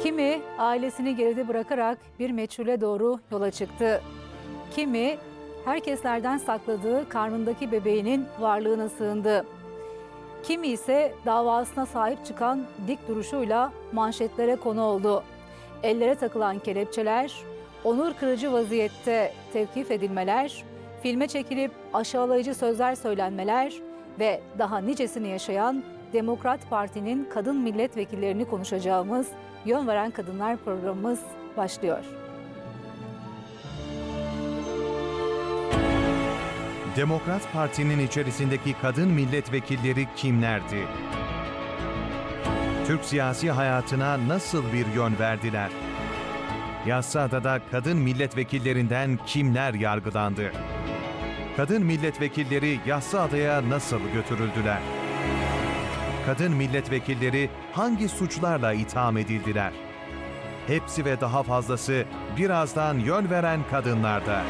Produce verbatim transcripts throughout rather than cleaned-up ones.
Kimi ailesini geride bırakarak bir meçhule doğru yola çıktı. Kimi herkeslerden sakladığı karnındaki bebeğinin varlığına sığındı. Kimi ise davasına sahip çıkan dik duruşuyla manşetlere konu oldu. Ellere takılan kelepçeler, onur kırıcı vaziyette tevkif edilmeler, filme çekilip aşağılayıcı sözler söylenmeler ve daha nicesini yaşayan Demokrat Parti'nin kadın milletvekillerini konuşacağımız Yön Veren Kadınlar programımız başlıyor. Demokrat Parti'nin içerisindeki kadın milletvekilleri kimlerdi? Türk siyasi hayatına nasıl bir yön verdiler? Yassıada'da kadın milletvekillerinden kimler yargılandı? Kadın milletvekilleri Yassıada'ya nasıl götürüldüler? Kadın milletvekilleri hangi suçlarla itham edildiler? Hepsi ve daha fazlası birazdan Yön Veren Kadınlar'da.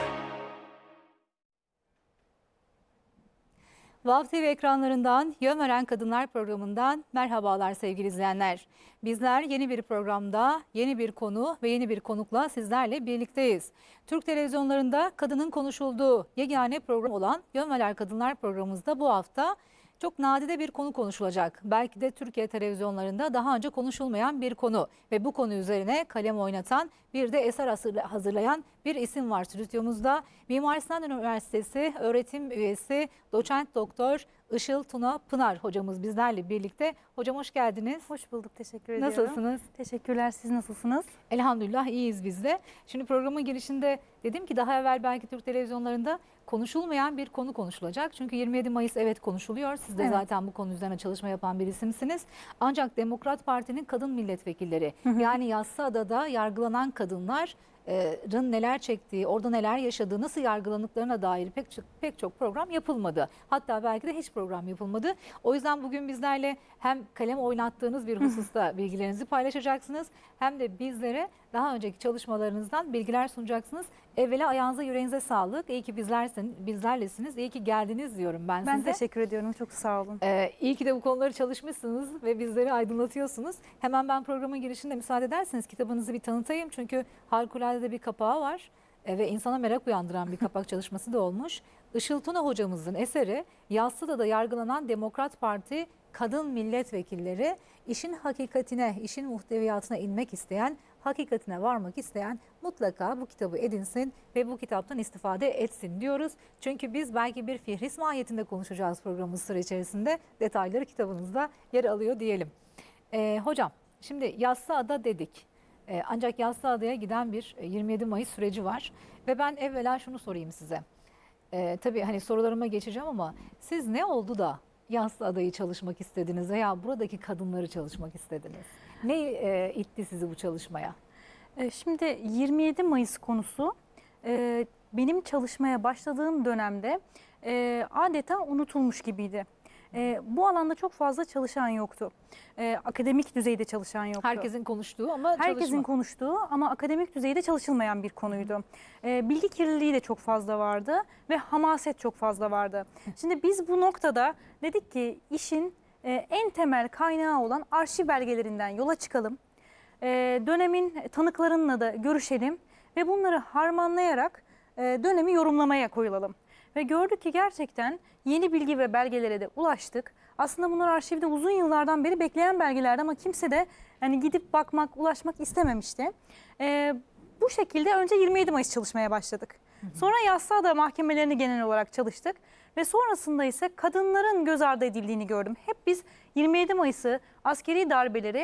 Vav T V ekranlarından Yön Veren Kadınlar programından merhabalar sevgili izleyenler. Bizler yeni bir programda, yeni bir konu ve yeni bir konukla sizlerle birlikteyiz. Türk televizyonlarında kadının konuşulduğu yegane program olan Yön Veren Kadınlar programımızda bu hafta çok nadide bir konu konuşulacak. Belki de Türkiye televizyonlarında daha önce konuşulmayan bir konu ve bu konu üzerine kalem oynatan bir de eser hazırlayan bir isim var stüdyomuzda. Mimar Sinan Üniversitesi öğretim üyesi doçent doktor Işıl Tuna Pınar hocamız bizlerle birlikte. Hocam hoş geldiniz. Hoş bulduk, teşekkür ediyorum. Nasılsınız? Teşekkürler, siz nasılsınız? Elhamdülillah iyiyiz biz de. Şimdi programın girişinde dedim ki daha evvel belki Türk televizyonlarında konuşulmayan bir konu konuşulacak. Çünkü yirmi yedi Mayıs evet konuşuluyor. Siz de evet, zaten bu konu üzerine çalışma yapan bir isimsiniz. Ancak Demokrat Parti'nin kadın milletvekilleri hı hı. yani Yassıada'da yargılanan kadınlar neler çektiği, orada neler yaşadığı, nasıl yargılandıklarına dair pek çok, pek çok program yapılmadı. Hatta belki de hiç program yapılmadı. O yüzden bugün bizlerle hem kalem oynattığınız bir hususta bilgilerinizi paylaşacaksınız hem de bizlere daha önceki çalışmalarınızdan bilgiler sunacaksınız. Evvela ayağınıza yüreğinize sağlık. İyi ki bizlersin, bizlerlesiniz. İyi ki geldiniz diyorum ben, ben size. Ben teşekkür ediyorum. Çok sağ olun. Ee, iyi ki de bu konuları çalışmışsınız ve bizleri aydınlatıyorsunuz. Hemen ben programın girişinde müsaade ederseniz kitabınızı bir tanıtayım. Çünkü harikulade de bir kapağı var ee, ve insana merak uyandıran bir kapak çalışması da olmuş. Işıl Tuna hocamızın eseri Yassıada'da yargılanan Demokrat Parti kadın milletvekilleri, işin hakikatine, işin muhteviyatına inmek isteyen, hakikatine varmak isteyen mutlaka bu kitabı edinsin ve bu kitaptan istifade etsin diyoruz. Çünkü biz belki bir fihris mahiyetinde konuşacağız programımız süre içerisinde. Detayları kitabınızda yer alıyor diyelim. Ee, hocam şimdi Yassıada dedik. Ee, ancak Yassıada'ya giden bir yirmi yedi Mayıs süreci var. Ve ben evvela şunu sorayım size. Ee, tabii hani sorularıma geçeceğim ama siz ne oldu da Yassıada'yı çalışmak istediniz veya buradaki kadınları çalışmak istediniz? Ne e, itti sizi bu çalışmaya? E, şimdi yirmi yedi Mayıs konusu e, benim çalışmaya başladığım dönemde e, adeta unutulmuş gibiydi. E, bu alanda çok fazla çalışan yoktu. E, akademik düzeyde çalışan yoktu. Herkesin konuştuğu ama Herkesin çalışma. konuştuğu ama akademik düzeyde çalışılmayan bir konuydu. E, bilgi kirliliği de çok fazla vardı ve hamaset çok fazla vardı. Şimdi biz bu noktada dedik ki işin e, en temel kaynağı olan arşiv belgelerinden yola çıkalım. E, dönemin tanıklarınla da görüşelim ve bunları harmanlayarak e, dönemi yorumlamaya koyulalım. Ve gördük ki gerçekten yeni bilgi ve belgelere de ulaştık. Aslında bunlar arşivde uzun yıllardan beri bekleyen belgelerdi ama kimse de yani gidip bakmak, ulaşmak istememişti. Ee, bu şekilde önce yirmi yedi Mayıs çalışmaya başladık. Sonra Yassıada mahkemelerini genel olarak çalıştık. Ve sonrasında ise kadınların göz ardı edildiğini gördüm. Hep biz yirmi yedi Mayıs'ı, askeri darbeleri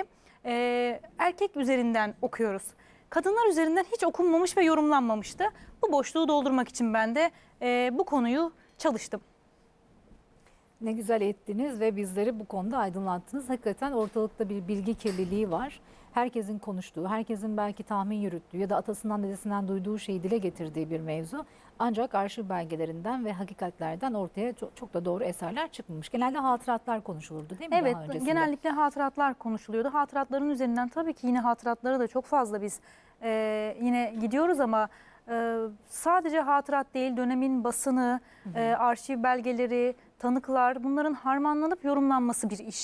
e, erkek üzerinden okuyoruz. Kadınlar üzerinden hiç okunmamış ve yorumlanmamıştı. Bu boşluğu doldurmak için ben de e, bu konuyu çalıştım. Ne güzel ettiniz ve bizleri bu konuda aydınlattınız. Hakikaten ortalıkta bir bilgi kirliliği var. Herkesin konuştuğu, herkesin belki tahmin yürüttüğü ya da atasından dedesinden duyduğu şeyi dile getirdiği bir mevzu. Ancak arşiv belgelerinden ve hakikatlerden ortaya çok, çok da doğru eserler çıkmamış. Genelde hatıratlar konuşulurdu değil mi? Evet, daha öncesinde? genellikle hatıratlar konuşuluyordu. Hatıratların üzerinden tabii ki yine hatıratlara da çok fazla biz e, yine gidiyoruz ama e, sadece hatırat değil, dönemin basını, hı hı. E, arşiv belgeleri, tanıklar, bunların harmanlanıp yorumlanması bir iş.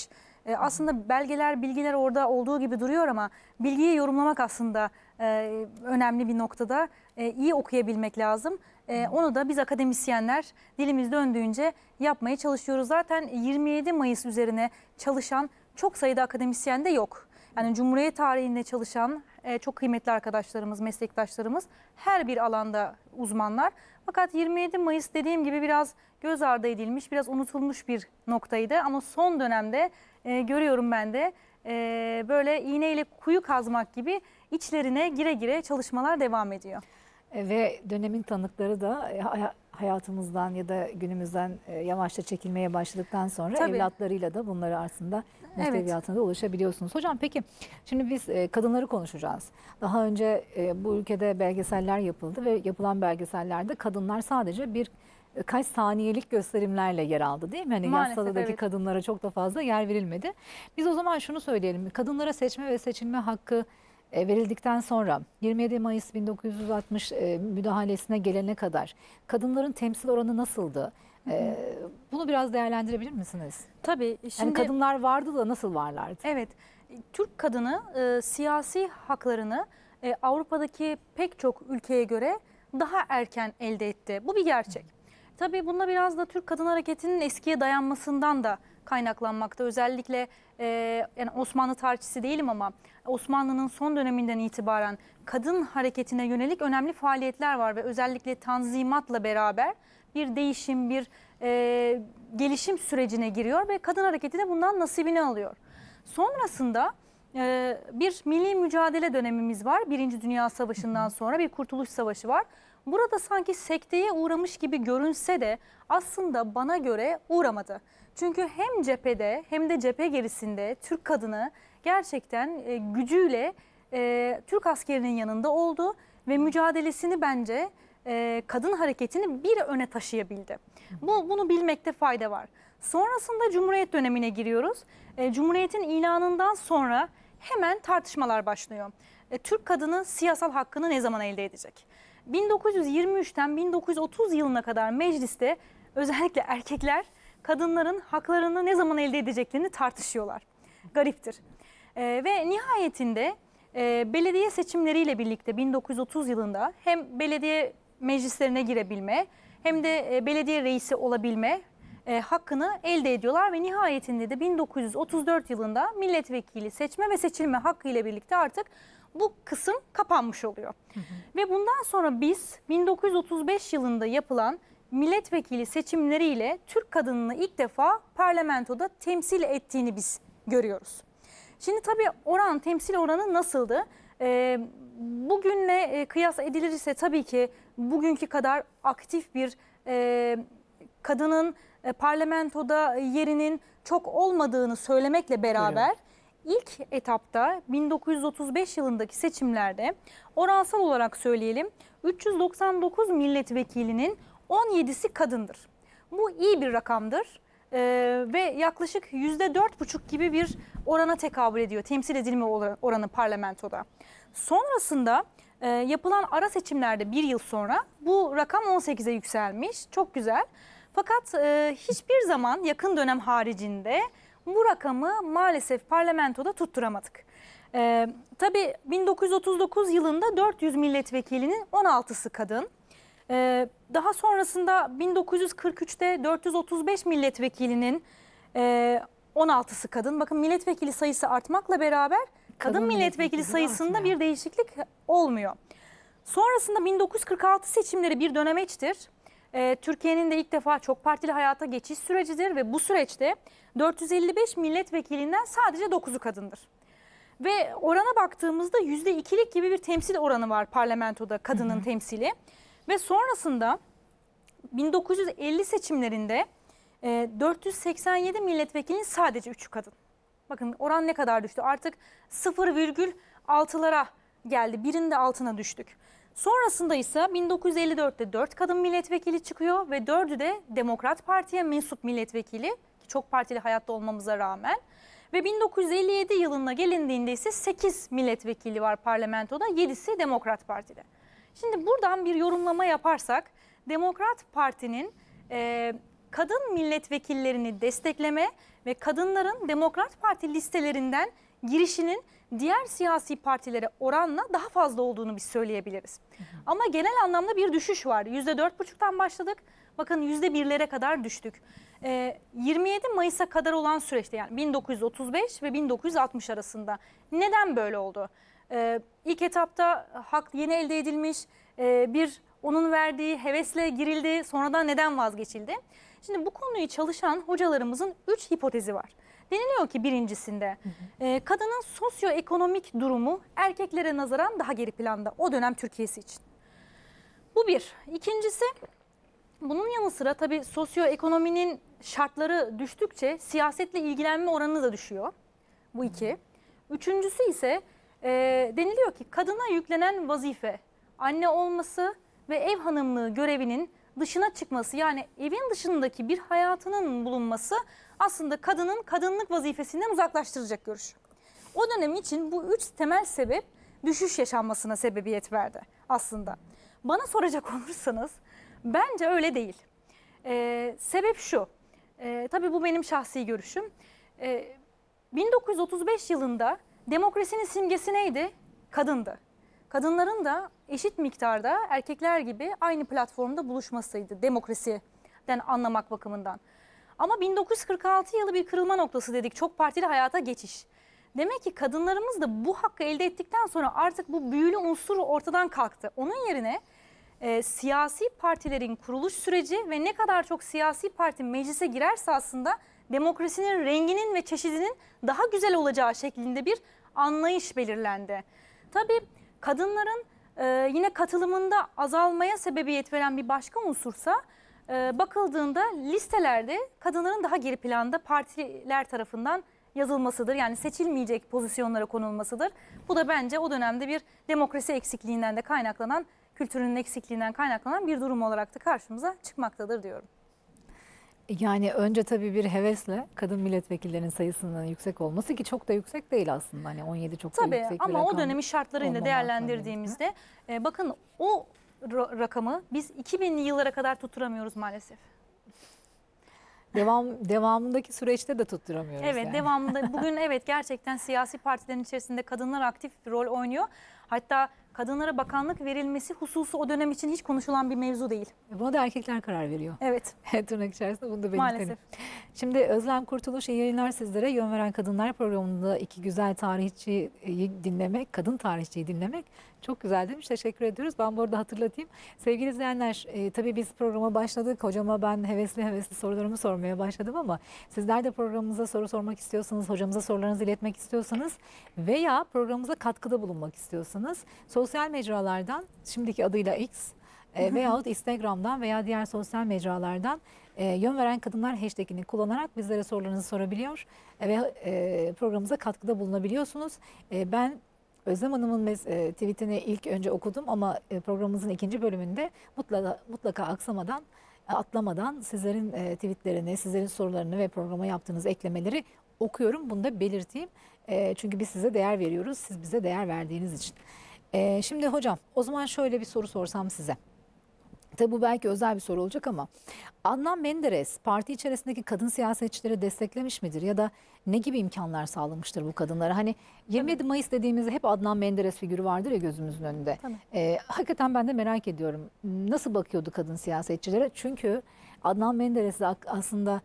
E, aslında belgeler, bilgiler orada olduğu gibi duruyor ama bilgiyi yorumlamak aslında e, önemli bir noktada. E, iyi okuyabilmek lazım. E, onu da biz akademisyenler dilimiz döndüğünce yapmaya çalışıyoruz. Zaten yirmi yedi Mayıs üzerine çalışan çok sayıda akademisyen de yok. Yani Cumhuriyet tarihinde çalışan e, çok kıymetli arkadaşlarımız, meslektaşlarımız her bir alanda uzmanlar. Fakat yirmi yedi Mayıs dediğim gibi biraz göz ardı edilmiş, biraz unutulmuş bir noktaydı. Ama son dönemde e, görüyorum ben de e, böyle iğneyle kuyu kazmak gibi içlerine gire gire çalışmalar devam ediyor. E, Ve dönemin tanıkları da e, hay- hayatımızdan ya da günümüzden e, yavaşça çekilmeye başladıktan sonra Tabii. evlatlarıyla da bunları aslında Evet. muhteviyatına da ulaşabiliyorsunuz. Hocam peki şimdi biz e, kadınları konuşacağız. Daha önce e, bu ülkede belgeseller yapıldı ve yapılan belgesellerde kadınlar sadece bir e, kaç saniyelik gösterimlerle yer aldı değil mi? Hani Maalesef, yasadaki evet. kadınlara çok da fazla yer verilmedi. Biz o zaman şunu söyleyelim. Kadınlara seçme ve seçilme hakkı e, verildikten sonra yirmi yedi Mayıs bin dokuz yüz altmış e, müdahalesine gelene kadar kadınların temsil oranı nasıldı? E, bunu biraz değerlendirebilir misiniz? Tabii. Yani Şimdi kadınlar vardı da nasıl varlardı? evet, Türk kadını e, siyasi haklarını e, Avrupa'daki pek çok ülkeye göre daha erken elde etti. Bu bir gerçek. Tabii bunda biraz da Türk Kadın Hareketi'nin eskiye dayanmasından da kaynaklanmakta. Özellikle e, yani Osmanlı tarihçisi değilim ama Osmanlı'nın son döneminden itibaren kadın hareketine yönelik önemli faaliyetler var ve özellikle Tanzimat'la beraber bir değişim, bir e, gelişim sürecine giriyor ve kadın hareketi de bundan nasibini alıyor. Sonrasında e, bir milli mücadele dönemimiz var. Birinci Dünya Savaşı'ndan sonra bir kurtuluş savaşı var. Burada sanki sekteye uğramış gibi görünse de aslında bana göre uğramadı. Çünkü hem cephede hem de cephe gerisinde Türk kadını gerçekten e, gücüyle e, Türk askerinin yanında oldu ve mücadelesini bence e, kadın hareketini bir öne taşıyabildi. Bu, bunu bilmekte fayda var. Sonrasında Cumhuriyet dönemine giriyoruz. E, Cumhuriyet'in ilanından sonra hemen tartışmalar başlıyor. E, Türk kadını siyasal hakkını ne zaman elde edecek? bin dokuz yüz yirmi üçten bin dokuz yüz otuz yılına kadar mecliste özellikle erkekler kadınların haklarını ne zaman elde edeceklerini tartışıyorlar. Gariptir. E, ve nihayetinde e, belediye seçimleriyle birlikte bin dokuz yüz otuz yılında hem belediye meclislerine girebilme hem de e, belediye reisi olabilme e, hakkını elde ediyorlar ve nihayetinde de bin dokuz yüz otuz dört yılında milletvekili seçme ve seçilme hakkı ile birlikte artık bu kısım kapanmış oluyor. Hı hı. Ve bundan sonra biz bin dokuz yüz otuz beş yılında yapılan milletvekili seçimleriyle Türk kadınını ilk defa parlamentoda temsil ettiğini biz görüyoruz. Şimdi tabii oran, temsil oranı nasıldı? Ee, bugünle e, kıyas edilirse tabii ki bugünkü kadar aktif bir e, kadının e, parlamentoda yerinin çok olmadığını söylemekle beraber evet. İlk etapta bin dokuz yüz otuz beş yılındaki seçimlerde oransal olarak söyleyelim üç yüz doksan dokuz milletvekilinin on yedisi kadındır. Bu iyi bir rakamdır ee, ve yaklaşık yüzde dört buçuk gibi bir orana tekabül ediyor temsil edilme oranı parlamentoda. Sonrasında e, yapılan ara seçimlerde bir yıl sonra bu rakam on sekize yükselmiş, çok güzel. Fakat e, hiçbir zaman yakın dönem haricinde bu rakamı maalesef parlamentoda tutturamadık. Ee, tabii bin dokuz yüz otuz dokuz yılında dört yüz milletvekilinin on altısı kadın. Ee, daha sonrasında bin dokuz yüz kırk üçte dört yüz otuz beş milletvekilinin e, on altısı kadın. Bakın milletvekili sayısı artmakla beraber kadın, kadın milletvekili sayısında artmıyor. Bir değişiklik olmuyor. Sonrasında bin dokuz yüz kırk altı seçimleri bir dönemeçtir. Ee, Türkiye'nin de ilk defa çok partili hayata geçiş sürecidir ve bu süreçte dört yüz elli beş milletvekilinden sadece dokuzu kadındır. Ve orana baktığımızda yüzde ikilik gibi bir temsil oranı var parlamentoda kadının hı hı. temsili. Ve sonrasında bin dokuz yüz elli seçimlerinde e, dört yüz seksen yedi milletvekilinin sadece üçü kadın. Bakın oran ne kadar düştü, artık sıfır virgül altılara geldi, birinin de altına düştük. Sonrasında ise bin dokuz yüz elli dörtte dört kadın milletvekili çıkıyor ve dördü de Demokrat Parti'ye mensup milletvekili. Çok partili hayatta olmamıza rağmen. Ve bin dokuz yüz elli yedi yılına gelindiğinde ise sekiz milletvekili var parlamentoda, yedisi Demokrat Parti'de. Şimdi buradan bir yorumlama yaparsak Demokrat Parti'nin e, kadın milletvekillerini destekleme ve kadınların Demokrat Parti listelerinden girişinin diğer siyasi partilere oranla daha fazla olduğunu biz söyleyebiliriz. Hı hı. Ama genel anlamda bir düşüş var. yüzde dört buçuktan başladık. Bakın yüzde birlere kadar düştük. Ee, yirmi yedi Mayıs'a kadar olan süreçte, yani bin dokuz yüz otuz beş ve bin dokuz yüz altmış arasında neden böyle oldu? Ee, ilk etapta hak yeni elde edilmiş, e, bir onun verdiği hevesle girildi, sonradan neden vazgeçildi? Şimdi bu konuyu çalışan hocalarımızın üç hipotezi var. Deniliyor ki birincisinde hı hı. E, kadının sosyoekonomik durumu erkeklere nazaran daha geri planda o dönem Türkiye'si için. Bu bir. İkincisi, bunun yanı sıra tabii sosyoekonominin şartları düştükçe siyasetle ilgilenme oranı da düşüyor. Bu iki. Üçüncüsü ise e, deniliyor ki kadına yüklenen vazife, anne olması ve ev hanımlığı görevinin dışına çıkması, yani evin dışındaki bir hayatının bulunması aslında kadının kadınlık vazifesinden uzaklaştıracak görüş. O dönem için bu üç temel sebep düşüş yaşanmasına sebebiyet verdi aslında. Bana soracak olursanız bence öyle değil. Ee, sebep şu, ee, tabii bu benim şahsi görüşüm. Ee, bin dokuz yüz otuz beş yılında demokrasinin simgesi neydi? Kadındı. Kadınların da eşit miktarda erkekler gibi aynı platformda buluşmasıydı demokrasiden anlamak bakımından. Ama bin dokuz yüz kırk altı yılı bir kırılma noktası dedik, çok partili hayata geçiş. Demek ki kadınlarımız da bu hakkı elde ettikten sonra artık bu büyülü unsur ortadan kalktı. Onun yerine e, siyasi partilerin kuruluş süreci ve ne kadar çok siyasi parti meclise girerse aslında demokrasinin renginin ve çeşidinin daha güzel olacağı şeklinde bir anlayış belirlendi. Tabii kadınların e, yine katılımında azalmaya sebebiyet veren bir başka unsursa e, bakıldığında listelerde kadınların daha geri planda partiler tarafından yazılmasıdır. Yani seçilmeyecek pozisyonlara konulmasıdır. Bu da bence o dönemde bir demokrasi eksikliğinden de kaynaklanan, kültürünün eksikliğinden kaynaklanan bir durum olarak da karşımıza çıkmaktadır diyorum. Yani önce tabii bir hevesle kadın milletvekillerinin sayısının yüksek olması, ki çok da yüksek değil aslında. Hani on yedi çok tabii, da yüksek bir ama rakam o dönemin şartlarıyla değerlendirdiğimizde e, bakın o rakamı biz iki binli yıllara kadar tutturamıyoruz maalesef. Devam devamındaki süreçte de tutturamıyoruz. Evet, yani. devamında bugün evet gerçekten siyasi partilerin içerisinde kadınlar aktif rol oynuyor. Hatta kadınlara bakanlık verilmesi hususu o dönem için hiç konuşulan bir mevzu değil. Buna da erkekler karar veriyor. Evet. Tırnak içerisinde bunu da belirtelim. Maalesef. Şimdi Özlem Kurtuluş iyi yayınlar sizlere. Yön Veren Kadınlar programında iki güzel tarihçiyi dinlemek, kadın tarihçiyi dinlemek çok güzel demiş. Teşekkür ediyoruz. Ben bu arada hatırlatayım. Sevgili izleyenler, e, tabii biz programa başladık. Hocama ben hevesli hevesli sorularımı sormaya başladım ama sizler de programımıza soru sormak istiyorsanız, hocamıza sorularınızı iletmek istiyorsanız veya programımıza katkıda bulunmak istiyorsanız sosyal mecralardan, şimdiki adıyla X, E, veyahut Instagram'dan veya diğer sosyal mecralardan e, Yön Veren Kadınlar hashtagini kullanarak bizlere sorularınızı sorabiliyor e, ve e, programımıza katkıda bulunabiliyorsunuz. E, ben Özlem Hanım'ın e, tweetini ilk önce okudum ama e, programımızın ikinci bölümünde mutlaka, mutlaka aksamadan, atlamadan sizlerin e, tweetlerini, sizlerin sorularını ve programa yaptığınız eklemeleri okuyorum. Bunu da belirteyim. E, çünkü biz size değer veriyoruz, siz bize değer verdiğiniz için. E, şimdi hocam, o zaman şöyle bir soru sorsam size. Tabi bu belki özel bir soru olacak ama Adnan Menderes parti içerisindeki kadın siyasetçileri desteklemiş midir ya da ne gibi imkanlar sağlamıştır bu kadınlara? Hani yirmi yedi Mayıs dediğimizde hep Adnan Menderes figürü vardır ya gözümüzün önünde. Ee, hakikaten ben de merak ediyorum. Nasıl bakıyordu kadın siyasetçilere? Çünkü Adnan Menderes aslında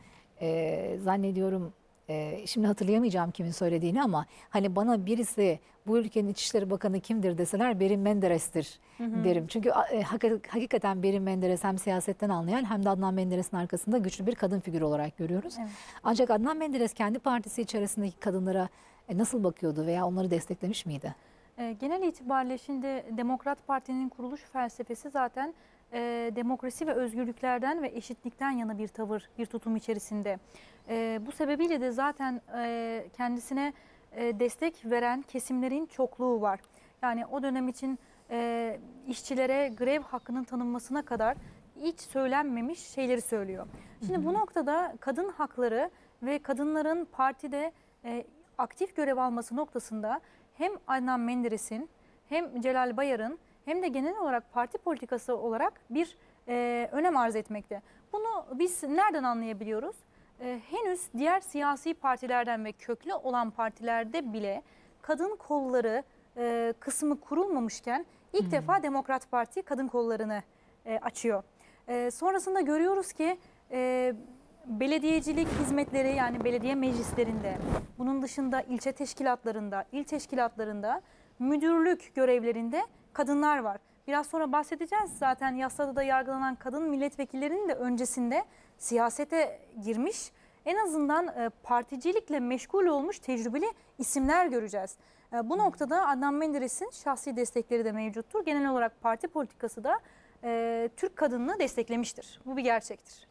e, zannediyorum e, şimdi hatırlayamayacağım kimin söylediğini ama hani bana birisi bu ülkenin İçişleri Bakanı kimdir deseler Berin Menderes'tir hı hı. derim. Çünkü e, hakikaten Berin Menderes hem siyasetten anlayan hem de Adnan Menderes'in arkasında güçlü bir kadın figürü olarak görüyoruz. Evet. Ancak Adnan Menderes kendi partisi içerisindeki kadınlara e, nasıl bakıyordu veya onları desteklemiş miydi? E, genel itibariyle şimdi Demokrat Parti'nin kuruluş felsefesi zaten e, demokrasi ve özgürlüklerden ve eşitlikten yana bir tavır, bir tutum içerisinde. E, bu sebebiyle de zaten e, kendisine e, destek veren kesimlerin çokluğu var. Yani o dönem için e, işçilere grev hakkının tanınmasına kadar hiç söylenmemiş şeyleri söylüyor. Şimdi hı hı. bu noktada kadın hakları ve kadınların partide e, aktif görev alması noktasında hem Adnan Menderes'in hem Celal Bayar'ın hem de genel olarak parti politikası olarak bir e, önem arz etmekte. Bunu biz nereden anlayabiliyoruz? e, henüz diğer siyasi partilerden ve köklü olan partilerde bile kadın kolları e, kısmı kurulmamışken ilk Hmm. defa Demokrat Parti kadın kollarını e, açıyor. E, sonrasında görüyoruz ki e, belediyecilik hizmetleri, yani belediye meclislerinde, bunun dışında ilçe teşkilatlarında, il teşkilatlarında, müdürlük görevlerinde kadınlar var. Biraz sonra bahsedeceğiz. Zaten Yassıada'da yargılanan kadın milletvekillerinin de öncesinde siyasete girmiş, en azından e, particilikle meşgul olmuş tecrübeli isimler göreceğiz. E, bu noktada Adnan Menderes'in şahsi destekleri de mevcuttur. Genel olarak parti politikası da e, Türk kadınını desteklemiştir. Bu bir gerçektir.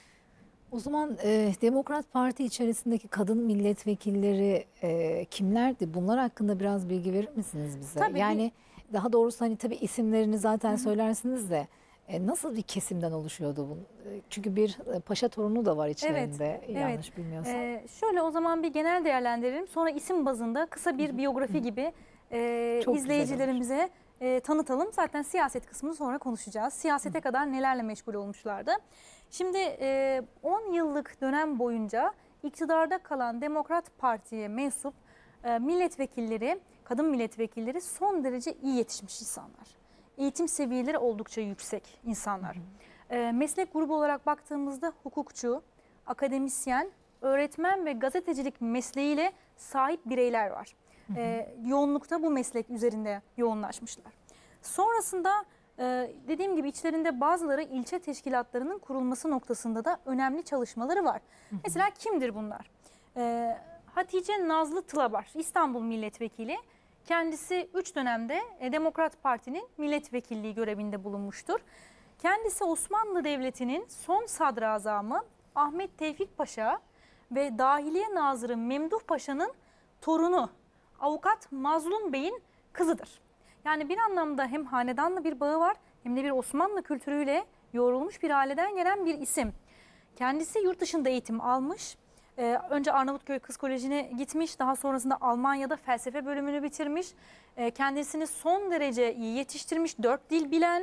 O zaman e, Demokrat Parti içerisindeki kadın milletvekilleri e, kimlerdi? Bunlar hakkında biraz bilgi verir misiniz bize? Tabii, yani daha doğrusu hani tabii isimlerini zaten Hı-hı. söylersiniz de e, nasıl bir kesimden oluşuyordu bu? E, çünkü bir e, paşa torunu da var içlerinde, Evet, yanlış evet. bilmiyorsam. Ee, şöyle o zaman bir genel değerlendirelim. Sonra isim bazında kısa bir Hı-hı. biyografi Hı-hı. gibi e, Çok izleyicilerimize e, tanıtalım. Zaten siyaset kısmını sonra konuşacağız. Siyasete Hı-hı. kadar nelerle meşgul olmuşlardı. Şimdi e, on yıllık dönem boyunca iktidarda kalan Demokrat Parti'ye mensup e, milletvekilleri, kadın milletvekilleri son derece iyi yetişmiş insanlar. Eğitim seviyeleri oldukça yüksek insanlar. Hı hı. E, meslek grubu olarak baktığımızda hukukçu, akademisyen, öğretmen ve gazetecilik mesleğiyle sahip bireyler var. Hı hı. E, yoğunlukta bu meslek üzerinde yoğunlaşmışlar. Sonrasında Ee, dediğim gibi içlerinde bazıları ilçe teşkilatlarının kurulması noktasında da önemli çalışmaları var. Hı hı. Mesela kimdir bunlar? Ee, Hatice Nazlı Tılabar, İstanbul milletvekili. Kendisi üç dönemde Demokrat Parti'nin milletvekilliği görevinde bulunmuştur. Kendisi Osmanlı Devleti'nin son sadrazamı Ahmet Tevfik Paşa ve Dahiliye Nazırı Memduh Paşa'nın torunu Avukat Mazlum Bey'in kızıdır. Yani bir anlamda hem hanedanla bir bağı var hem de bir Osmanlı kültürüyle yoğrulmuş bir aileden gelen bir isim. Kendisi yurt dışında eğitim almış. Ee, önce Arnavutköy Kız Koleji'ne gitmiş. Daha sonrasında Almanya'da felsefe bölümünü bitirmiş. Ee, kendisini son derece iyi yetiştirmiş. Dört dil bilen,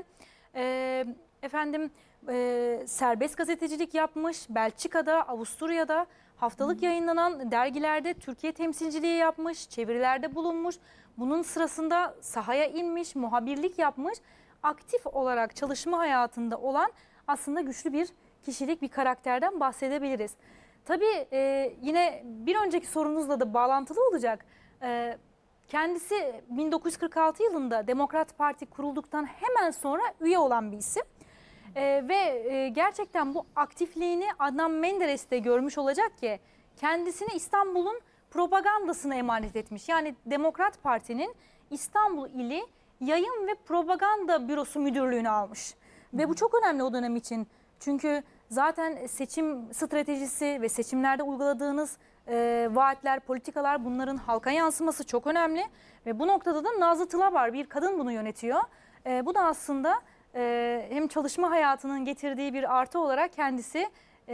e, efendim e, serbest gazetecilik yapmış. Belçika'da, Avusturya'da haftalık yayınlanan dergilerde Türkiye temsilciliği yapmış. Çevirilerde bulunmuş. Bunun sırasında sahaya inmiş, muhabirlik yapmış, aktif olarak çalışma hayatında olan aslında güçlü bir kişilik, bir karakterden bahsedebiliriz. Tabii e, yine bir önceki sorunuzla da bağlantılı olacak. E, kendisi bin dokuz yüz kırk altı yılında Demokrat Parti kurulduktan hemen sonra üye olan bir isim. E, ve e, gerçekten bu aktifliğini Adnan Menderes de görmüş olacak ki kendisini İstanbul'un propagandasına emanet etmiş. Yani Demokrat Parti'nin İstanbul ili Yayın ve Propaganda Bürosu Müdürlüğü'nü almış. Hı. Ve bu çok önemli o dönem için. Çünkü zaten seçim stratejisi ve seçimlerde uyguladığınız e, vaatler, politikalar, bunların halka yansıması çok önemli. Ve bu noktada da Nazlı Tılabar, bir kadın bunu yönetiyor. E, bu da aslında e, hem çalışma hayatının getirdiği bir artı olarak kendisi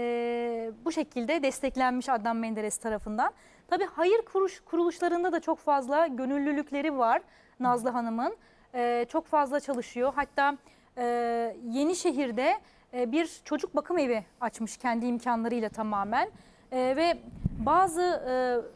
e, bu şekilde desteklenmiş Adnan Menderes tarafından. Tabii hayır kuruş, kuruluşlarında da çok fazla gönüllülükleri var Nazlı Hanım'ın. Ee, çok fazla çalışıyor. Hatta e, Yenişehir'de e, bir çocuk bakım evi açmış kendi imkanlarıyla tamamen. E, ve bazı e,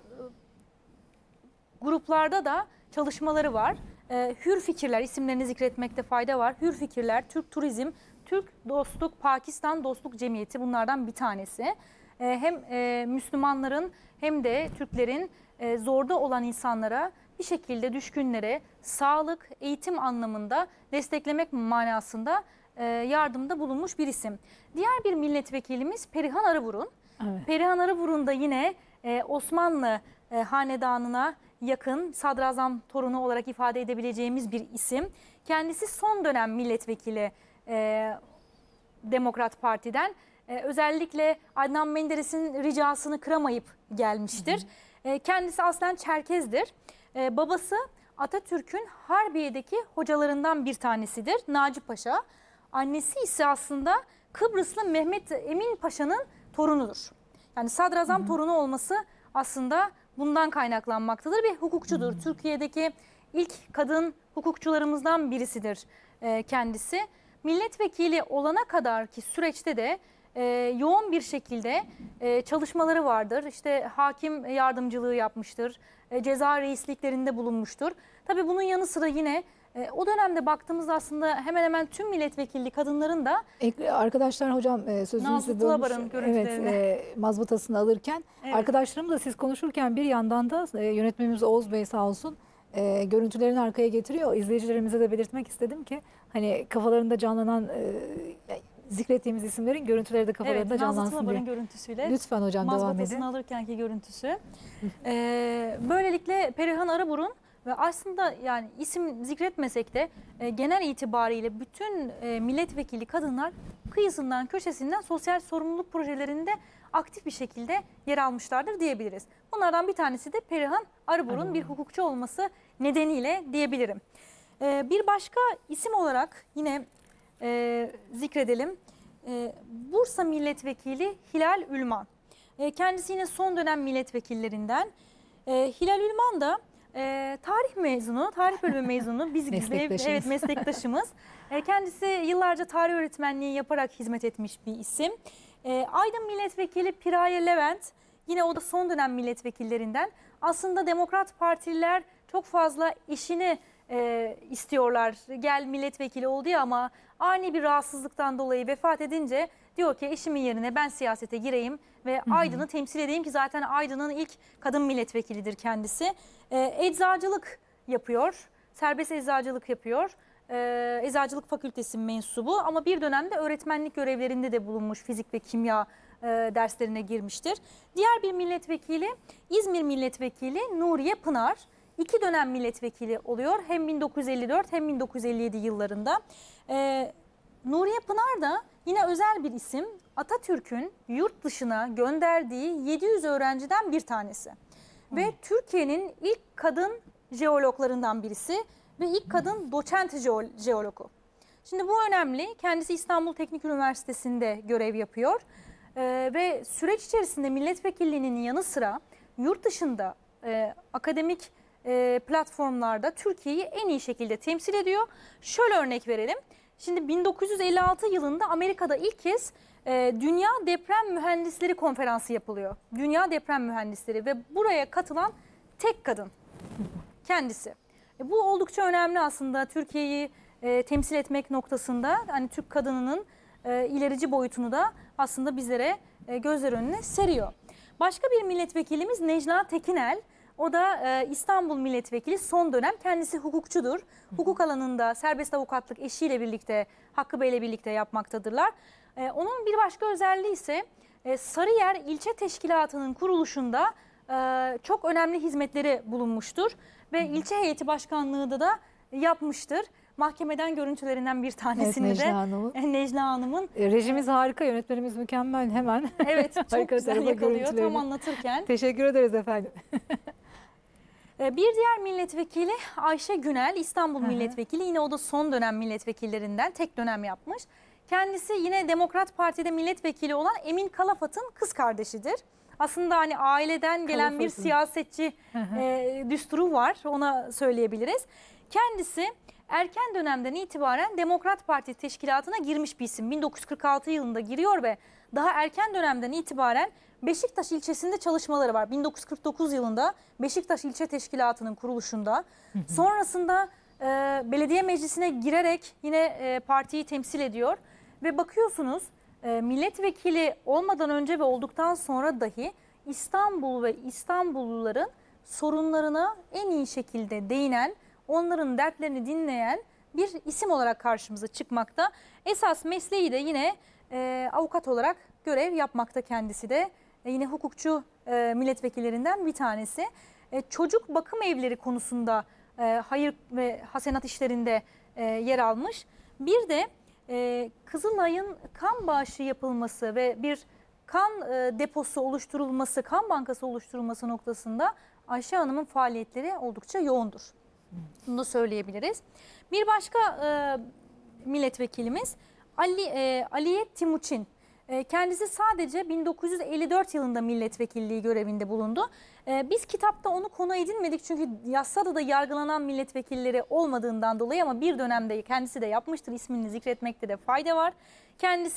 gruplarda da çalışmaları var. E, Hür Fikirler, isimlerini zikretmekte fayda var. Hür Fikirler, Türk Turizm, Türk Dostluk, Pakistan Dostluk Cemiyeti bunlardan bir tanesi. E, hem e, Müslümanların hem de Türklerin e, zorda olan insanlara bir şekilde düşkünlere sağlık, eğitim anlamında desteklemek manasında e, yardımda bulunmuş bir isim. Diğer bir milletvekilimiz Perihan Arıburun. Evet. Perihan Arıburun da yine e, Osmanlı e, hanedanına yakın sadrazam torunu olarak ifade edebileceğimiz bir isim. Kendisi son dönem milletvekili e, Demokrat Parti'den. Ee, özellikle Adnan Menderes'in ricasını kıramayıp gelmiştir. Hı hı. Ee, kendisi aslen Çerkez'dir. Ee, babası Atatürk'ün Harbiye'deki hocalarından bir tanesidir, Naci Paşa. Annesi ise aslında Kıbrıslı Mehmet Emin Paşa'nın torunudur. Yani sadrazam hı hı. torunu olması aslında bundan kaynaklanmaktadır ve hukukçudur. Hı hı. Türkiye'deki ilk kadın hukukçularımızdan birisidir e, kendisi. Milletvekili olana kadar ki süreçte de e, yoğun bir şekilde e, çalışmaları vardır. İşte hakim yardımcılığı yapmıştır, e, ceza reisliklerinde bulunmuştur. Tabii bunun yanı sıra yine e, o dönemde baktığımızda aslında hemen hemen tüm milletvekilli kadınların da Ek- Arkadaşlar hocam e, Nazlı sözünüzü Tılabar'ın bölmüş. görüntülerini. Evet, e, mazbatasını alırken Evet. arkadaşlarım da siz konuşurken bir yandan da e, yönetmenimiz Oğuz Bey sağ olsun e, görüntülerini arkaya getiriyor. İzleyicilerimize de belirtmek istedim ki hani kafalarında canlanan e, zikrettiğimiz isimlerin görüntüleri de kafalarında evet, Nazlı canlansın diye. Tılabar'ın görüntüsüyle. Lütfen hocam devam edin. Mazbatasını alırkenki görüntüsü. Ee, böylelikle Perihan Arıburun ve aslında yani isim zikretmesek de e, genel itibariyle bütün e, milletvekili kadınlar kıyısından köşesinden sosyal sorumluluk projelerinde aktif bir şekilde yer almışlardır diyebiliriz. Bunlardan bir tanesi de Perihan Arıburun bir hukukçu olması nedeniyle diyebilirim. Ee, bir başka isim olarak yine e, zikredelim. E, Bursa Milletvekili Hilal Ülman. E, kendisi yine son dönem milletvekillerinden. E, Hilal Ülman da e, tarih mezunu, tarih bölümü mezunu. Biz gibi Meslektaşımız. evet meslektaşımız. E, kendisi yıllarca tarih öğretmenliği yaparak hizmet etmiş bir isim. E, Aydın Milletvekili Piraye Levent, yine o da son dönem milletvekillerinden. Aslında Demokrat Partililer çok fazla işini e, istiyorlar. Gel milletvekili oldu ya ama ani bir rahatsızlıktan dolayı vefat edince diyor ki eşimin yerine ben siyasete gireyim ve Aydın'ı temsil edeyim ki zaten Aydın'ın ilk kadın milletvekilidir kendisi. E, eczacılık yapıyor, serbest eczacılık yapıyor. E, Eczacılık Fakültesi mensubu ama bir dönemde öğretmenlik görevlerinde de bulunmuş, fizik ve kimya e, derslerine girmiştir. Diğer bir milletvekili İzmir Milletvekili Nuriye Pınar. İki dönem milletvekili oluyor hem bin dokuz yüz elli dört hem bin dokuz yüz elli yedi yıllarında. E, Nuriye Pınar da yine özel bir isim. Atatürk'ün yurt dışına gönderdiği yedi yüz öğrenciden bir tanesi. Hmm. Ve Türkiye'nin ilk kadın jeologlarından birisi ve ilk kadın doçent jeol- jeologu. Şimdi bu önemli. Kendisi İstanbul Teknik Üniversitesi'nde görev yapıyor. Ee, ve süreç içerisinde milletvekilliğinin yanı sıra yurt dışında e, akademik e, platformlarda Türkiye'yi en iyi şekilde temsil ediyor. Şöyle örnek verelim. Şimdi bin dokuz yüz elli altı yılında Amerika'da ilk kez e, Dünya Deprem Mühendisleri Konferansı yapılıyor. Dünya Deprem Mühendisleri ve buraya katılan tek kadın kendisi. E, bu oldukça önemli aslında Türkiye'yi e, temsil etmek noktasında. Hani Türk kadınının e, ilerici boyutunu da aslında bizlere e, gözler önüne seriyor. Başka bir milletvekilimiz Necla Tekinel. O da e, İstanbul Milletvekili son dönem. Kendisi hukukçudur. Hukuk alanında serbest avukatlık eşiyle birlikte, Hakkı Bey'le birlikte yapmaktadırlar. E, onun bir başka özelliği ise e, Sarıyer İlçe Teşkilatı'nın kuruluşunda e, çok önemli hizmetleri bulunmuştur. Ve ilçe heyeti başkanlığı da yapmıştır. Mahkemeden görüntülerinden bir tanesini Evet, de Necla Hanım'ın. Necla Hanım'ın. E, Rejimiz harika, yönetmenimiz mükemmel hemen. Evet, çok Harika güzel tarafa yakalıyor görüntülerini. tam anlatırken. Teşekkür ederiz efendim. Bir diğer milletvekili Ayşe Günel, İstanbul Hı hı. milletvekili. Yine o da son dönem milletvekillerinden, tek dönem yapmış. Kendisi yine Demokrat Parti'de milletvekili olan Emin Kalafat'ın kız kardeşidir. Aslında hani aileden gelen bir Kalafat'ın. siyasetçi Hı hı. e, düsturu var, ona söyleyebiliriz. Kendisi erken dönemden itibaren Demokrat Parti teşkilatına girmiş bir isim. bin dokuz yüz kırk altı yılında giriyor ve daha erken dönemden itibaren Beşiktaş ilçesinde çalışmaları var. bin dokuz yüz kırk dokuz yılında Beşiktaş İlçe Teşkilatı'nın kuruluşunda. Hı hı. Sonrasında e, belediye meclisine girerek yine e, partiyi temsil ediyor. Ve bakıyorsunuz e, milletvekili olmadan önce ve olduktan sonra dahi İstanbul ve İstanbulluların sorunlarına en iyi şekilde değinen, onların dertlerini dinleyen bir isim olarak karşımıza çıkmakta. Esas mesleği de yine e, avukat olarak görev yapmakta kendisi de. E, yine hukukçu e, milletvekillerinden bir tanesi. E, çocuk bakım evleri konusunda e, hayır ve hasenat işlerinde e, yer almış. Bir de e, Kızılay'ın kan bağışı yapılması ve bir kan e, deposu oluşturulması, kan bankası oluşturulması noktasında Ayşe Hanım'ın faaliyetleri oldukça yoğundur. Bunu da söyleyebiliriz. Bir başka e, milletvekilimiz Ali e, Aliye Timuçin. E, kendisi sadece bin dokuz yüz elli dört yılında milletvekilliği görevinde bulundu. E, biz kitapta onu konu edinmedik çünkü Yassıada da yargılanan milletvekilleri olmadığından dolayı ama bir dönemde kendisi de yapmıştır. İsmini zikretmekte de fayda var. Kendisi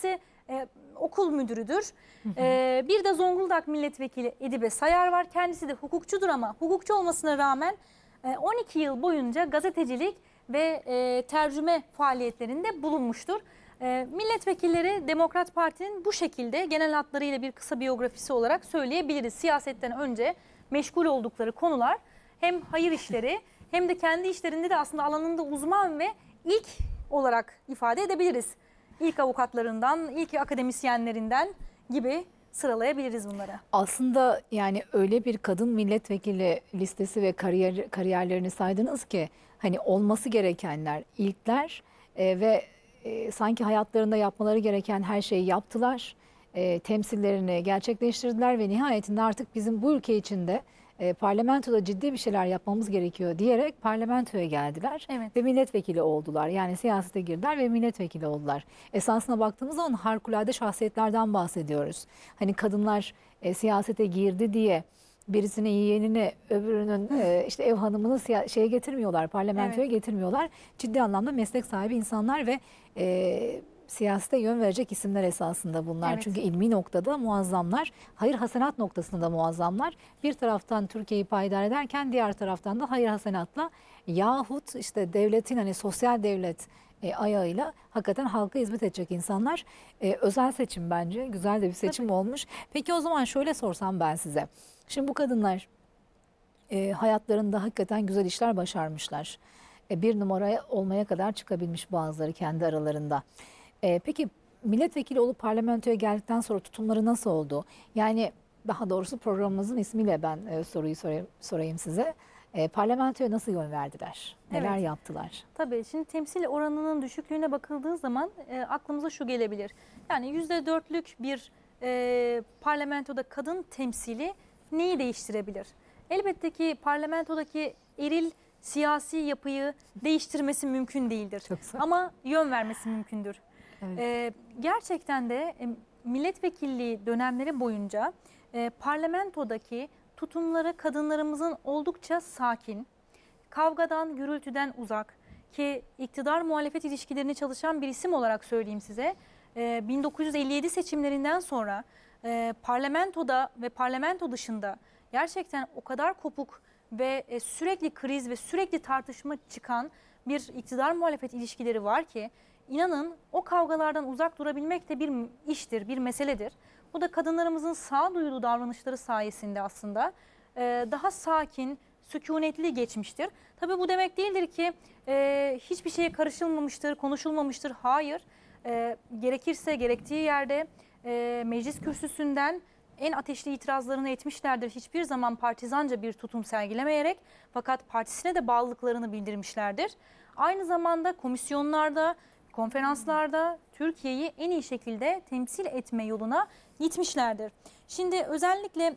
e, okul müdürüdür. E, bir de Zonguldak Milletvekili Edibe Sayar var. Kendisi de hukukçudur ama hukukçu olmasına rağmen e, on iki yıl boyunca gazetecilik ve e, tercüme faaliyetlerinde bulunmuştur. E, milletvekilleri Demokrat Parti'nin bu şekilde genel hatlarıyla bir kısa biyografisi olarak söyleyebiliriz. Siyasetten önce meşgul oldukları konular hem hayır işleri hem de kendi işlerinde de aslında alanında uzman ve ilk olarak ifade edebiliriz. İlk avukatlarından, ilk akademisyenlerinden gibi sıralayabiliriz bunları. Aslında yani öyle bir kadın milletvekili listesi ve kariyer kariyerlerini saydınız ki hani olması gerekenler, ilkler e, ve e, sanki hayatlarında yapmaları gereken her şeyi yaptılar. E, temsillerini gerçekleştirdiler ve nihayetinde artık bizim bu ülke içinde e, parlamentoda ciddi bir şeyler yapmamız gerekiyor diyerek parlamentoya geldiler Evet. ve milletvekili oldular. Yani siyasete girdiler ve milletvekili oldular. Esasına baktığımız zaman harikulade şahsiyetlerden bahsediyoruz. Hani kadınlar e, siyasete girdi diye birisine yeğenini öbürünün e, işte ev hanımını siya- şeye getirmiyorlar, parlamentoya Evet. getirmiyorlar. Ciddi anlamda meslek sahibi insanlar ve e, siyasete yön verecek isimler esasında bunlar. Evet. Çünkü ilmi noktada muazzamlar, hayır hasenat noktasında da muazzamlar. Bir taraftan Türkiye'yi payidar ederken diğer taraftan da hayır hasenatla yahut işte devletin hani sosyal devlet e, ayağıyla hakikaten halka hizmet edecek insanlar. E, özel seçim bence. Güzel de bir seçim Tabii. olmuş. Peki o zaman şöyle sorsam ben size. Şimdi bu kadınlar e, hayatlarında hakikaten güzel işler başarmışlar. E, bir numara olmaya kadar çıkabilmiş bazıları kendi aralarında. E, peki milletvekili olup parlamentoya geldikten sonra tutumları nasıl oldu? Yani daha doğrusu programımızın ismiyle ben e, soruyu sorayım, sorayım size. E, parlamentoya nasıl yön verdiler? Neler Evet. yaptılar? Tabii şimdi temsil oranının düşüklüğüne bakıldığı zaman e, aklımıza şu gelebilir. Yani yüzde dörtlük bir e, parlamentoda kadın temsili neyi değiştirebilir? Elbette ki parlamentodaki eril siyasi yapıyı değiştirmesi mümkün değildir. Çok sağ Ama yön vermesi mümkündür. Evet. E, gerçekten de e, milletvekilliği dönemleri boyunca e, parlamentodaki tutumları kadınlarımızın oldukça sakin, kavgadan, gürültüden uzak ki iktidar muhalefet ilişkilerini çalışan bir isim olarak söyleyeyim size. Ee, bin dokuz yüz elli yedi seçimlerinden sonra e, parlamentoda ve parlamento dışında gerçekten o kadar kopuk ve e, sürekli kriz ve sürekli tartışma çıkan bir iktidar muhalefet ilişkileri var ki inanın o kavgalardan uzak durabilmek de bir iştir, bir meseledir. Bu da kadınlarımızın sağduyulu davranışları sayesinde aslında e, daha sakin, sükunetli geçmiştir. Tabii bu demek değildir ki e, hiçbir şeye karışılmamıştır, konuşulmamıştır. Hayır, e, gerekirse gerektiği yerde e, meclis kürsüsünden en ateşli itirazlarını etmişlerdir. Hiçbir zaman partizanca bir tutum sergilemeyerek fakat partisine de bağlılıklarını bildirmişlerdir. Aynı zamanda komisyonlarda, konferanslarda Türkiye'yi en iyi şekilde temsil etme yoluna gitmişlerdir. Şimdi özellikle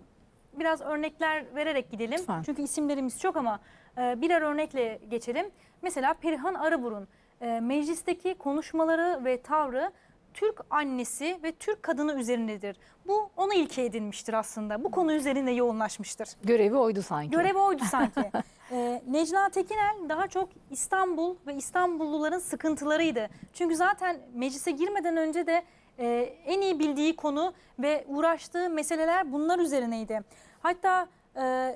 biraz örnekler vererek gidelim. Lütfen. Çünkü isimlerimiz çok ama e, birer örnekle geçelim. Mesela Perihan Arıburun e, meclisteki konuşmaları ve tavrı Türk annesi ve Türk kadını üzerindedir. Bu onu ilke edinmiştir aslında. Bu konu üzerinde yoğunlaşmıştır. Görevi oydu sanki. Görevi oydu sanki. ee, Necla Tekinel daha çok İstanbul ve İstanbulluların sıkıntılarıydı. Çünkü zaten meclise girmeden önce de e, en iyi bildiği konu ve uğraştığı meseleler bunlar üzerineydi. Hatta e,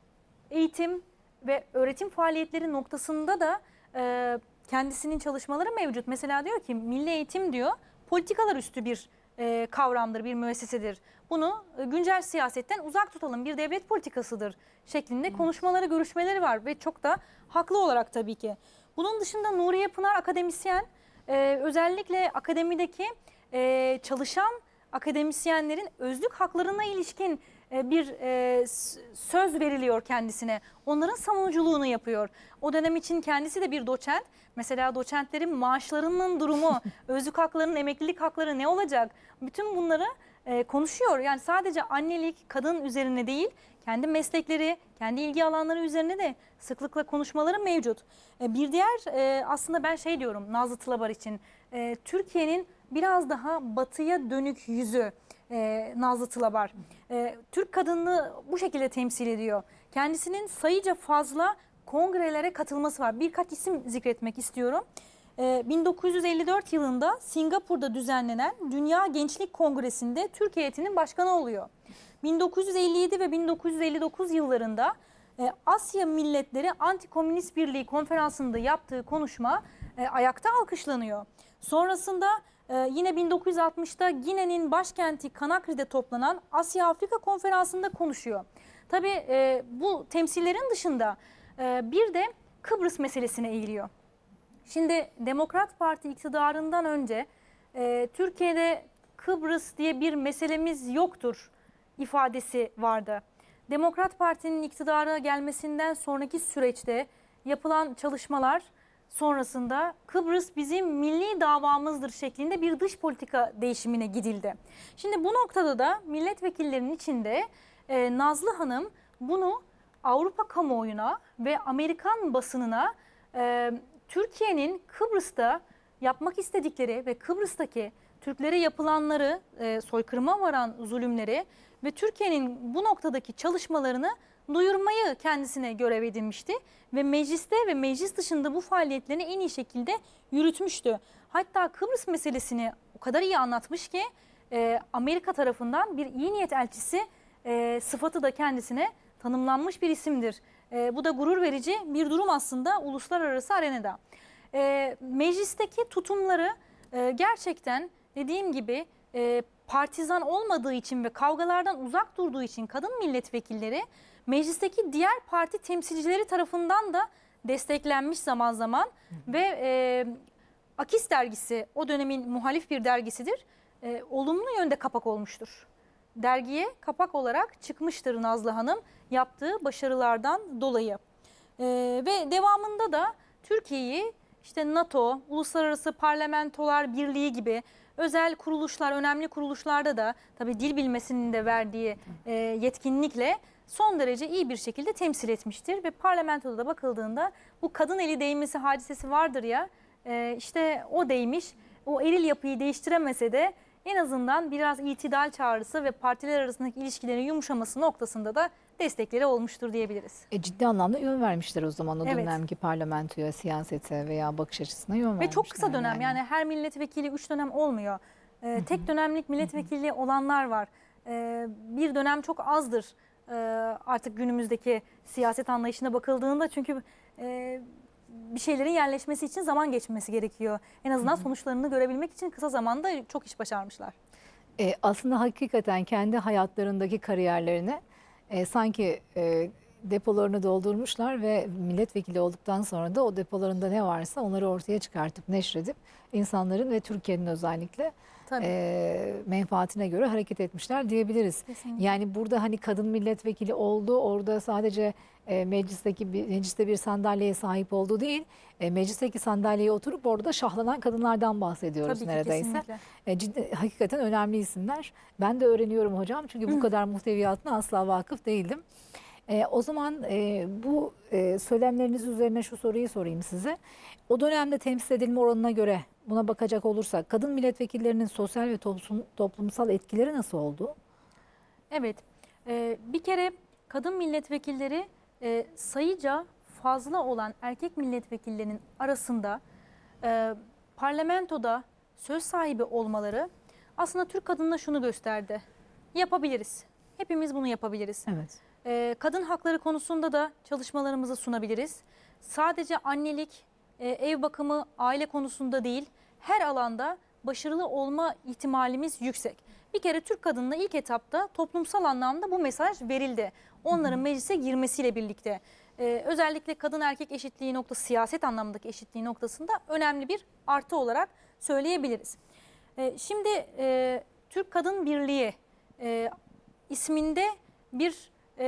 eğitim ve öğretim faaliyetleri noktasında da e, kendisinin çalışmaları mevcut. Mesela diyor ki milli eğitim diyor politikalar üstü bir e, kavramdır, bir müessesedir. Bunu e, güncel siyasetten uzak tutalım, bir devlet politikasıdır şeklinde hmm. konuşmaları, görüşmeleri var ve çok da haklı olarak tabii ki. Bunun dışında Nuriye Pınar akademisyen, e, özellikle akademideki e, çalışan akademisyenlerin özlük haklarına ilişkin e, bir e, söz veriliyor kendisine. Onların savunuculuğunu yapıyor. O dönem için kendisi de bir doçent. Mesela doçentlerin maaşlarının durumu, özlük haklarının, emeklilik hakları ne olacak? Bütün bunları e, konuşuyor. Yani sadece annelik, kadın üzerine değil, kendi meslekleri, kendi ilgi alanları üzerine de sıklıkla konuşmaları mevcut. E, bir diğer e, aslında ben şey diyorum Nazlı Tılabar için, e, Türkiye'nin biraz daha batıya dönük yüzü e, Nazlı Tılabar. E, Türk kadını bu şekilde temsil ediyor. Kendisinin sayıca fazla kongrelere katılması var. Birkaç isim zikretmek istiyorum. e, bin dokuz yüz elli dört yılında Singapur'da düzenlenen Dünya Gençlik Kongresi'nde Türk heyetinin başkanı oluyor. bin dokuz yüz elli yedi ve bin dokuz yüz elli dokuz yıllarında e, Asya Milletleri Anti-Komünist Birliği konferansında yaptığı konuşma e, ayakta alkışlanıyor. Sonrasında e, yine bin dokuz yüz altmışta Gine'nin başkenti Conakry'de toplanan Asya Afrika Konferansı'nda konuşuyor. Tabii e, bu temsillerin dışında e, bir de Kıbrıs meselesine eğiliyor. Şimdi Demokrat Parti iktidarından önce e, Türkiye'de Kıbrıs diye bir meselemiz yoktur ifadesi vardı. Demokrat Parti'nin iktidara gelmesinden sonraki süreçte yapılan çalışmalar sonrasında Kıbrıs bizim milli davamızdır şeklinde bir dış politika değişimine gidildi. Şimdi bu noktada da milletvekillerinin içinde e, Nazlı Hanım bunu Avrupa kamuoyuna ve Amerikan basınına e, Türkiye'nin Kıbrıs'ta yapmak istedikleri ve Kıbrıs'taki Türklere yapılanları, e, soykırıma varan zulümleri ve Türkiye'nin bu noktadaki çalışmalarını duyurmayı kendisine görev edinmişti. Ve mecliste ve meclis dışında bu faaliyetlerini en iyi şekilde yürütmüştü. Hatta Kıbrıs meselesini o kadar iyi anlatmış ki e, Amerika tarafından bir iyi niyet elçisi e, sıfatı da kendisine tanımlanmış bir isimdir. E, bu da gurur verici bir durum aslında uluslararası arenada. E, meclisteki tutumları e, gerçekten dediğim gibi e, partizan olmadığı için ve kavgalardan uzak durduğu için kadın milletvekilleri meclisteki diğer parti temsilcileri tarafından da desteklenmiş zaman zaman. Hı. Ve e, Akis dergisi o dönemin muhalif bir dergisidir. E, olumlu yönde kapak olmuştur. Dergiye kapak olarak çıkmıştır Nazlı Hanım yaptığı başarılardan dolayı. E, ve devamında da Türkiye'yi işte NATO, Uluslararası Parlamentolar Birliği gibi özel kuruluşlar, önemli kuruluşlarda da tabii dil bilmesinin de verdiği e, yetkinlikle son derece iyi bir şekilde temsil etmiştir. Ve parlamentoda da bakıldığında bu kadın eli değmesi hadisesi vardır ya, e, işte o değmiş, o eril yapıyı değiştiremese de en azından biraz itidal çağrısı ve partiler arasındaki ilişkilerin yumuşaması noktasında da destekleri olmuştur diyebiliriz. E, ciddi anlamda yön vermişler o zaman o Evet. dönemki parlamentoya, siyasete veya bakış açısına yön vermişler. Ve çok kısa dönem yani, yani her milletvekili üç dönem olmuyor. Ee, tek dönemlik milletvekili olanlar var. Ee, bir dönem çok azdır ee, artık günümüzdeki siyaset anlayışına bakıldığında. Çünkü e, bir şeylerin yerleşmesi için zaman geçmesi gerekiyor. En azından sonuçlarını görebilmek için kısa zamanda çok iş başarmışlar. E, aslında hakikaten kendi hayatlarındaki kariyerlerini e, sanki e, depolarını doldurmuşlar ve milletvekili olduktan sonra da o depolarında ne varsa onları ortaya çıkartıp neşredip insanların ve Türkiye'nin özellikle e, menfaatine göre hareket etmişler diyebiliriz. Kesinlikle. Yani burada hani kadın milletvekili oldu, orada sadece e, meclisteki bir, mecliste bir sandalyeye sahip olduğu değil, e, meclisteki sandalyeye oturup orada şahlanan kadınlardan bahsediyoruz Tabii ki, neredeyse. E, ciddi, hakikaten önemli isimler. Ben de öğreniyorum hocam çünkü bu kadar muhteviyatına asla vakıf değildim. E, o zaman e, bu e, söylemleriniz üzerine şu soruyu sorayım size. O dönemde temsil edilme oranına göre buna bakacak olursak kadın milletvekillerinin sosyal ve toplum, toplumsal etkileri nasıl oldu? Evet, e, bir kere kadın milletvekilleri e, sayıca fazla olan erkek milletvekillerinin arasında e, parlamentoda söz sahibi olmaları aslında Türk kadınına şunu gösterdi. Yapabiliriz. Hepimiz bunu yapabiliriz. Evet. E, kadın hakları konusunda da çalışmalarımızı sunabiliriz. Sadece annelik, e, ev bakımı, aile konusunda değil, her alanda başarılı olma ihtimalimiz yüksek. Bir kere Türk kadınına ilk etapta toplumsal anlamda bu mesaj verildi. Onların meclise girmesiyle birlikte. Ee, özellikle kadın erkek eşitliği noktası, siyaset anlamındaki eşitliği noktasında önemli bir artı olarak söyleyebiliriz. Ee, şimdi e, Türk Kadın Birliği e, isminde bir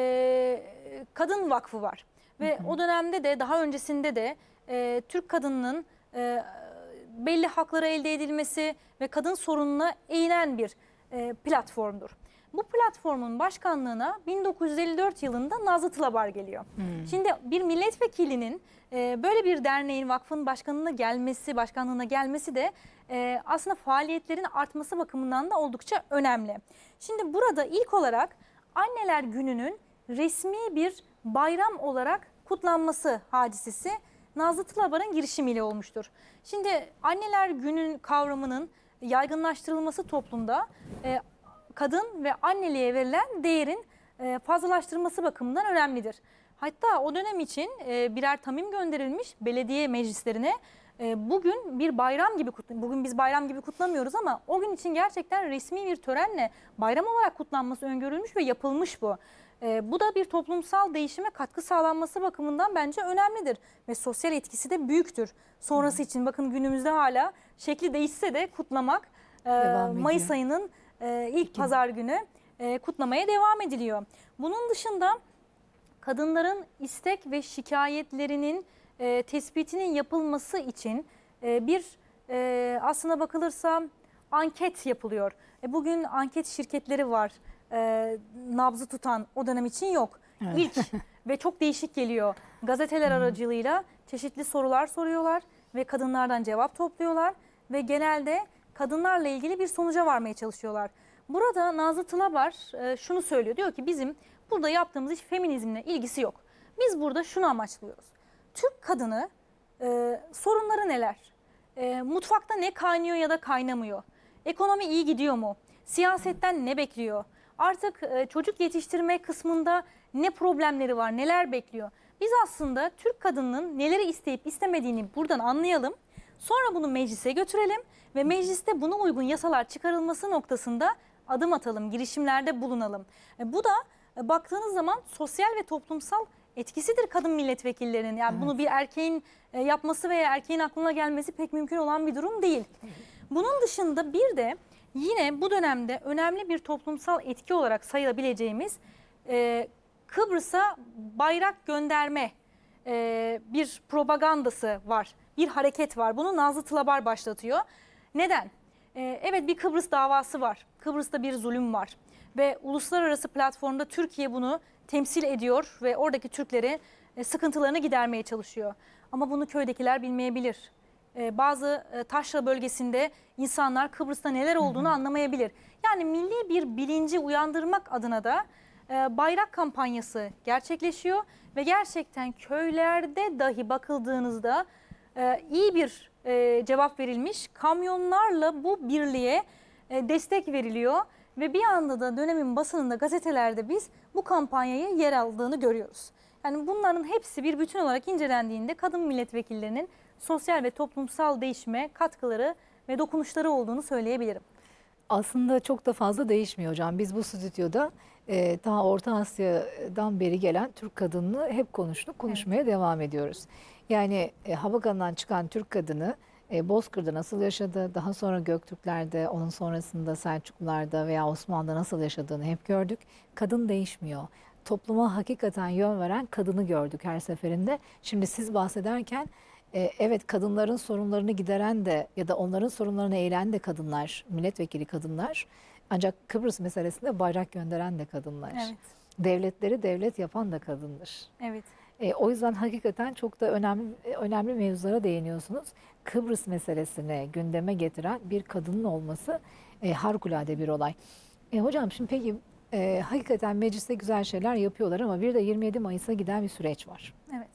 e, kadın vakfı var. Ve hı hı. o dönemde de daha öncesinde de e, Türk kadınının e, belli hakları elde edilmesi ve kadın sorununa eğilen bir e, platformdur. Bu platformun başkanlığına bin dokuz yüz elli dört yılında Nazlı Tılabar geliyor. Hmm. Şimdi bir milletvekilinin e, böyle bir derneğin, vakfın başkanlığına gelmesi, başkanlığına gelmesi de e, aslında faaliyetlerin artması bakımından da oldukça önemli. Şimdi burada ilk olarak Anneler Günü'nün resmi bir bayram olarak kutlanması hadisesi Nazlı Tılabar'ın girişimiyle olmuştur. Şimdi anneler günün kavramının yaygınlaştırılması toplumda e, kadın ve anneliğe verilen değerin e, fazlalaştırılması bakımından önemlidir. Hatta o dönem için e, birer tamim gönderilmiş belediye meclislerine. E, bugün bir bayram gibi kutlanıyor. Bugün biz bayram gibi kutlamıyoruz ama o gün için gerçekten resmi bir törenle bayram olarak kutlanması öngörülmüş ve yapılmış bu. E, bu da bir toplumsal değişime katkı sağlanması bakımından bence önemlidir ve sosyal etkisi de büyüktür. Sonrası için bakın günümüzde hala şekli değişse de kutlamak e, Mayıs ayının e, ilk İki. pazar günü e, kutlamaya devam ediliyor. Bunun dışında kadınların istek ve şikayetlerinin e, tespitinin yapılması için e, bir e, aslına bakılırsa anket yapılıyor. E, bugün anket şirketleri var. E, nabzı tutan o dönem için yok. Evet. İlk ve çok değişik geliyor. Gazeteler aracılığıyla çeşitli sorular soruyorlar ve kadınlardan cevap topluyorlar ve genelde kadınlarla ilgili bir sonuca varmaya çalışıyorlar. Burada Nazlı Tılabar e, şunu söylüyor. Diyor ki bizim burada yaptığımız iş feminizmle ilgisi yok. Biz burada şunu amaçlıyoruz. Türk kadını e, sorunları neler? E, mutfakta ne kaynıyor ya da kaynamıyor? Ekonomi iyi gidiyor mu? Siyasetten ne bekliyor? Artık e, çocuk yetiştirme kısmında ne problemleri var, neler bekliyor? Biz aslında Türk kadının neleri isteyip istemediğini buradan anlayalım. Sonra bunu meclise götürelim ve mecliste buna uygun yasalar çıkarılması noktasında adım atalım, girişimlerde bulunalım. E, bu da e, baktığınız zaman sosyal ve toplumsal etkisidir kadın milletvekillerinin. Yani evet. Bunu bir erkeğin e, yapması veya erkeğin aklına gelmesi pek mümkün olan bir durum değil. Bunun dışında bir de yine bu dönemde önemli bir toplumsal etki olarak sayılabileceğimiz e, Kıbrıs'a bayrak gönderme e, bir propagandası var. Bir hareket var. Bunu Nazlı Tılabar başlatıyor. Neden? E, evet bir Kıbrıs davası var. Kıbrıs'ta bir zulüm var. Ve uluslararası platformda Türkiye bunu temsil ediyor ve oradaki Türkleri e, sıkıntılarını gidermeye çalışıyor. Ama bunu köydekiler bilmeyebilir. E, bazı e, taşra bölgesinde insanlar Kıbrıs'ta neler olduğunu hı hı. anlamayabilir. Yani milli bir bilinci uyandırmak adına da e, bayrak kampanyası gerçekleşiyor. Ve gerçekten köylerde dahi bakıldığınızda e, iyi bir e, cevap verilmiş. Kamyonlarla bu birliğe e, destek veriliyor. Ve bir anda da dönemin basınında, gazetelerde biz bu kampanyayı yer aldığını görüyoruz. Yani bunların hepsi bir bütün olarak incelendiğinde kadın milletvekillerinin sosyal ve toplumsal değişime katkıları ve dokunuşları olduğunu söyleyebilirim. Aslında çok da fazla değişmiyor hocam. Biz bu stüdyoda e, daha Orta Asya'dan beri gelen Türk kadınını hep konuştuk, konuşmaya evet. devam ediyoruz. Yani e, Habakan'dan çıkan Türk kadını E, Bozkır'da nasıl yaşadı, daha sonra Göktürkler'de, onun sonrasında Selçuklular'da veya Osmanlı'da nasıl yaşadığını hep gördük. Kadın değişmiyor. Topluma hakikaten yön veren kadını gördük her seferinde. Şimdi siz bahsederken e, evet kadınların sorunlarını gideren de ya da onların sorunlarını eğilen de kadınlar, milletvekili kadınlar. Ancak Kıbrıs meselesinde bayrak gönderen de kadınlar. Evet. Devletleri devlet yapan da kadındır. Evet. E, o yüzden hakikaten çok da önemli önemli mevzulara değiniyorsunuz. Kıbrıs meselesini gündeme getiren bir kadının olması e, harikulade bir olay. E, hocam şimdi peki e, hakikaten mecliste güzel şeyler yapıyorlar ama bir de yirmi yedi Mayıs'a giden bir süreç var. Evet.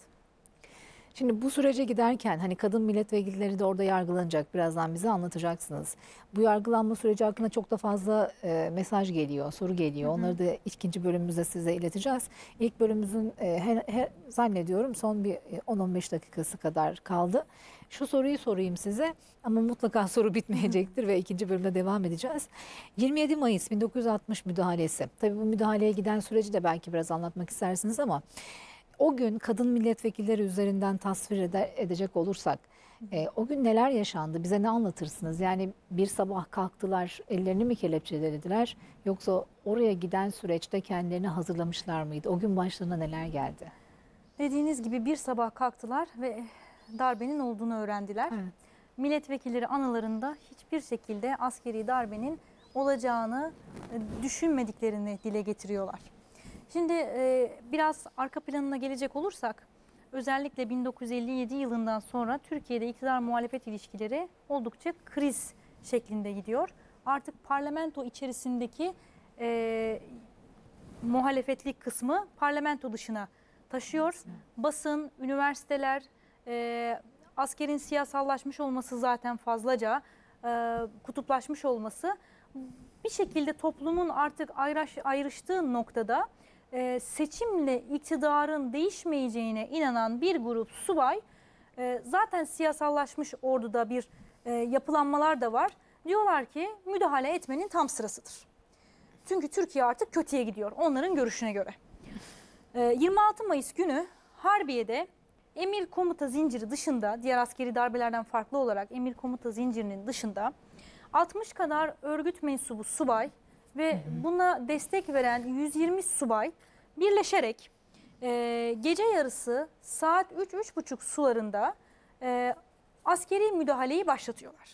Şimdi bu sürece giderken hani kadın milletvekilleri de orada yargılanacak. Birazdan bize anlatacaksınız. Bu yargılanma süreci hakkında çok da fazla e, mesaj geliyor, soru geliyor. Hı hı. Onları da ikinci bölümümüzde size ileteceğiz. İlk bölümümüzün e, he, he, zannediyorum son bir on on beş dakikası kadar kaldı. Şu soruyu sorayım size ama mutlaka soru bitmeyecektir ve ikinci bölümde devam edeceğiz. yirmi yedi Mayıs bin dokuz yüz altmış müdahalesi. Tabii bu müdahaleye giden süreci de belki biraz anlatmak istersiniz ama o gün kadın milletvekilleri üzerinden tasvir ede edecek olursak e, o gün neler yaşandı? Bize ne anlatırsınız? Yani bir sabah kalktılar, ellerini mi kelepçelediler yoksa oraya giden süreçte kendilerini hazırlamışlar mıydı? O gün başlarına neler geldi? Dediğiniz gibi bir sabah kalktılar ve darbenin olduğunu öğrendiler. Evet. Milletvekilleri anılarında hiçbir şekilde askeri darbenin olacağını düşünmediklerini dile getiriyorlar. Şimdi e, biraz arka planına gelecek olursak özellikle bin dokuz yüz elli yedi yılından sonra Türkiye'de iktidar muhalefet ilişkileri oldukça kriz şeklinde gidiyor. Artık parlamento içerisindeki e, muhalefetlik kısmı parlamento dışına taşıyor. Basın, üniversiteler, e, askerin siyasallaşmış olması zaten fazlaca, e, kutuplaşmış olması bir şekilde toplumun artık ayrış, ayrıştığı noktada e, seçimle iktidarın değişmeyeceğine inanan bir grup subay e, zaten siyasallaşmış orduda bir e, yapılanmalar da var. Diyorlar ki müdahale etmenin tam sırasıdır. Çünkü Türkiye artık kötüye gidiyor onların görüşüne göre. E, yirmi altı Mayıs günü Harbiye'de emir komuta zinciri dışında, diğer askeri darbelerden farklı olarak emir komuta zincirinin dışında altmış kadar örgüt mensubu subay ve buna destek veren yüz yirmi subay birleşerek e, gece yarısı saat üç üç buçuk sularında e, askeri müdahaleyi başlatıyorlar.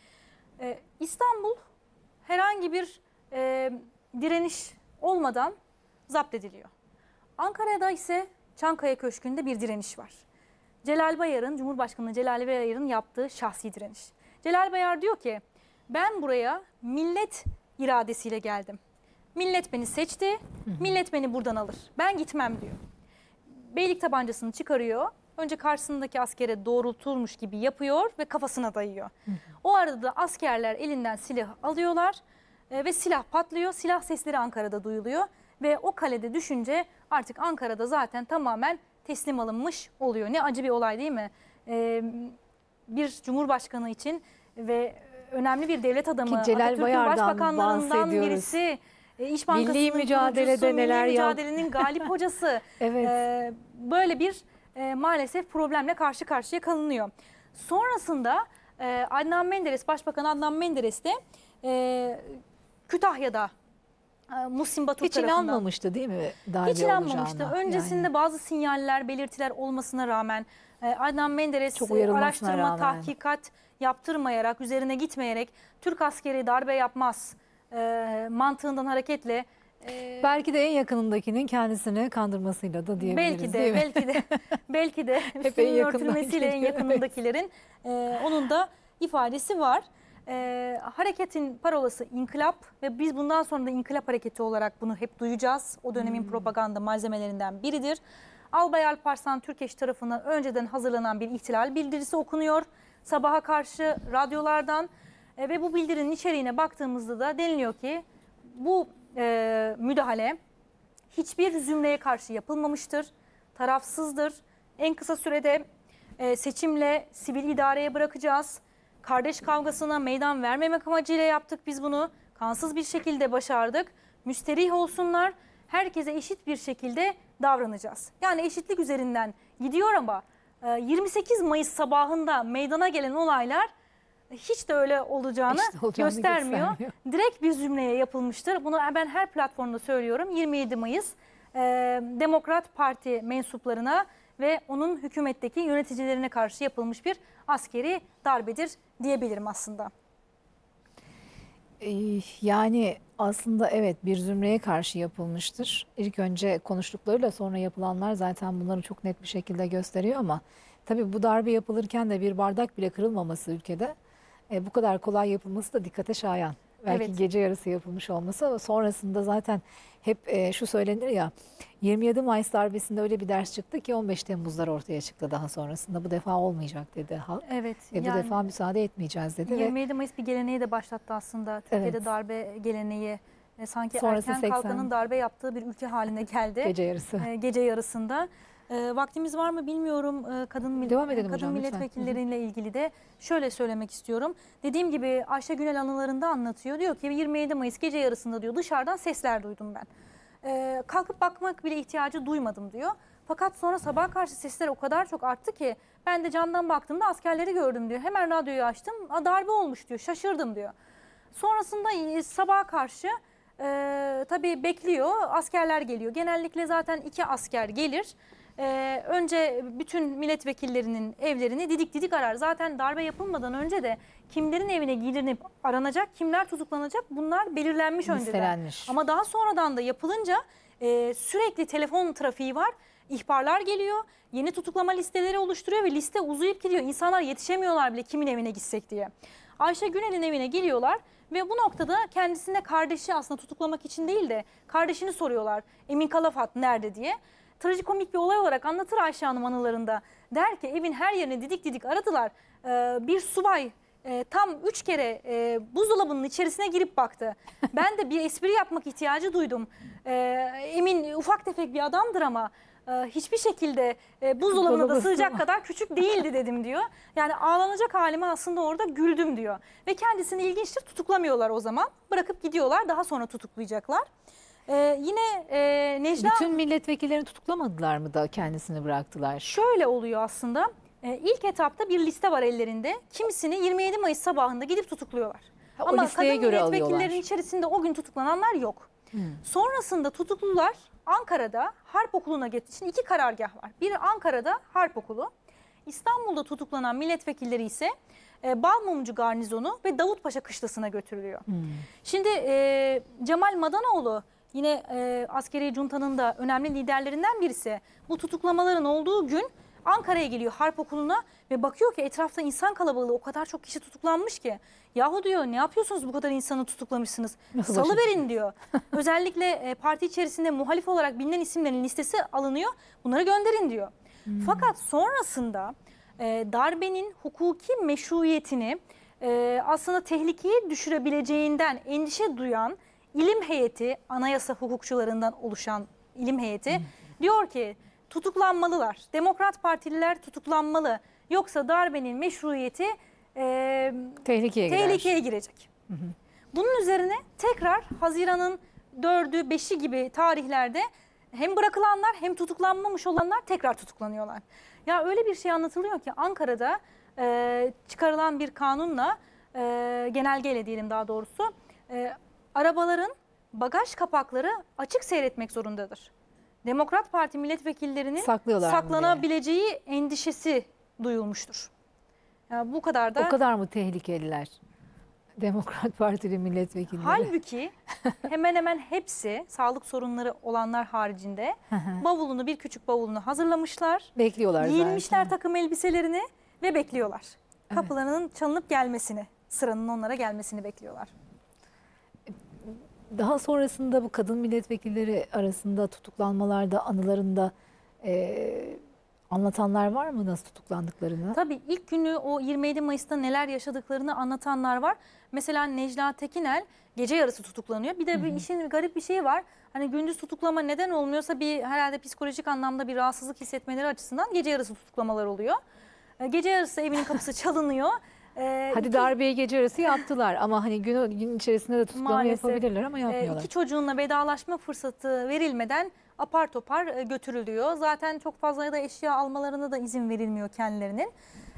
E, İstanbul herhangi bir e, direniş olmadan zapt ediliyor. Ankara'da ise Çankaya Köşkü'nde bir direniş var. Celal Bayar'ın, Cumhurbaşkanı Celal Bayar'ın yaptığı şahsi direniş. Celal Bayar diyor ki, ben buraya millet iradesiyle geldim. Millet beni seçti, millet beni buradan alır. Ben gitmem diyor. Beylik tabancasını çıkarıyor. Önce karşısındaki askere doğrulturmuş gibi yapıyor ve kafasına dayıyor. O arada da askerler elinden silah alıyorlar e, ve silah patlıyor. Silah sesleri Ankara'da duyuluyor ve o kalede düşünce artık Ankara'da zaten tamamen teslim alınmış oluyor. Ne acı bir olay değil mi? E, bir cumhurbaşkanı için ve önemli bir devlet adamı, Ki Celal Atatürk'ün Bayar'dan başbakanlarından bahsediyoruz. birisi, e, İş Bankası'nın Milli mücadelede kurucusu, neler milli yap- mücadelenin galip hocası. Evet. E, böyle bir e, maalesef problemle karşı karşıya kalınıyor. Sonrasında e, Adnan Menderes, Başbakan Adnan Menderes de e, Kütahya'da e, Muhsin Batur Hiç tarafından. inanmamıştı değil mi darbe Hiç inanmamıştı. olacağına? Öncesinde Yani. bazı sinyaller, belirtiler olmasına rağmen e, Adnan Menderes Çok e, uyarılmasına araştırma, rağmen. tahkikat yaptırmayarak, üzerine gitmeyerek Türk askeri darbe yapmaz e, mantığından hareketle e, Belki de en yakınındakinin kendisini kandırmasıyla da diyebiliriz belki değil de mi? belki de belki de en üstünün yakından örtülmesiyle en geliyor, yakınındakilerin e, onun da ifadesi var. E, hareketin parolası inkılap ve biz bundan sonra da inkılap hareketi olarak bunu hep duyacağız. O dönemin Hmm. propaganda malzemelerinden biridir. Albay Alparslan Türkeş tarafından önceden hazırlanan bir ihtilal bildirisi okunuyor. Sabaha karşı radyolardan e, ve bu bildirinin içeriğine baktığımızda da deniliyor ki bu e, müdahale hiçbir zümreye karşı yapılmamıştır, tarafsızdır. En kısa sürede e, seçimle sivil idareye bırakacağız. Kardeş kavgasına meydan vermemek amacıyla yaptık biz bunu. Kansız bir şekilde başardık. Müsterih olsunlar. Herkese eşit bir şekilde davranacağız. Yani eşitlik üzerinden gidiyor ama e, yirmi sekiz Mayıs sabahında meydana gelen olaylar hiç de öyle olacağını, Eşit olacağını göstermiyor. göstermiyor. Direkt bir zümreye yapılmıştır. Bunu ben her platformda söylüyorum. yirmi yedi Mayıs e, Demokrat Parti mensuplarına ve onun hükümetteki yöneticilerine karşı yapılmış bir askeri darbedir diyebilirim aslında. Ee, Yani aslında evet bir zümreye karşı yapılmıştır. İlk önce konuştuklarıyla sonra yapılanlar zaten bunları çok net bir şekilde gösteriyor ama tabii bu darbe yapılırken de bir bardak bile kırılmaması ülkede e, bu kadar kolay yapılması da dikkate şayan. Belki Evet. gece yarısı yapılmış olması ama sonrasında zaten hep e, şu söylenir ya yirmi yedi Mayıs darbesinde öyle bir ders çıktı ki on beş Temmuzlar ortaya çıktı daha sonrasında. Bu defa olmayacak dedi halk. Evet. E, bu yani defa müsaade etmeyeceğiz dedi ve yirmi yedi Mayıs bir geleneği de başlattı aslında. Türkiye'de Evet. darbe geleneği. E, sanki Sonrası erken seksen kalkanın darbe yaptığı bir ülke haline geldi. gece yarısı. E, gece yarısında. E, vaktimiz var mı bilmiyorum. E, kadın mil- Devam edelim kadın hocam, lütfen. milletvekilleriyle ilgili de şöyle söylemek istiyorum. Dediğim gibi Ayşe Günel anılarında anlatıyor. Diyor ki yirmi yedi Mayıs gece yarısında diyor dışarıdan sesler duydum ben. E, kalkıp bakmak bile ihtiyacı duymadım diyor. Fakat sonra sabah karşı sesler o kadar çok arttı ki ben de camdan baktığımda askerleri gördüm diyor. Hemen radyoyu açtım. Aa, darbe olmuş diyor. Şaşırdım diyor. Sonrasında e, sabaha karşı e, tabii bekliyor. Askerler geliyor. Genellikle zaten iki asker gelir. E, önce bütün milletvekillerinin evlerini didik didik arar. Zaten darbe yapılmadan önce de kimlerin evine gidilinip aranacak, kimler tutuklanacak bunlar belirlenmiş önceden. Listelenmiş. Ama daha sonradan da yapılınca e, sürekli telefon trafiği var. İhbarlar geliyor. Yeni tutuklama listeleri oluşturuyor ve liste uzayıp gidiyor. İnsanlar yetişemiyorlar bile kimin evine gitsek diye. Ayşe Günel'in evine geliyorlar ve bu noktada kendisine kardeşi aslında tutuklamak için değil de kardeşini soruyorlar. Emin Kalafat nerede diye. trajikomik bir olay olarak anlatır Ayşe Hanım anılarında. Der ki evin her yerine didik didik aradılar. Ee, bir subay e, tam üç kere e, buzdolabının içerisine girip baktı. Ben de bir espri yapmak ihtiyacı duydum. Ee, Emin ufak tefek bir adamdır ama e, hiçbir şekilde e, buzdolabına da Dolabı sığacak sığmaz. kadar küçük değildi dedim diyor. Yani ağlanacak halime aslında orada güldüm diyor. Ve kendisini ilginçtir tutuklamıyorlar o zaman. Bırakıp gidiyorlar, daha sonra tutuklayacaklar. Ee, yine e, Necla... Bütün milletvekillerini tutuklamadılar mı da kendisini bıraktılar? Şöyle oluyor aslında. Ee, ilk etapta bir liste var ellerinde. Kimisini yirmi yedi Mayıs sabahında gidip tutukluyorlar. Ha, o Ama listeye kadın göre milletvekillerin alıyorlar. içerisinde o gün tutuklananlar yok. Hmm. Sonrasında tutuklular Ankara'da Harp Okulu'na geçti. Şimdi iki karargah var. Biri Ankara'da Harp Okulu. İstanbul'da tutuklanan milletvekilleri ise e, Balmumcu Garnizonu ve Davutpaşa Kışlası'na götürülüyor. Hmm. Şimdi e, Cemal Madanoğlu yine e, askeri juntanın da önemli liderlerinden birisi. Bu tutuklamaların olduğu gün Ankara'ya geliyor Harp Okulu'na ve bakıyor ki etrafta insan kalabalığı, o kadar çok kişi tutuklanmış ki. Yahu diyor, ne yapıyorsunuz, bu kadar insanı tutuklamışsınız? Nasıl Salıverin diyor. Özellikle e, parti içerisinde muhalif olarak bilinen isimlerin listesi alınıyor. Bunları gönderin diyor. Hmm. Fakat sonrasında e, darbenin hukuki meşruiyetini e, aslında tehlikeye düşürebileceğinden endişe duyan ilim heyeti, anayasa hukukçularından oluşan ilim heyeti diyor ki tutuklanmalılar. Demokrat Partililer tutuklanmalı. Yoksa darbenin meşruiyeti e, Tehlikeye girer. tehlikeye girecek. Bunun üzerine tekrar Haziran'ın dördü, beşi gibi tarihlerde hem bırakılanlar hem tutuklanmamış olanlar tekrar tutuklanıyorlar. Ya öyle bir şey anlatılıyor ki Ankara'da e, çıkarılan bir kanunla, e, genelgeyle diyelim daha doğrusu, e, arabaların bagaj kapakları açık seyretmek zorundadır. Demokrat Parti milletvekillerinin Saklıyorlar mı saklanabileceği endişesi duyulmuştur. Ya bu kadar da. O kadar mı tehlikeliler? Demokrat Partili milletvekilleri. Halbuki hemen hemen hepsi sağlık sorunları olanlar haricinde bavulunu, bir küçük bavulunu hazırlamışlar. Bekliyorlar Giyinmişler zaten. takım elbiselerini ve bekliyorlar. Kapılarının çalınıp gelmesini, sıranın onlara gelmesini bekliyorlar. Daha sonrasında bu kadın milletvekilleri arasında tutuklanmalarda, anılarında e, anlatanlar var mı nasıl tutuklandıklarını? Tabii ilk günü o yirmi yedi Mayıs'ta neler yaşadıklarını anlatanlar var. Mesela Necla Tekinel gece yarısı tutuklanıyor. Bir de bir işin garip bir şeyi var. Hani gündüz tutuklama neden olmuyorsa bir herhalde psikolojik anlamda bir rahatsızlık hissetmeleri açısından gece yarısı tutuklamalar oluyor. E, Gece yarısı evinin kapısı çalınıyor. E, Hadi iki- darbeyi gece yarısı yaptılar ama hani gün, gün içerisinde de tutuklama Maalesef. yapabilirler ama e, yapmıyorlar. iki çocuğunla vedalaşma fırsatı verilmeden apar topar e, götürülüyor. Zaten çok fazla da eşya almalarına da izin verilmiyor kendilerinin.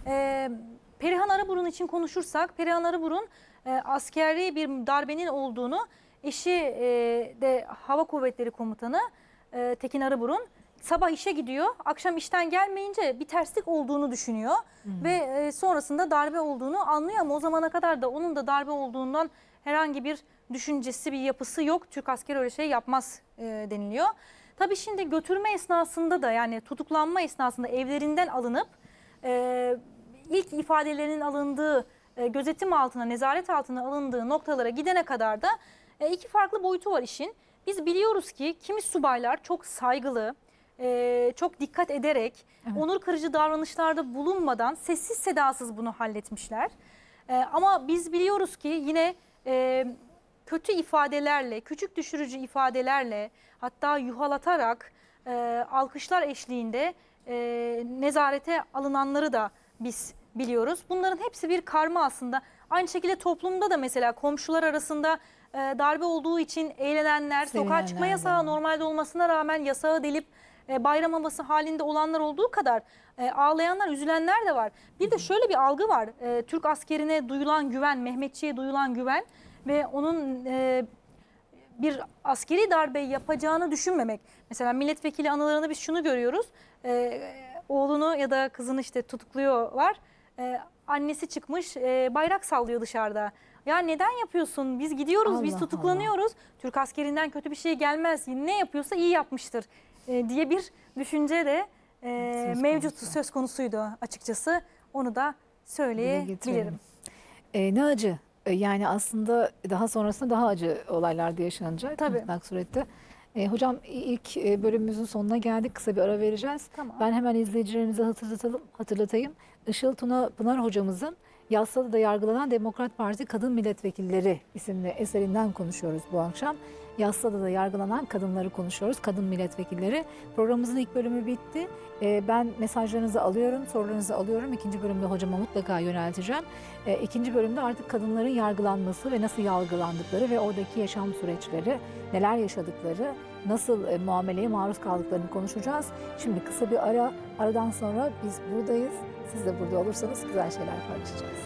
E, Perihan Araburun için konuşursak, Perihan Araburun e, askeri bir darbenin olduğunu, eşi e, de Hava Kuvvetleri Komutanı e, Tekin Araburun sabah işe gidiyor, akşam işten gelmeyince bir terslik olduğunu düşünüyor ve e, sonrasında darbe olduğunu anlıyor ama o zamana kadar da onun da darbe olduğundan herhangi bir düşüncesi, bir yapısı yok. Türk askeri öyle şey yapmaz e, deniliyor. Tabii şimdi götürme esnasında da, yani tutuklanma esnasında evlerinden alınıp e, ilk ifadelerinin alındığı, e, gözetim altına, nezaret altına alındığı noktalara gidene kadar da e, iki farklı boyutu var işin. Biz biliyoruz ki kimi subaylar çok saygılı, e, çok dikkat ederek, Evet. onur kırıcı davranışlarda bulunmadan sessiz sedasız bunu halletmişler. E, ama biz biliyoruz ki yine e, kötü ifadelerle, küçük düşürücü ifadelerle, hatta yuhalatarak e, alkışlar eşliğinde e, nezarete alınanları da biz biliyoruz. Bunların hepsi bir karma aslında. Aynı şekilde toplumda da mesela komşular arasında e, darbe olduğu için eğlenenler, sokağa Sevinenler çıkma de yasağı var. normalde olmasına rağmen yasağı delip e, bayram havası halinde olanlar olduğu kadar e, ağlayanlar, üzülenler de var. Bir de şöyle bir algı var. E, Türk askerine duyulan güven, Mehmetçiğe duyulan güven ve onun e, bir askeri darbe yapacağını düşünmemek. Mesela milletvekili anılarında biz şunu görüyoruz. E, oğlunu ya da kızını işte tutukluyorlar. E, annesi çıkmış e, bayrak sallıyor dışarıda. Ya neden yapıyorsun? Biz gidiyoruz, biz Allah tutuklanıyoruz. Türk askerinden kötü bir şey gelmez. Ne yapıyorsa iyi yapmıştır e, diye bir düşünce de e, Söz mevcut konusu. söz konusuydu açıkçası. Onu da Dile söyleyebilirim. getirelim. E, ne acı. E, yani aslında daha sonrasında daha acı olaylar da yaşanacak. Tabii. Mutlak surette. E, hocam ilk e, bölümümüzün sonuna geldik. Kısa bir ara vereceğiz. Tamam. Ben hemen izleyicilerimize hatırlatalım, hatırlatayım. Işıl Tuna Pınar hocamızın Yassıada'da yargılanan Demokrat Parti Kadın Milletvekilleri isimli eserinden konuşuyoruz bu akşam. Yassıada'da yargılanan kadınları konuşuyoruz. Kadın milletvekilleri. Programımızın ilk bölümü bitti. Ee, ben mesajlarınızı alıyorum, sorularınızı alıyorum. İkinci bölümde hocama mutlaka yönelteceğim. Ee, ikinci bölümde artık kadınların yargılanması ve nasıl yargılandıkları ve oradaki yaşam süreçleri, neler yaşadıkları, nasıl e, muameleye maruz kaldıklarını konuşacağız. Şimdi kısa bir ara, aradan sonra biz buradayız. Siz de burada olursanız güzel şeyler paylaşacağız.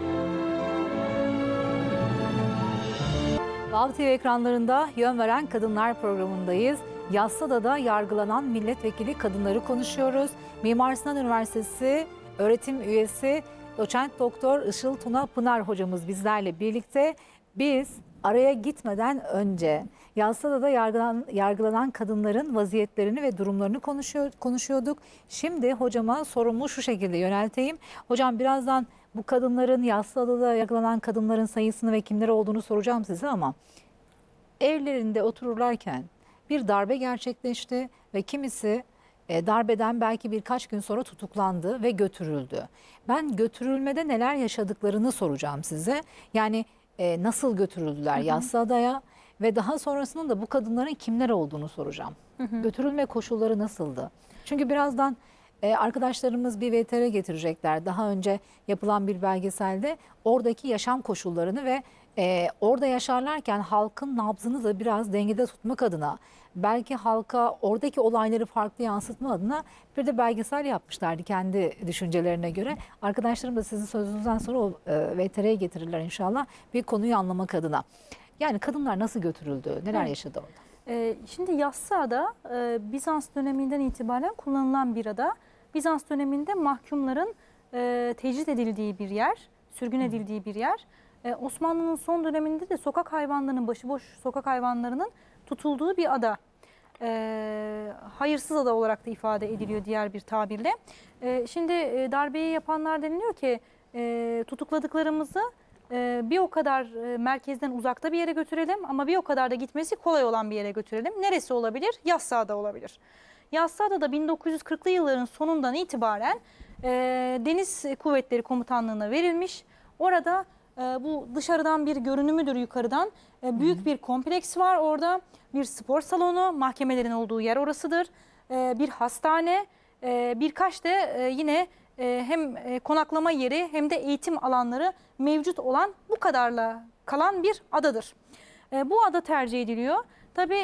Vav T V ekranlarında Yön Veren Kadınlar programındayız. Yassıada'da yargılanan milletvekili kadınları konuşuyoruz. Mimar Sinan Üniversitesi öğretim üyesi doçent doktor Işıl Tuna Pınar hocamız bizlerle birlikte. Biz araya gitmeden önce Yassıada'da yargılanan, yargılanan kadınların vaziyetlerini ve durumlarını konuşuyor, konuşuyorduk. Şimdi hocama sorumu şu şekilde yönelteyim. Hocam birazdan bu kadınların, Yassıada'da yargılanan kadınların sayısını ve kimler olduğunu soracağım size ama evlerinde otururlarken bir darbe gerçekleşti ve kimisi e, darbeden belki birkaç gün sonra tutuklandı ve götürüldü. Ben götürülmede neler yaşadıklarını soracağım size. Yani e, nasıl götürüldüler Yassıada'ya ve daha sonrasında da bu kadınların kimler olduğunu soracağım. Hı hı. Götürülme koşulları nasıldı? Çünkü birazdan Ee, arkadaşlarımız bir V T R getirecekler. Daha önce yapılan bir belgeselde oradaki yaşam koşullarını ve e, orada yaşarlarken halkın nabzını da biraz dengede tutmak adına, belki halka oradaki olayları farklı yansıtma adına bir de belgesel yapmışlardı kendi düşüncelerine göre. Arkadaşlarım da sizin sözünüzden sonra o e, V T R'ye getirirler inşallah bir konuyu anlamak adına. Yani kadınlar nasıl götürüldü, neler Evet. yaşadı orada? Ee, şimdi Yassıada e, Bizans döneminden itibaren kullanılan bir ada. Bizans döneminde mahkumların e, tecrit edildiği bir yer, sürgün edildiği bir yer. E, Osmanlı'nın son döneminde de sokak hayvanlarının, başıboş sokak hayvanlarının tutulduğu bir ada. E, hayırsız ada olarak da ifade ediliyor diğer bir tabirle. E, şimdi e, darbeyi yapanlar deniliyor ki e, tutukladıklarımızı e, bir o kadar e, merkezden uzakta bir yere götürelim ama bir o kadar da gitmesi kolay olan bir yere götürelim. Neresi olabilir? Yassıada olabilir. Yassıada'da bin dokuz yüz kırklı yılların sonundan itibaren e, Deniz Kuvvetleri Komutanlığı'na verilmiş. Orada e, bu dışarıdan bir görünümüdür yukarıdan. E, büyük bir kompleks var. Orada bir spor salonu, mahkemelerin olduğu yer orasıdır. E, bir hastane, e, birkaç da e, yine e, hem e, konaklama yeri hem de eğitim alanları mevcut olan bu kadarla kalan bir adadır. E, bu ada tercih ediliyor. Tabii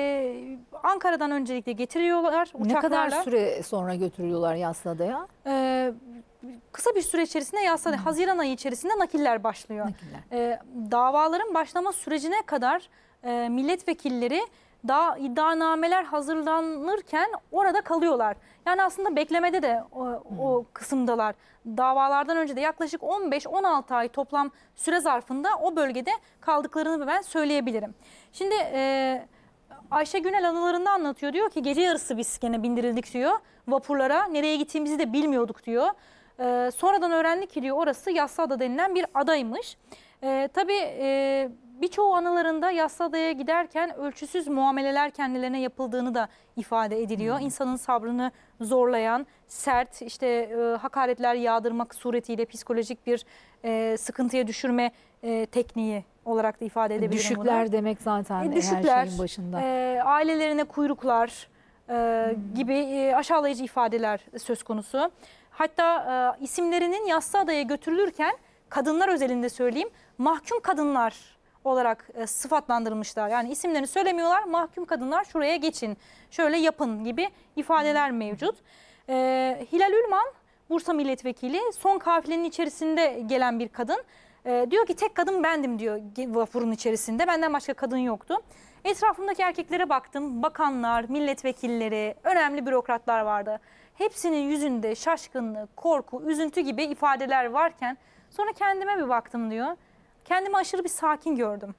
e, Ankara'dan öncelikle getiriyorlar uçaklarla. Ne kadar süre sonra götürüyorlar Yassıada'ya? E, kısa bir süre içerisinde Yassıada, hmm. Haziran ayı içerisinde nakiller başlıyor. Nakiller. E, davaların başlama sürecine kadar e, milletvekilleri daha iddianameler hazırlanırken orada kalıyorlar. Yani aslında beklemede de o, hmm. o kısımdalar. Davalardan önce de yaklaşık on beş on altı ay toplam süre zarfında o bölgede kaldıklarını ben söyleyebilirim. Şimdi e, Ayşe Günel anılarında anlatıyor. Diyor ki gece yarısı biz gene bindirildik diyor vapurlara. Nereye gittiğimizi de bilmiyorduk diyor. E, sonradan öğrendik ki diyor orası Yassıada denilen bir adaymış. E, tabii e, birçoğu anılarında Yassıada'ya giderken ölçüsüz muameleler kendilerine yapıldığını da ifade ediliyor. Hmm. İnsanın sabrını zorlayan, sert işte e, hakaretler yağdırmak suretiyle psikolojik bir e, sıkıntıya düşürme e, tekniği olarak da ifade edebilirim. Düşükler bunu. demek zaten e, düşükler, her şeyin başında. E, ailelerine kuyruklar e, hmm. gibi e, aşağılayıcı ifadeler söz konusu. Hatta e, isimlerinin Yassıada'ya götürülürken kadınlar özelinde söyleyeyim mahkum kadınlar olarak e, sıfatlandırılmışlar. Yani isimlerini söylemiyorlar. Mahkum kadınlar şuraya geçin, şöyle yapın gibi ifadeler mevcut. E, Hilal Ülman, Bursa milletvekili, son kafilenin içerisinde gelen bir kadın. E, diyor ki tek kadın bendim diyor vapurun içerisinde. Benden başka kadın yoktu. Etrafımdaki erkeklere baktım. Bakanlar, milletvekilleri, önemli bürokratlar vardı. Hepsinin yüzünde şaşkınlık, korku, üzüntü gibi ifadeler varken sonra kendime bir baktım diyor. Kendimi aşırı bir sakin gördüm.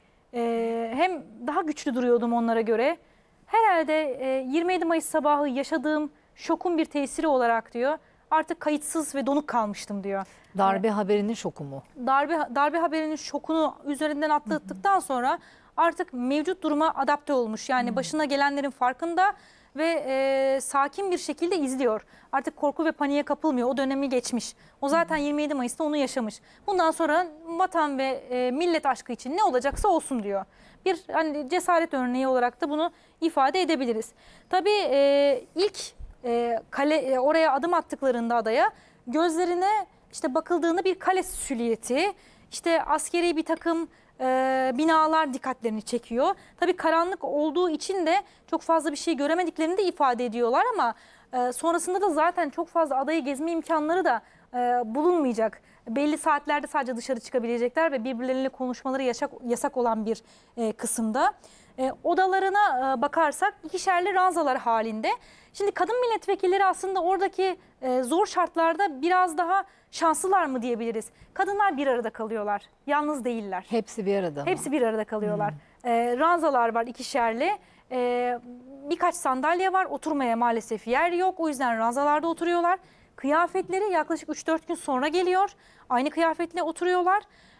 Ee, hem daha güçlü duruyordum onlara göre. Herhalde e, yirmi yedi Mayıs sabahı yaşadığım şokun bir tesiri olarak diyor. Artık kayıtsız ve donuk kalmıştım diyor. Darbe ee, haberinin şoku mu? Darbe darbe haberinin şokunu üzerinden atlattıktan sonra artık mevcut duruma adapte olmuş. Yani başına gelenlerin farkında ve e, sakin bir şekilde izliyor. Artık korku ve paniğe kapılmıyor. O dönemi geçmiş. O zaten yirmi yedi Mayıs'ta onu yaşamış. Bundan sonra vatan ve e, millet aşkı için ne olacaksa olsun diyor. Bir hani cesaret örneği olarak da bunu ifade edebiliriz. Tabii e, ilk e, kale e, oraya adım attıklarında adaya gözlerine işte bakıldığında bir kale silüeti, işte askeri bir takım e, binalar dikkatlerini çekiyor. Tabii karanlık olduğu için de çok fazla bir şey göremediklerini de ifade ediyorlar ama e, sonrasında da zaten çok fazla adayı gezme imkanları da e, bulunmayacak. Belli saatlerde sadece dışarı çıkabilecekler ve birbirleriyle konuşmaları yasak, yasak olan bir e, kısımda. E, odalarına e, bakarsak ikişerli ranzalar halinde. Şimdi kadın milletvekilleri aslında oradaki e, zor şartlarda biraz daha şanslılar mı diyebiliriz? Kadınlar bir arada kalıyorlar, yalnız değiller. Hepsi bir arada mı? Hepsi bir arada kalıyorlar. Hmm. E, ranzalar var ikişerli. E, birkaç sandalye var, oturmaya maalesef yer yok. O yüzden ranzalarda oturuyorlar. Kıyafetleri yaklaşık üç dört gün sonra geliyor. Aynı kıyafetle oturuyorlar.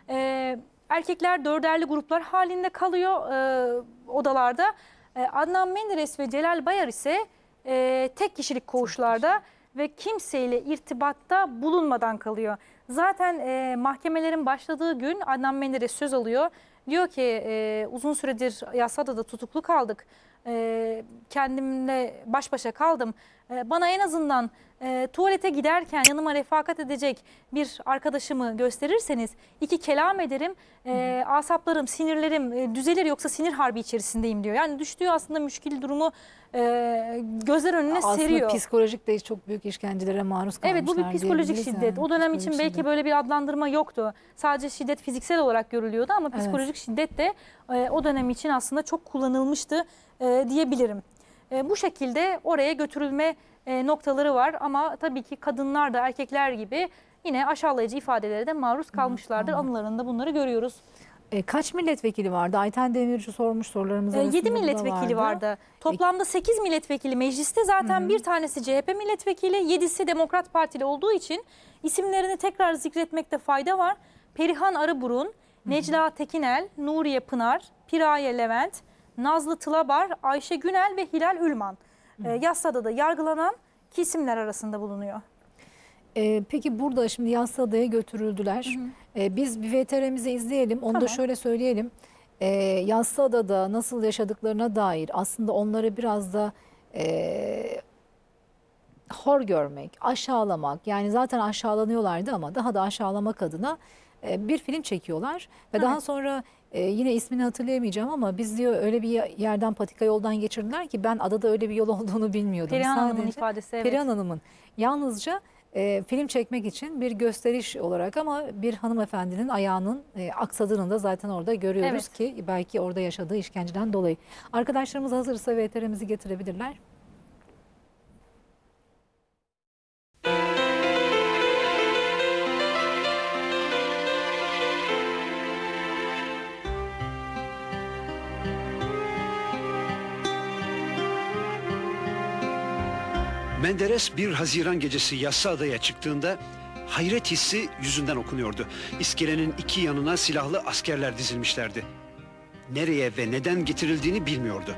E, erkekler dörderli gruplar halinde kalıyor e, odalarda. E, Adnan Menderes ve Celal Bayar ise e, tek kişilik koğuşlarda ve kimseyle irtibatta bulunmadan kalıyor. Zaten e, mahkemelerin başladığı gün Adnan Menderes söz alıyor. Diyor ki e, uzun süredir Yassıada'da tutuklu kaldık. E, kendimle baş başa kaldım. E, bana en azından e, tuvalete giderken yanıma refakat edecek bir arkadaşımı gösterirseniz iki kelam ederim. E, asaplarım, sinirlerim e, düzelir yoksa sinir harbi içerisindeyim diyor. Yani düştüğü aslında müşkil durumu e, gözler önüne aslında seriyor. Aslında psikolojik de çok büyük işkencelere maruz kalmışlar. Evet, bu bir psikolojik şiddet. Yani. O dönem için belki şiddet. böyle bir adlandırma yoktu. Sadece şiddet fiziksel olarak görülüyordu ama Evet. psikolojik şiddet de e, o dönem için aslında çok kullanılmıştı e, diyebilirim. E, bu şekilde oraya götürülme e, noktaları var ama tabii ki kadınlar da erkekler gibi yine aşağılayıcı ifadelere de maruz kalmışlardır. Evet, anılarında bunları görüyoruz. E, kaç milletvekili vardı? Ayten Demirci sormuş sorularımız E, arasında. yedi milletvekili vardı. vardı. Toplamda sekiz milletvekili mecliste, zaten Hı-hı. bir tanesi C H P milletvekili, yedisi Demokrat Partili olduğu için isimlerini tekrar zikretmekte fayda var. Perihan Arıburun, Hı-hı. Necla Tekinel, Nuriye Pınar, Piraye Levent, Nazlı Tılabar, Ayşe Günel ve Hilal Ülman. E, Yassıada'da yargılanan ki isimler arasında bulunuyor. Ee, peki burada şimdi Yassıada'ya götürüldüler. Hı hı. Ee, biz bir V T R'mizi izleyelim. Onu tamam. da şöyle söyleyelim. Ee, Yassıada'da nasıl yaşadıklarına dair aslında onları biraz da e, hor görmek, aşağılamak. Yani zaten aşağılanıyorlardı ama daha da aşağılamak adına e, bir film çekiyorlar. Ve evet. daha sonra e, yine ismini hatırlayamayacağım ama biz diyor öyle bir yerden patika yoldan geçirdiler ki ben adada öyle bir yol olduğunu bilmiyordum. Perihan Hanım'ın ifadesi. Evet. Perihan Hanım'ın yalnızca E, film çekmek için bir gösteriş olarak ama bir hanımefendinin ayağının e, aksadığını da zaten orada görüyoruz evet. ki belki orada yaşadığı işkenceden dolayı. Arkadaşlarımız hazırsa V T R'mizi getirebilirler. Menderes bir Haziran gecesi Yassıada'ya çıktığında hayret hissi yüzünden okunuyordu. İskelenin iki yanına silahlı askerler dizilmişlerdi. Nereye ve neden getirildiğini bilmiyordu.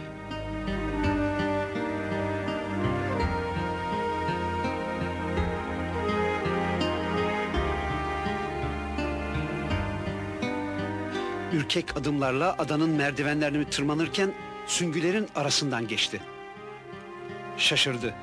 Ürkek adımlarla adanın merdivenlerini tırmanırken süngülerin arasından geçti. Şaşırdı.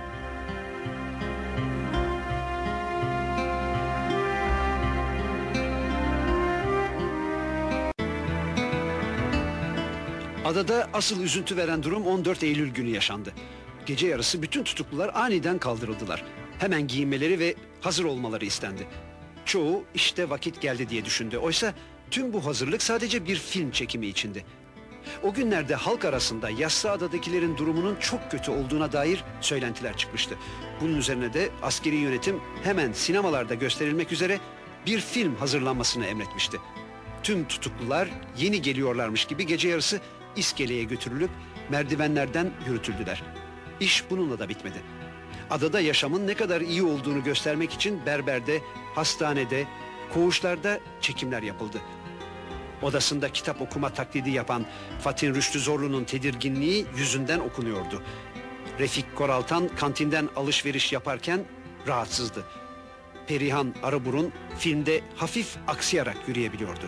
Adada asıl üzüntü veren durum on dört Eylül günü yaşandı. Gece yarısı bütün tutuklular aniden kaldırıldılar. Hemen giyinmeleri ve hazır olmaları istendi. Çoğu işte vakit geldi diye düşündü. Oysa tüm bu hazırlık sadece bir film çekimi içindi. O günlerde halk arasında Yassıada'dakilerin durumunun çok kötü olduğuna dair söylentiler çıkmıştı. Bunun üzerine de askeri yönetim hemen sinemalarda gösterilmek üzere bir film hazırlanmasını emretmişti. Tüm tutuklular yeni geliyorlarmış gibi gece yarısı İskele'ye götürülüp merdivenlerden yürütüldüler. İş bununla da bitmedi. Adada yaşamın ne kadar iyi olduğunu göstermek için berberde, hastanede, koğuşlarda çekimler yapıldı. Odasında kitap okuma taklidi yapan Fatih Rüştü Zorlu'nun tedirginliği yüzünden okunuyordu. Refik Koraltan kantinden alışveriş yaparken rahatsızdı. Perihan Arıburun filmde hafif aksayarak yürüyebiliyordu.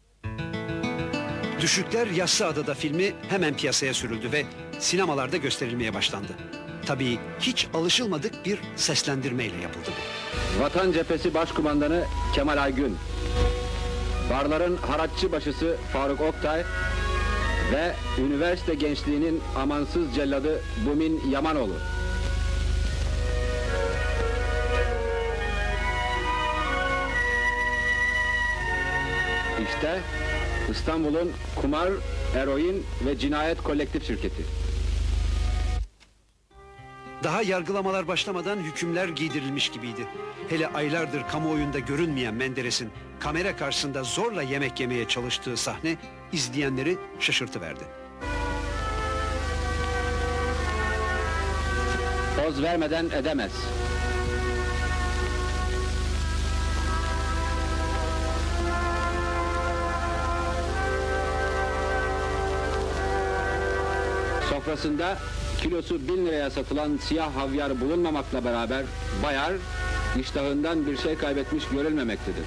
Düşükler Yassıada'da filmi hemen piyasaya sürüldü ve sinemalarda gösterilmeye başlandı. Tabii hiç alışılmadık bir seslendirmeyle yapıldı bu. Vatan Cephesi Başkumandanı Kemal Aygün, Barların Haratçı Başısı Faruk Oktay ve üniversite gençliğinin amansız celladı Bumin Yamanoğlu. İşte İstanbul'un kumar, eroin ve cinayet kolektif şirketi. Daha yargılamalar başlamadan hükümler giydirilmiş gibiydi. Hele aylardır kamuoyunda görünmeyen Menderes'in kamera karşısında zorla yemek yemeye çalıştığı sahne izleyenleri şaşırtıverdi. Poz vermeden edemez. Sofrasında kilosu bin liraya satılan siyah havyar bulunmamakla beraber Bayar iştahından bir şey kaybetmiş görülmemektedir.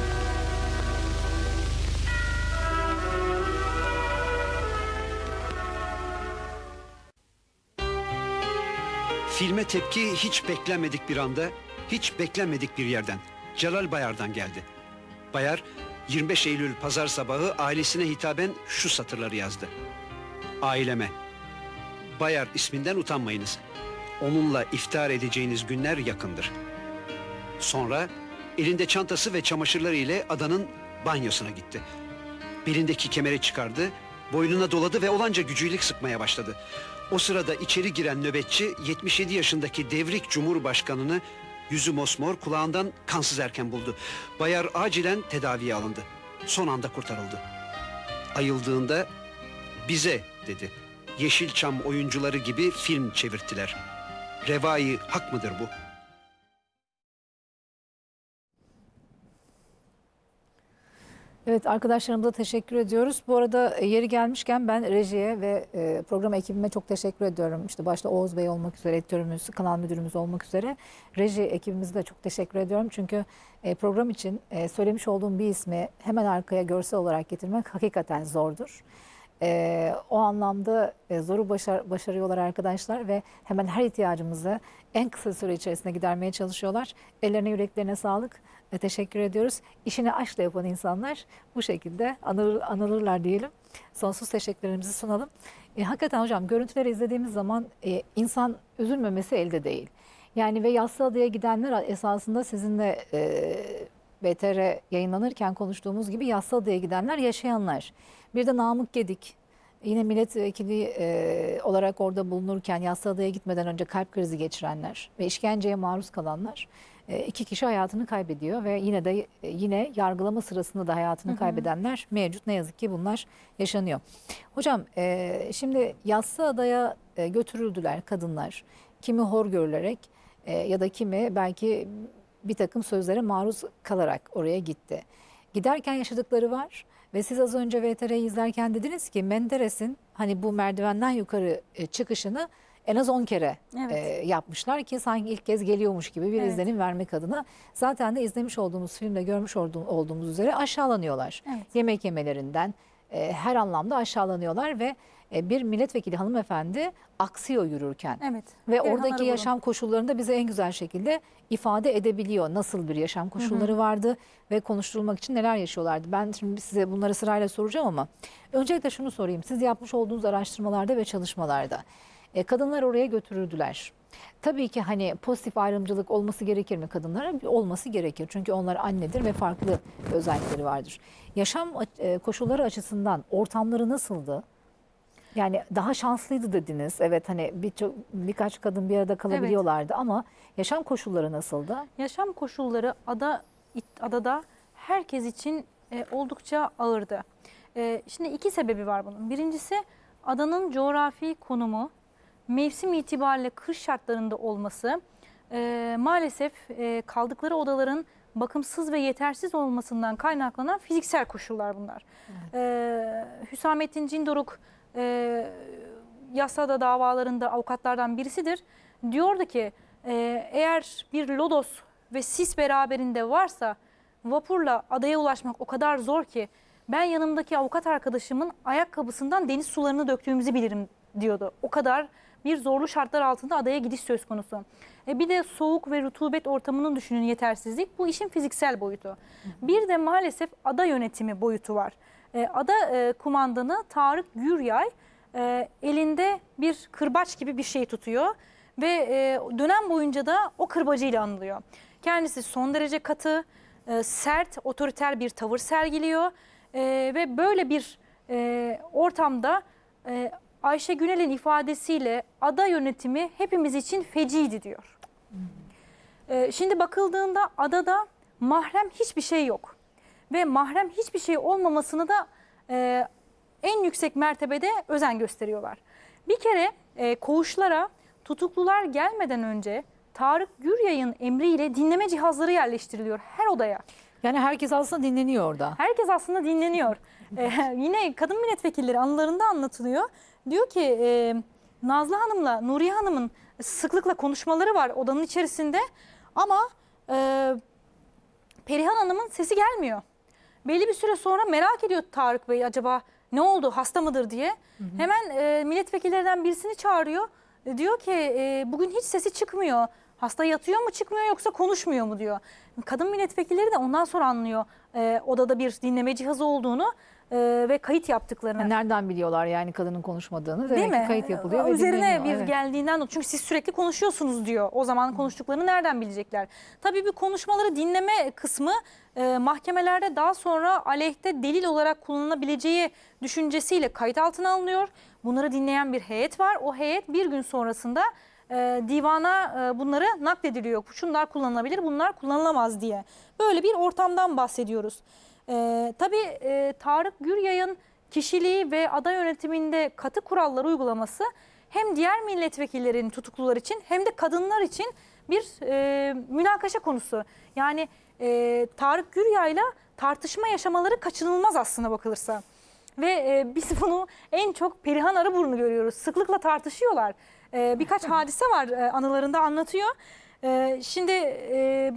Filme tepki hiç beklenmedik bir anda, hiç beklenmedik bir yerden, Celal Bayar'dan geldi. Bayar, yirmi beş Eylül pazar sabahı ailesine hitaben şu satırları yazdı. Aileme, Bayar isminden utanmayınız. Onunla iftihar edeceğiniz günler yakındır. Sonra elinde çantası ve çamaşırları ile adanın banyosuna gitti. Belindeki kemeri çıkardı, boynuna doladı ve olanca gücüyle sıkmaya başladı. O sırada içeri giren nöbetçi yetmiş yedi yaşındaki devrik Cumhurbaşkanı'nı yüzü mosmor, kulağından kansız erken buldu. Bayar acilen tedaviye alındı. Son anda kurtarıldı. Ayıldığında bize dedi. Yeşilçam oyuncuları gibi film çevirttiler. Revai hak mıdır bu? Evet, arkadaşlarımıza teşekkür ediyoruz. Bu arada yeri gelmişken ben rejiye ve e, program ekibime çok teşekkür ediyorum. İşte başta Oğuz Bey olmak üzere, editörümüz, kanal müdürümüz olmak üzere reji ekibimize de çok teşekkür ediyorum. Çünkü e, program için e, söylemiş olduğum bir ismi hemen arkaya görsel olarak getirmek hakikaten zordur. E, o anlamda e, zoru başar, başarıyorlar arkadaşlar ve hemen her ihtiyacımızı en kısa süre içerisinde gidermeye çalışıyorlar. Ellerine, yüreklerine sağlık. E, teşekkür ediyoruz. İşini aşkla yapan insanlar bu şekilde anılır, anılırlar diyelim. Sonsuz teşekkürlerimizi sunalım. E, hakikaten hocam görüntüleri izlediğimiz zaman e, insan üzülmemesi elde değil. Yani ve Yassıada'ya gidenler esasında sizinle e, B T R yayınlanırken konuştuğumuz gibi Yassıada'ya gidenler yaşayanlar. Bir de Namık Gedik yine milletvekili e, olarak orada bulunurken Yassıada'ya gitmeden önce kalp krizi geçirenler ve işkenceye maruz kalanlar. İki kişi hayatını kaybediyor ve yine de yine yargılama sırasında da hayatını hı hı. kaybedenler mevcut. Ne yazık ki bunlar yaşanıyor. Hocam e, şimdi Yassıada'ya e, götürüldüler kadınlar. Kimi hor görülerek e, ya da kimi belki bir takım sözlere maruz kalarak oraya gitti. Giderken yaşadıkları var ve siz az önce V T R'yi izlerken dediniz ki Menderes'in hani bu merdivenden yukarı e, çıkışını en az on kere evet. e, yapmışlar ki sanki ilk kez geliyormuş gibi bir evet. izlenim vermek adına. Zaten de izlemiş olduğumuz filmde görmüş olduğumuz üzere aşağılanıyorlar. Evet. Yemek yemelerinden e, her anlamda aşağılanıyorlar ve e, bir milletvekili hanımefendi aksıyor yürürken. Evet. Ve bir oradaki yaşam koşullarını da bize en güzel şekilde ifade edebiliyor. Nasıl bir yaşam koşulları hı hı. vardı ve konuşturulmak için neler yaşıyorlardı. Ben şimdi size bunları sırayla soracağım ama öncelikle şunu sorayım. Siz yapmış olduğunuz araştırmalarda ve çalışmalarda kadınlar oraya götürüldüler. Tabii ki hani pozitif ayrımcılık olması gerekir mi kadınlara? Olması gerekir. Çünkü onlar annedir ve farklı özellikleri vardır. Yaşam koşulları açısından ortamları nasıldı? Yani daha şanslıydı dediniz. Evet hani bir, birkaç kadın bir arada kalabiliyorlardı evet. ama yaşam koşulları nasıldı? Yaşam koşulları ada adada herkes için oldukça ağırdı. Şimdi iki sebebi var bunun. Birincisi adanın coğrafi konumu, mevsim itibariyle kış şartlarında olması, e, maalesef e, kaldıkları odaların bakımsız ve yetersiz olmasından kaynaklanan fiziksel koşullar bunlar. Evet. Ee, Hüsamettin Cindoruk e, yasada davalarında avukatlardan birisidir. Diyordu ki e, eğer bir lodos ve sis beraberinde varsa vapurla adaya ulaşmak o kadar zor ki ben yanımdaki avukat arkadaşımın ayakkabısından deniz sularını döktüğümüzü bilirim diyordu. O kadar bir zorlu şartlar altında adaya gidiş söz konusu. E bir de soğuk ve rutubet ortamının düşünün yetersizlik. Bu işin fiziksel boyutu. Bir de maalesef ada yönetimi boyutu var. E, ada e, kumandanı Tarık Güryay e, elinde bir kırbaç gibi bir şey tutuyor. Ve e, dönem boyunca da o kırbacıyla anılıyor. Kendisi son derece katı, e, sert, otoriter bir tavır sergiliyor. E, ve böyle bir e, ortamda e, Ayşe Günel'in ifadesiyle ada yönetimi hepimiz için feciydi diyor. E, şimdi bakıldığında adada mahrem hiçbir şey yok. Ve mahrem hiçbir şey olmamasını da e, en yüksek mertebede özen gösteriyorlar. Bir kere e, koğuşlara tutuklular gelmeden önce Tarık Güryay'ın emriyle dinleme cihazları yerleştiriliyor her odaya. Yani herkes aslında dinleniyor orada. Herkes aslında dinleniyor. ee, yine kadın milletvekilleri anılarında anlatılıyor. Diyor ki e, Nazlı Hanım'la Nuriye Hanım'ın sıklıkla konuşmaları var odanın içerisinde. Ama e, Perihan Hanım'ın sesi gelmiyor. Belli bir süre sonra merak ediyor Tarık Bey acaba ne oldu hasta mıdır diye. Hı hı. Hemen e, milletvekillerinden birisini çağırıyor. E, diyor ki e, bugün hiç sesi çıkmıyor. Hasta yatıyor mu çıkmıyor yoksa konuşmuyor mu diyor. Kadın milletvekilleri de ondan sonra anlıyor e, odada bir dinleme cihazı olduğunu e, ve kayıt yaptıklarını. Yani nereden biliyorlar yani kadının konuşmadığını? Değil Demek mi? ki kayıt yapılıyor ve Üzerine dinleniyor. bir Evet. geldiğinden çünkü siz sürekli konuşuyorsunuz diyor. O zaman konuştuklarını nereden bilecekler? Tabii bir konuşmaları dinleme kısmı e, mahkemelerde daha sonra aleyhte delil olarak kullanılabileceği düşüncesiyle kayıt altına alınıyor. Bunları dinleyen bir heyet var. O heyet bir gün sonrasında e, divana e, bunları naklediliyor. Şunlar kullanılabilir, bunlar kullanılamaz diye. Böyle bir ortamdan bahsediyoruz. E, tabii e, Tarık Güryay'ın kişiliği ve ada yönetiminde katı kurallar uygulaması hem diğer milletvekillerin tutuklular için hem de kadınlar için bir e, münakaşa konusu. Yani e, Tarık Güryay'la tartışma yaşamaları kaçınılmaz aslına bakılırsa. Ve e, biz bunu en çok Perihan Arıburnu görüyoruz. Sıklıkla tartışıyorlar. E, birkaç hadise var e, anılarında anlatıyor. E, şimdi e,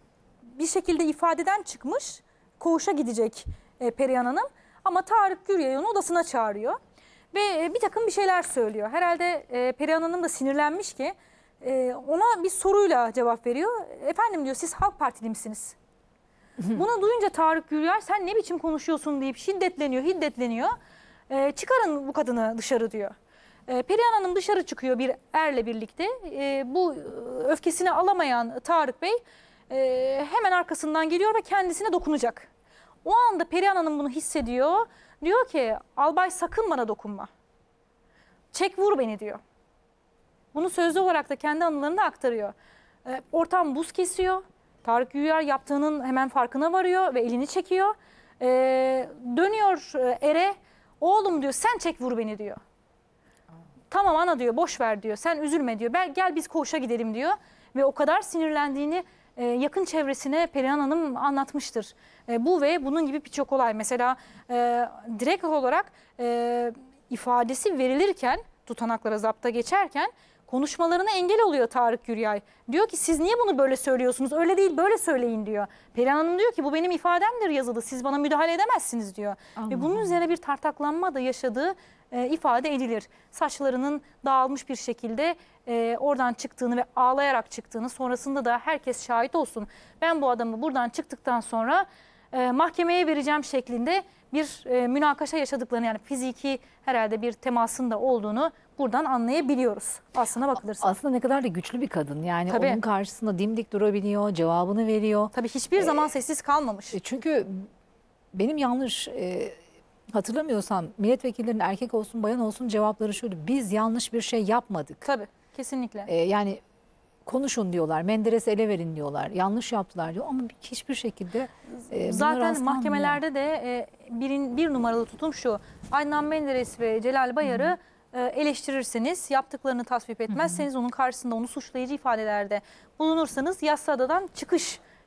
bir şekilde ifadeden çıkmış, koğuşa gidecek e, Perihan Hanım. Ama Tarık Güryay'ı onu odasına çağırıyor. Ve e, bir takım bir şeyler söylüyor. Herhalde e, Perihan Hanım da sinirlenmiş ki e, ona bir soruyla cevap veriyor. Efendim diyor siz Halk Partili misiniz? Bunu duyunca Tarık Güryay sen ne biçim konuşuyorsun deyip şiddetleniyor, hiddetleniyor. E, çıkarın bu kadını dışarı diyor. E, Perihan Hanım dışarı çıkıyor bir erle birlikte. E, bu öfkesini alamayan Tarık Bey e, hemen arkasından geliyor ve kendisine dokunacak. O anda Perihan Hanım bunu hissediyor. Diyor ki albay sakın bana dokunma. Çek vur beni diyor. Bunu sözlü olarak da kendi anılarında aktarıyor. E, ortam buz kesiyor. Tarık Güryay yaptığının hemen farkına varıyor ve elini çekiyor. E, dönüyor ere. Oğlum diyor sen çek vur beni diyor. Tamam ana diyor boş ver diyor. Sen üzülme diyor. Gel, gel biz koğuşa gidelim diyor. Ve o kadar sinirlendiğini e, yakın çevresine Perihan Hanım anlatmıştır. E, bu ve bunun gibi birçok olay. Mesela e, direkt olarak e, ifadesi verilirken tutanaklara zapta geçerken konuşmalarına engel oluyor Tarık Güryay. Diyor ki siz niye bunu böyle söylüyorsunuz? Öyle değil böyle söyleyin diyor. Perihan Hanım diyor ki bu benim ifademdir yazılı. Siz bana müdahale edemezsiniz diyor. Allah Ve bunun Allah. üzerine bir tartaklanma da yaşadığı e, ifade edilir. Saçlarının dağılmış bir şekilde e, oradan çıktığını ve ağlayarak çıktığını sonrasında da herkes şahit olsun. Ben bu adamı buradan çıktıktan sonra e, mahkemeye vereceğim şeklinde bir e, münakaşa yaşadıklarını yani fiziki herhalde bir temasın da olduğunu buradan anlayabiliyoruz aslına bakılırsa. Aslında ne kadar da güçlü bir kadın. Yani Tabii. onun karşısında dimdik durabiliyor, cevabını veriyor. Tabii hiçbir zaman ee, sessiz kalmamış. Çünkü benim yanlış e, hatırlamıyorsam milletvekillerinin erkek olsun bayan olsun cevapları şöyle. Biz yanlış bir şey yapmadık. Tabii kesinlikle. E, yani konuşun diyorlar, Menderes'i ele verin diyorlar, yanlış yaptılar diyor ama hiçbir şekilde e, zaten mahkemelerde de e, birin, bir numaralı tutum şu. Adnan Menderes ve Celal Bayar'ı e, eleştirirseniz, yaptıklarını tasvip etmezseniz, Hı -hı. onun karşısında onu suçlayıcı ifadelerde bulunursanız yassadadan çıkış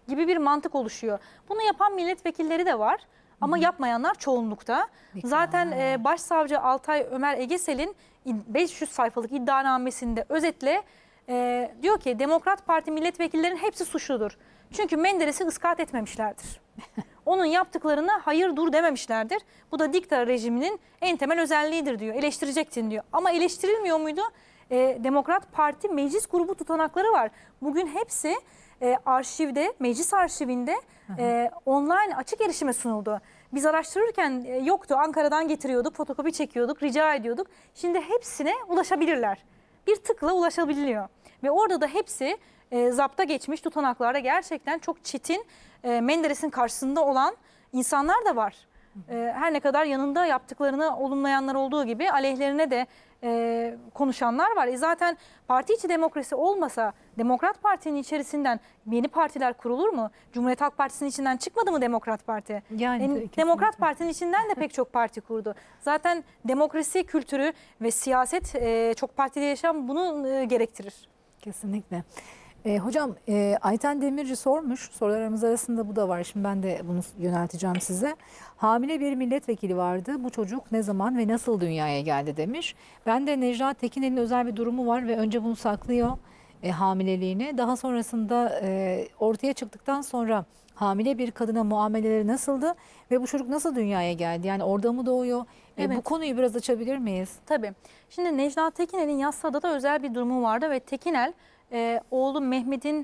gibi bir mantık oluşuyor. Bunu yapan milletvekilleri de var ama Hı-hı. yapmayanlar çoğunlukta. Zaten e, Başsavcı Altay Ömer Egesel'in beş yüz sayfalık iddianamesinde özetle e, diyor ki Demokrat Parti milletvekillerinin hepsi suçludur. Çünkü Menderes'i ıskat etmemişlerdir. Onun yaptıklarına hayır dur dememişlerdir. Bu da diktatör rejiminin en temel özelliğidir diyor. Eleştirecektin diyor. Ama eleştirilmiyor muydu? E, Demokrat Parti meclis grubu tutanakları var. Bugün hepsi e, arşivde, meclis arşivinde e, online açık erişime sunuldu. Biz araştırırken e, yoktu. Ankara'dan getiriyorduk, fotokopi çekiyorduk, rica ediyorduk. Şimdi hepsine ulaşabilirler. Bir tıkla ulaşabiliyor. Ve orada da hepsi e, zapta geçmiş tutanaklarda gerçekten çok çetin e, Menderes'in karşısında olan insanlar da var. E, her ne kadar yanında yaptıklarını olumlayanlar olduğu gibi aleyhlerine de e, konuşanlar var. E, zaten parti içi demokrasi olmasa Demokrat Parti'nin içerisinden yeni partiler kurulur mu? Cumhuriyet Halk Partisi'nin içinden çıkmadı mı Demokrat Parti? Yani, e, Demokrat Parti'nin içinden de pek çok parti kurdu. Zaten demokrasi kültürü ve siyaset e, çok partili yaşam bunu e, gerektirir. Kesinlikle. E, hocam e, Ayten Demirci sormuş, sorularımız arasında bu da var. Şimdi ben de bunu yönelteceğim size. Hamile bir milletvekili vardı. Bu çocuk ne zaman ve nasıl dünyaya geldi demiş. Ben de Necla Tekinel'in özel bir durumu var ve önce bunu saklıyor e, hamileliğini. Daha sonrasında e, ortaya çıktıktan sonra hamile bir kadına muameleleri nasıldı ve bu çocuk nasıl dünyaya geldi? Yani orada mı doğuyor? Evet. E, bu konuyu biraz açabilir miyiz? Tabii. Şimdi Necla Tekinel'in Yassıada da özel bir durumu vardı ve Tekinel e, oğlu Mehmet'in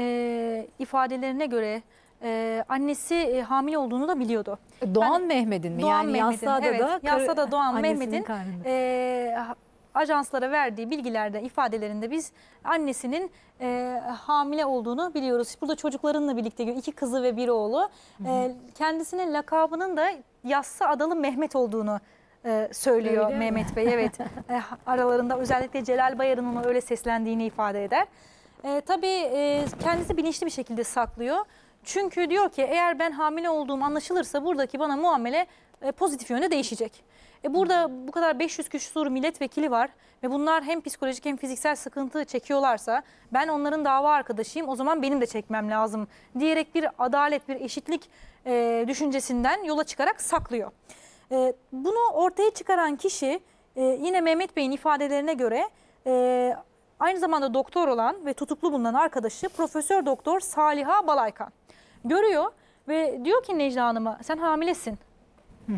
e, ifadelerine göre e, annesi e, hamile olduğunu da biliyordu. Doğan yani, Mehmet'in mi? Doğan Yani Mehmet'in, Yassıada evet, da Yassıada doğan Mehmet'in e, ajanslara verdiği bilgilerde, ifadelerinde biz annesinin e, hamile olduğunu biliyoruz. Burada çocuklarınla birlikte iki kızı ve bir oğlu. Hı hı. E, kendisinin lakabının da Yassı Adalı Mehmet olduğunu e, söylüyor öyle Mehmet mi? Bey. Evet. e, aralarında özellikle Celal Bayar'ın ona öyle seslendiğini ifade eder. E, tabii e, kendisi bilinçli bir şekilde saklıyor. Çünkü diyor ki eğer ben hamile olduğum anlaşılırsa buradaki bana muamele e, pozitif yönde değişecek. E burada bu kadar beş yüz küsur milletvekili var ve bunlar hem psikolojik hem fiziksel sıkıntı çekiyorlarsa ben onların dava arkadaşıyım, o zaman benim de çekmem lazım diyerek bir adalet, bir eşitlik e, düşüncesinden yola çıkarak saklıyor. E, bunu ortaya çıkaran kişi e, yine Mehmet Bey'in ifadelerine göre e, aynı zamanda doktor olan ve tutuklu bulunan arkadaşı Profesör Doktor Saliha Balaykan görüyor ve diyor ki Necla Hanım'a sen hamilesin. Hı hı.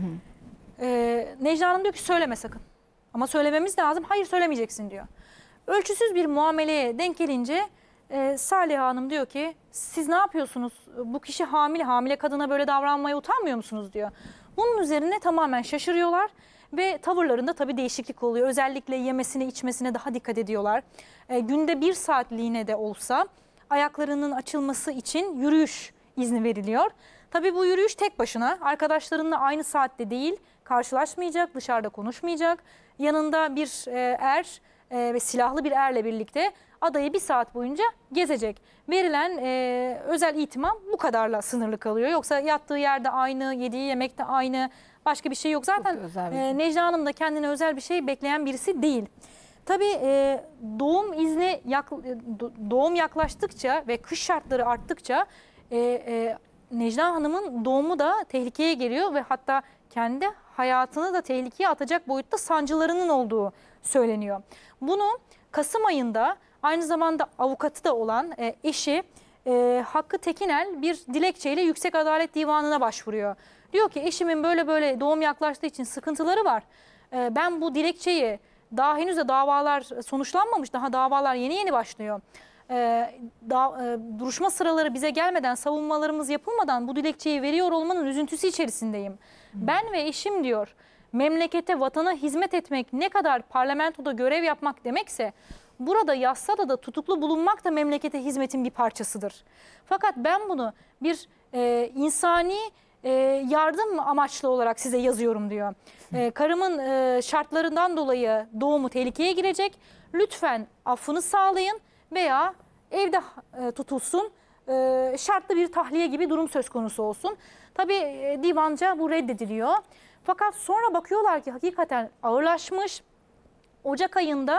Ee, Necla Hanım diyor ki söyleme sakın. Ama söylememiz lazım. Hayır söylemeyeceksin diyor. Ölçüsüz bir muameleye denk gelince e, Saliha Hanım diyor ki siz ne yapıyorsunuz? Bu kişi hamile. Hamile kadına böyle davranmaya utanmıyor musunuz diyor. Bunun üzerine tamamen şaşırıyorlar ve tavırlarında tabii değişiklik oluyor. Özellikle yemesine içmesine daha dikkat ediyorlar. E, günde bir saatliğine de olsa ayaklarının açılması için yürüyüş izni veriliyor. Tabii bu yürüyüş tek başına arkadaşlarınla aynı saatte değil, karşılaşmayacak, dışarıda konuşmayacak. Yanında bir e, er e, ve silahlı bir erle birlikte adayı bir saat boyunca gezecek. Verilen e, özel ihtimam bu kadarla sınırlı kalıyor. Yoksa yattığı yerde aynı, yediği yemek de aynı, başka bir şey yok. Zaten e, Necla Hanım da kendine özel bir şey bekleyen birisi değil. Tabii e, doğum izni yak, doğum yaklaştıkça ve kış şartları arttıkça e, e, Necla Hanım'ın doğumu da tehlikeye geliyor ve hatta kendi hayatını da tehlikeye atacak boyutta sancılarının olduğu söyleniyor. Bunu Kasım ayında aynı zamanda avukatı da olan e, eşi e, Hakkı Tekinel bir dilekçeyle Yüksek Adalet Divanı'na başvuruyor. Diyor ki eşimin böyle böyle doğum yaklaştığı için sıkıntıları var. E, ben bu dilekçeyi daha henüz de davalar sonuçlanmamış, daha davalar yeni yeni başlıyor. Ee, da, e, duruşma sıraları bize gelmeden, savunmalarımız yapılmadan bu dilekçeyi veriyor olmanın üzüntüsü içerisindeyim. Hı. Ben ve eşim diyor, memlekete, vatana hizmet etmek ne kadar parlamentoda görev yapmak demekse, burada Yassıada da tutuklu bulunmak da memlekete hizmetin bir parçasıdır. Fakat ben bunu bir e, insani e, yardım amaçlı olarak size yazıyorum diyor. E, karımın e, şartlarından dolayı doğumu tehlikeye girecek. Lütfen affını sağlayın veya evde e, tutulsun, e, şartlı bir tahliye gibi durum söz konusu olsun. Tabii e, divanca bu reddediliyor. Fakat sonra bakıyorlar ki hakikaten ağırlaşmış. Ocak ayında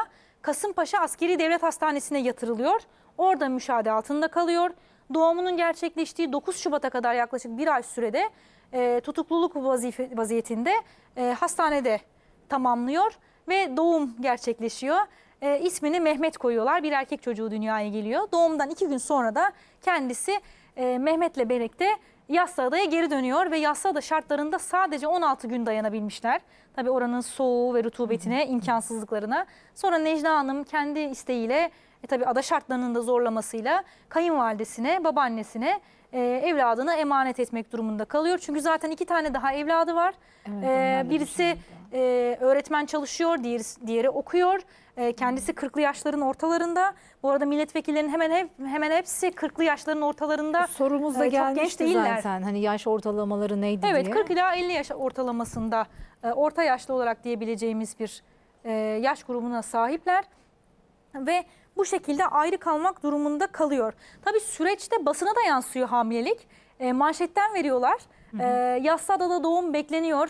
Kasımpaşa Askeri Devlet Hastanesi'ne yatırılıyor. Orada müşahede altında kalıyor. Doğumunun gerçekleştiği dokuz Şubat'a kadar yaklaşık bir ay sürede e, tutukluluk vazife, vaziyetinde e, hastanede tamamlıyor ve doğum gerçekleşiyor. E, ismini Mehmet koyuyorlar. Bir erkek çocuğu dünyaya geliyor. Doğumdan iki gün sonra da kendisi e, Mehmet'le birlikte Yassıada'ya geri dönüyor ve Yassıada şartlarında sadece on altı gün dayanabilmişler. Tabii oranın soğuğu ve rutubetine, imkansızlıklarına. Sonra Necla Hanım kendi isteğiyle, e, tabii ada şartlarının da zorlamasıyla kayınvalidesine, babaannesine e, evladını emanet etmek durumunda kalıyor. Çünkü zaten iki tane daha evladı var. Evet, E, onlar da birisi e, öğretmen çalışıyor, diğeri, diğeri okuyor. E, kendisi kırklı yaşların ortalarında. Bu arada milletvekillerinin hemen hep, hemen hepsi kırklı yaşların ortalarında. Sorumuz da e, çok genç gelmişti değiller. zaten. Hani yaş ortalamaları neydi Evet, diye. kırk ila elli yaş ortalamasında e, orta yaşlı olarak diyebileceğimiz bir e, yaş grubuna sahipler ve bu şekilde ayrı kalmak durumunda kalıyor. Tabii süreçte basına da yansıyor hamilelik. E, manşetten veriyorlar. E, Yassıada'da doğum bekleniyor.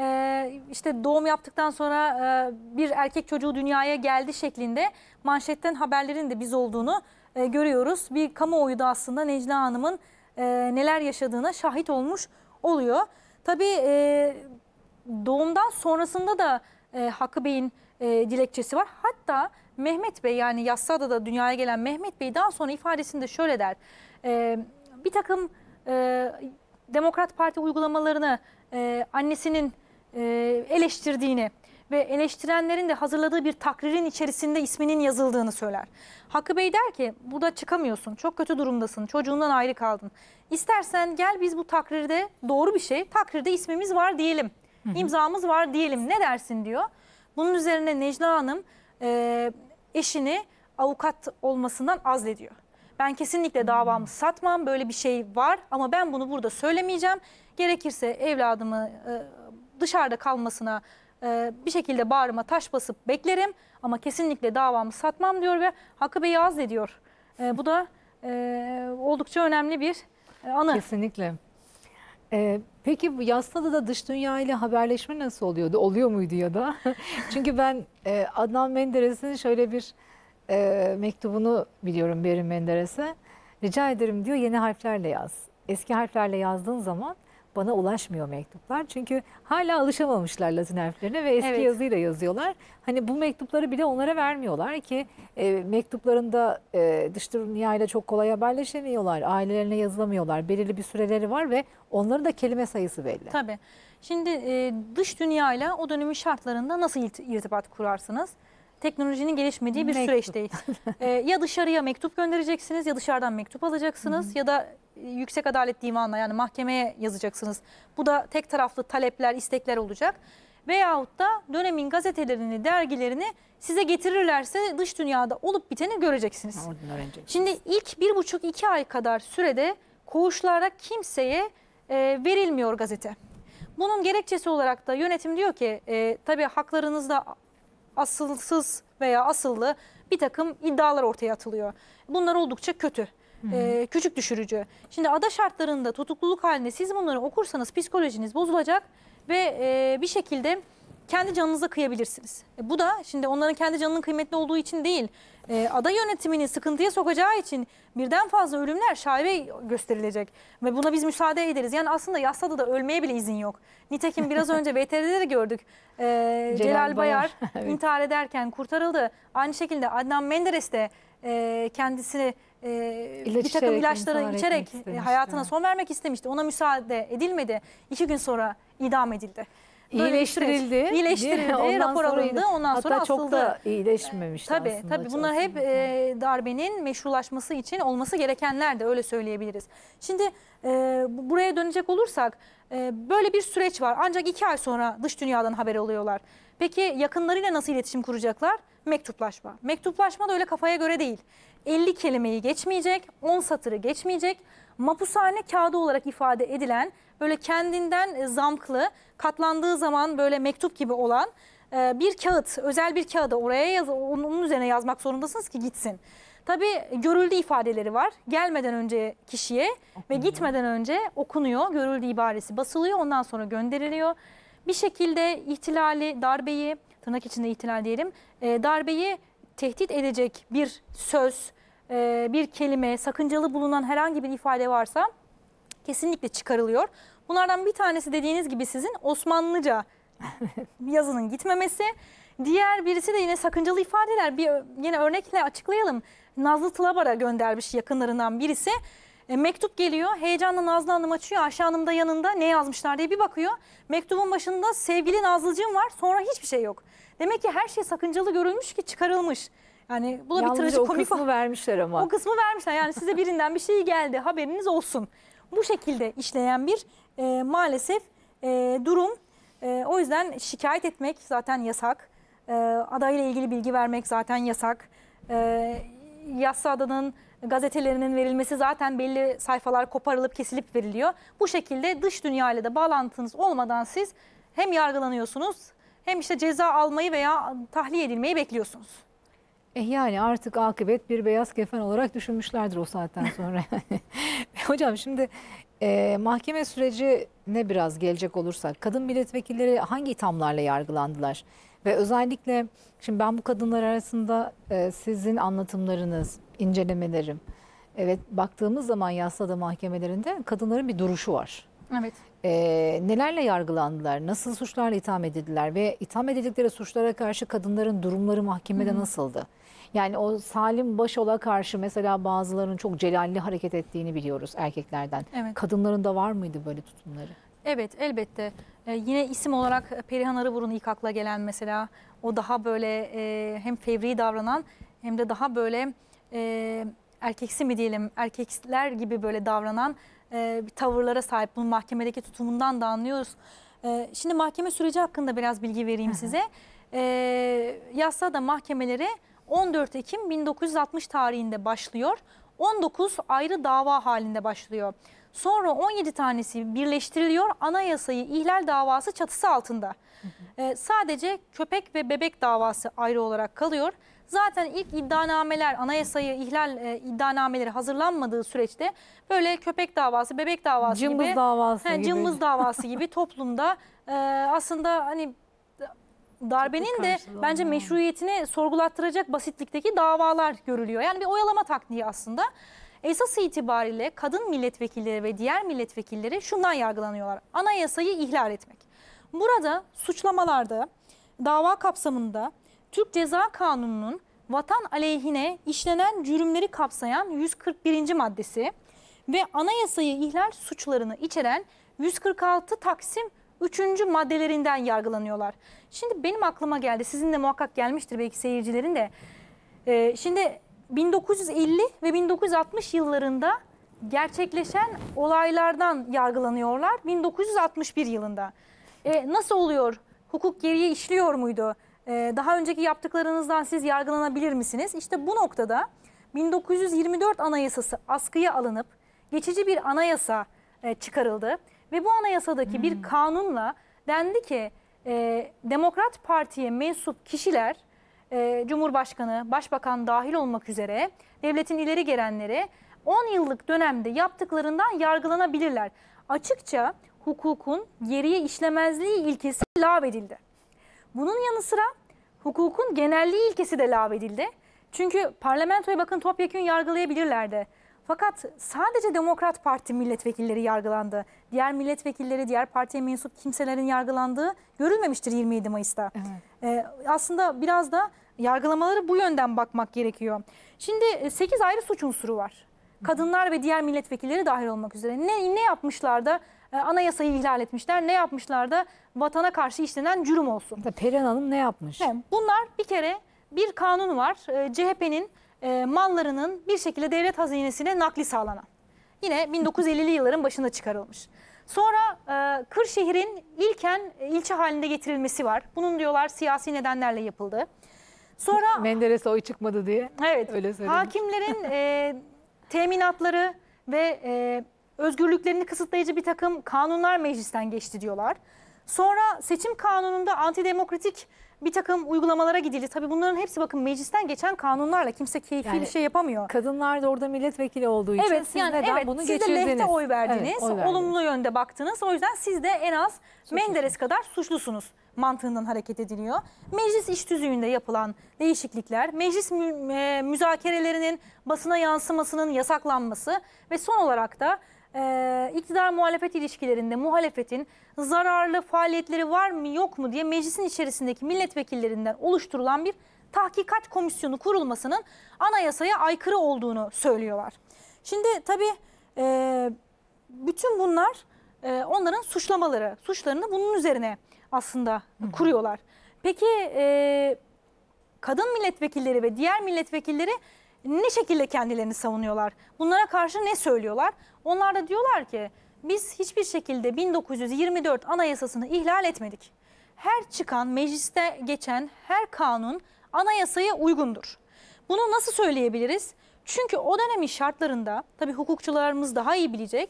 E, işte doğum yaptıktan sonra e, bir erkek çocuğu dünyaya geldi şeklinde manşetten haberlerin de biz olduğunu e, görüyoruz. Bir kamuoyu da aslında Necla Hanım'ın e, neler yaşadığına şahit olmuş oluyor. Tabii e, doğumdan sonrasında da e, Hakkı Bey'in e, dilekçesi var. Hatta Mehmet Bey, yani Yassıada'da dünyaya gelen Mehmet Bey daha sonra ifadesinde şöyle der. E, bir takım e, Demokrat Parti uygulamalarını e, annesinin e, eleştirdiğini ve eleştirenlerin de hazırladığı bir takririn içerisinde isminin yazıldığını söyler. Hakkı Bey der ki burada çıkamıyorsun, çok kötü durumdasın, çocuğundan ayrı kaldın. İstersen gel biz bu takrirde, doğru bir şey, takrirde ismimiz var diyelim, imzamız var diyelim, ne dersin diyor. Bunun üzerine Necla Hanım e, eşini avukat olmasından azlediyor. Ben kesinlikle davamı satmam, böyle bir şey var ama ben bunu burada söylemeyeceğim. Gerekirse evladımı e, dışarıda kalmasına e, bir şekilde bağrıma taş basıp beklerim ama kesinlikle davamı satmam diyor ve Hakkı Bey'i azlediyor. E, bu da e, oldukça önemli bir e, anı. Kesinlikle. Ee, peki bu Yassıada'da dış dünya ile haberleşme nasıl oluyordu? Oluyor muydu ya da? Çünkü ben e, Adnan Menderes'in şöyle bir e, mektubunu biliyorum Berin Menderes'e. Rica ederim diyor, yeni harflerle yaz. Eski harflerle yazdığın zaman bana ulaşmıyor mektuplar. Çünkü hala alışamamışlar Latin harflerine ve eski Evet. yazıyla yazıyorlar. Hani bu mektupları bile onlara vermiyorlar ki e, mektuplarında e, dış dünyayla çok kolay haberleşemiyorlar. Ailelerine yazılamıyorlar. Belirli bir süreleri var ve onların da kelime sayısı belli. Tabii. Şimdi e, dış dünyayla o dönemin şartlarında nasıl irt- irtibat kurarsınız? Teknolojinin gelişmediği bir Mektup. süreçteyiz. E, ya dışarıya mektup göndereceksiniz ya dışarıdan mektup alacaksınız ya da e, Yüksek Adalet Divanı'na, yani mahkemeye yazacaksınız. Bu da tek taraflı talepler, istekler olacak. Veyahut da dönemin gazetelerini, dergilerini size getirirlerse dış dünyada olup biteni göreceksiniz. Oradan öğrenecek. Şimdi ilk bir buçuk iki ay kadar sürede koğuşlara kimseye e, verilmiyor gazete. Bunun gerekçesi olarak da yönetim diyor ki e, tabii haklarınızda asılsız veya asıllı bir takım iddialar ortaya atılıyor. Bunlar oldukça kötü, e, küçük düşürücü. Şimdi ada şartlarında tutukluluk halinde siz bunları okursanız psikolojiniz bozulacak ve e, bir şekilde kendi canınıza kıyabilirsiniz. E, bu da şimdi onların kendi canının kıymetli olduğu için değil, e, ada yönetimini sıkıntıya sokacağı için birden fazla ölümler şaibe gösterilecek ve buna biz müsaade ederiz. Yani aslında Yassıada'da ölmeye bile izin yok. Nitekim biraz önce V T R'de de gördük. E, Celal, Celal Bayar, Bayar, evet. intihar ederken kurtarıldı. Aynı şekilde Adnan Menderes de e, kendisini e, İlaç bir takım içerek ilaçları intihar içerek etmek e, istemişti. hayatına son vermek istemişti. Ona müsaade edilmedi. İki gün sonra idam edildi. Böyle bir süreç. İyileştirildi. İyileştirildi, Ondan rapor sonra- alındı, ondan sonra hatta çok asıldı. da iyileşmemişti Tabii aslında. tabii bunlar hep e, darbenin meşrulaşması için olması gerekenler de, öyle söyleyebiliriz. Şimdi e, bu- buraya dönecek olursak e, böyle bir süreç var. Ancak iki ay sonra dış dünyadan haber alıyorlar. Peki yakınlarıyla nasıl iletişim kuracaklar? Mektuplaşma. Mektuplaşma da öyle kafaya göre değil. elli kelimeyi geçmeyecek, on satırı geçmeyecek. Mapushane kağıdı olarak ifade edilen, böyle kendinden e, zamklı, katlandığı zaman böyle mektup gibi olan e, bir kağıt, özel bir kağıda oraya yaz, onun üzerine yazmak zorundasınız ki gitsin. Tabii görüldü ifadeleri var. Gelmeden önce kişiye ve gitmeden önce okunuyor. Görüldü ibaresi basılıyor, ondan sonra gönderiliyor. Bir şekilde ihtilali, darbeyi, tırnak içinde ihtilal diyelim, e, darbeyi tehdit edecek bir söz, e, bir kelime, sakıncalı bulunan herhangi bir ifade varsa kesinlikle çıkarılıyor. Bunlardan bir tanesi dediğiniz gibi sizin Osmanlıca yazının gitmemesi. Diğer birisi de yine sakıncalı ifadeler. Bir yine örnekle açıklayalım. Nazlı Tılabar'a göndermiş yakınlarından birisi. E, mektup geliyor. Heyecanla Nazlı Hanım açıyor. Ayşe Hanım da yanında, ne yazmışlar diye bir bakıyor. Mektubun başında sevgili Nazlıcığım var. Sonra hiçbir şey yok. Demek ki her şey sakıncalı görülmüş ki çıkarılmış. Yani bu da bir Yalnızca o trajikomik. kısmı vermişler ama. O kısmı vermişler. Yani size birinden bir şey geldi, haberiniz olsun. Bu şekilde işleyen bir e, maalesef e, durum. E, o yüzden şikayet etmek zaten yasak. E, adayla ilgili bilgi vermek zaten yasak. E, Yassıada'nın gazetelerinin verilmesi zaten belli sayfalar koparılıp kesilip veriliyor. Bu şekilde dış dünya ile de bağlantınız olmadan siz hem yargılanıyorsunuz hem işte ceza almayı veya tahliye edilmeyi bekliyorsunuz. E yani artık akıbet bir beyaz kefen olarak düşünmüşlerdir o saatten sonra. Hocam şimdi e, mahkeme sürecine biraz gelecek olursak, kadın milletvekilleri hangi ithamlarla yargılandılar? Ve özellikle şimdi ben bu kadınlar arasında e, sizin anlatımlarınız, incelemelerim, evet baktığımız zaman Yassıada mahkemelerinde kadınların bir duruşu var. Evet. E, nelerle yargılandılar, nasıl suçlarla itham edildiler ve itham edildikleri suçlara karşı kadınların durumları mahkemede nasıldı? Yani o Salim Başol'a karşı mesela bazılarının çok celalli hareket ettiğini biliyoruz erkeklerden. Evet. Kadınların da var mıydı böyle tutumları? Evet, elbette. Ee, yine isim olarak Perihan Arıburun ilk akla gelen mesela. O daha böyle e, hem fevri davranan hem de daha böyle e, erkeksi mi diyelim, erkekler gibi böyle davranan e, bir tavırlara sahip. Bunun mahkemedeki tutumundan da anlıyoruz. E, şimdi mahkeme süreci hakkında biraz bilgi vereyim size. E, Yassıada mahkemeleri on dört Ekim bin dokuz yüz altmış tarihinde başlıyor. on dokuz ayrı dava halinde başlıyor. Sonra on yedi tanesi birleştiriliyor anayasayı ihlal davası çatısı altında. Hı hı. Ee, sadece köpek ve bebek davası ayrı olarak kalıyor. Zaten ilk iddianameler, anayasayı ihlal e, iddianameleri hazırlanmadığı süreçte böyle köpek davası, bebek davası Cımbız gibi, davası he, gibi. cımbız davası gibi toplumda e, aslında hani darbenin de bence meşruiyetini sorgulattıracak basitlikteki davalar görülüyor. Yani bir oyalama taktiği aslında. Esas itibariyle kadın milletvekilleri ve diğer milletvekilleri şundan yargılanıyorlar. Anayasayı ihlal etmek. Burada suçlamalarda, dava kapsamında Türk Ceza Kanunu'nun vatan aleyhine işlenen cürümleri kapsayan yüz kırk birinci maddesi ve anayasayı ihlal suçlarını içeren yüz kırk altı Taksim üçüncü maddelerinden yargılanıyorlar. Şimdi benim aklıma geldi, sizin de muhakkak gelmiştir belki seyircilerin de. Ee, şimdi bin dokuz yüz elli ve bin dokuz yüz altmış yıllarında gerçekleşen olaylardan yargılanıyorlar bin dokuz yüz altmış bir yılında. Ee, nasıl oluyor? Hukuk geriye işliyor muydu? Ee, daha önceki yaptıklarınızdan siz yargılanabilir misiniz? İşte bu noktada bin dokuz yüz yirmi dört Anayasası askıya alınıp geçici bir anayasa e, çıkarıldı. Ve bu anayasadaki hmm. bir kanunla dendi ki e, Demokrat Parti'ye mensup kişiler, e, Cumhurbaşkanı, Başbakan dahil olmak üzere devletin ileri gelenleri on yıllık dönemde yaptıklarından yargılanabilirler. Açıkça hukukun geriye işlemezliği ilkesi lağvedildi. Bunun yanı sıra hukukun genelliği ilkesi de lağvedildi. Çünkü parlamentoya bakın topyekün yargılayabilirlerdi. Fakat sadece Demokrat Parti milletvekilleri yargılandı. Diğer milletvekilleri, diğer partiye mensup kimselerin yargılandığı görülmemiştir yirmi yedi Mayıs'ta. Evet. Ee, aslında biraz da yargılamaları bu yönden bakmak gerekiyor. Şimdi sekiz ayrı suç unsuru var. Kadınlar ve diğer milletvekilleri dahil olmak üzere. Ne, ne yapmışlar da e, anayasayı ihlal etmişler, ne yapmışlar da vatana karşı işlenen cürüm olsun. Perihan Hanım ne yapmış? Evet, bunlar bir kere bir kanun var. E, C H P'nin E, mallarının bir şekilde devlet hazinesine nakli sağlanan. Yine bin dokuz yüz ellili yılların başında çıkarılmış. Sonra e, Kırşehir'in ilken e, ilçe halinde getirilmesi var. Bunun diyorlar siyasi nedenlerle yapıldı. Sonra Menderes'e oy çıkmadı diye. Evet. Öyle söylemiş. Hakimlerin e, teminatları ve e, özgürlüklerini kısıtlayıcı bir takım kanunlar meclisten geçti diyorlar. Sonra seçim kanununda antidemokratik bir takım uygulamalara gidildi. Tabii bunların hepsi bakın meclisten geçen kanunlarla, kimse keyfi Yani bir şey yapamıyor. Kadınlar da orada milletvekili olduğu için Evet, siz yani neden evet, bunu siz de geçirdiniz? lehte oy verdiniz, Evet, oy verdiniz. olumlu yönde baktınız. O yüzden siz de en az Menderes kadar suçlusunuz mantığından hareket ediliyor. Meclis iş tüzüğünde yapılan değişiklikler, meclis mü e, müzakerelerinin basına yansımasının yasaklanması ve son olarak da e, iktidar muhalefet ilişkilerinde muhalefetin zararlı faaliyetleri var mı yok mu diye meclisin içerisindeki milletvekillerinden oluşturulan bir tahkikat komisyonu kurulmasının anayasaya aykırı olduğunu söylüyorlar. Şimdi tabii e, bütün bunlar e, onların suçlamaları, suçlarını bunun üzerine aslında Hı. kuruyorlar. Peki e, kadın milletvekilleri ve diğer milletvekilleri ne şekilde kendilerini savunuyorlar? Bunlara karşı ne söylüyorlar? Onlar da diyorlar ki biz hiçbir şekilde bin dokuz yüz yirmi dört Anayasasını ihlal etmedik. Her çıkan, mecliste geçen her kanun anayasaya uygundur. Bunu nasıl söyleyebiliriz? Çünkü o dönemin şartlarında, tabii hukukçularımız daha iyi bilecek,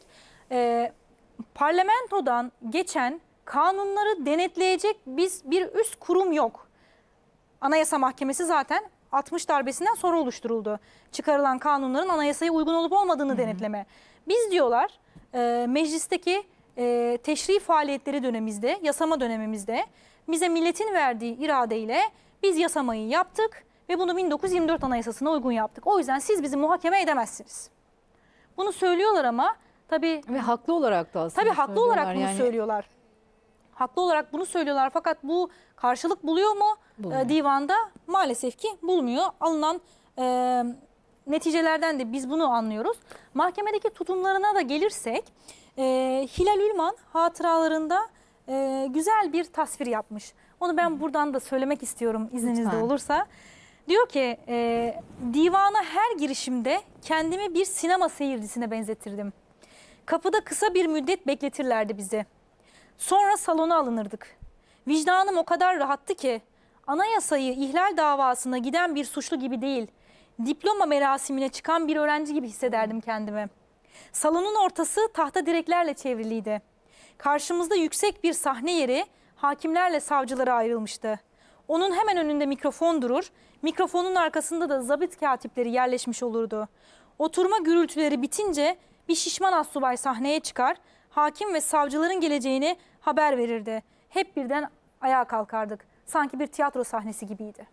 e, parlamentodan geçen kanunları denetleyecek biz bir üst kurum yok. Anayasa Mahkemesi zaten altmış darbesinden sonra oluşturuldu. Çıkarılan kanunların anayasaya uygun olup olmadığını Hı -hı. denetleme. Biz diyorlar e, meclisteki e, teşri faaliyetleri dönemimizde, yasama dönemimizde bize milletin verdiği iradeyle biz yasamayı yaptık ve bunu bin dokuz yüz yirmi dört Anayasası'na uygun yaptık. O yüzden siz bizi muhakeme edemezsiniz. Bunu söylüyorlar ama tabii... Ve haklı olarak da aslında Tabii haklı olarak bunu yani... söylüyorlar. Haklı olarak bunu söylüyorlar fakat bu karşılık buluyor mu e, divanda? Maalesef ki bulmuyor. Alınan e, neticelerden de biz bunu anlıyoruz. Mahkemedeki tutumlarına da gelirsek e, Hilal Ülman hatıralarında e, güzel bir tasvir yapmış. Onu ben buradan da söylemek istiyorum izninizde Lütfen. olursa. Diyor ki e, divana her girişimde kendimi bir sinema seyircisine benzetirdim. Kapıda kısa bir müddet bekletirlerdi bizi. Sonra salona alınırdık. Vicdanım o kadar rahattı ki anayasayı ihlal davasına giden bir suçlu gibi değil, diploma merasimine çıkan bir öğrenci gibi hissederdim kendimi. Salonun ortası tahta direklerle çevriliydi. Karşımızda yüksek bir sahne yeri hakimlerle savcılara ayrılmıştı. Onun hemen önünde mikrofon durur, mikrofonun arkasında da zabit katipleri yerleşmiş olurdu. Oturma gürültüleri bitince bir şişman astsubay sahneye çıkar, hakim ve savcıların geleceğini haber verirdi. Hep birden ayağa kalkardık. Sanki bir tiyatro sahnesi gibiydi.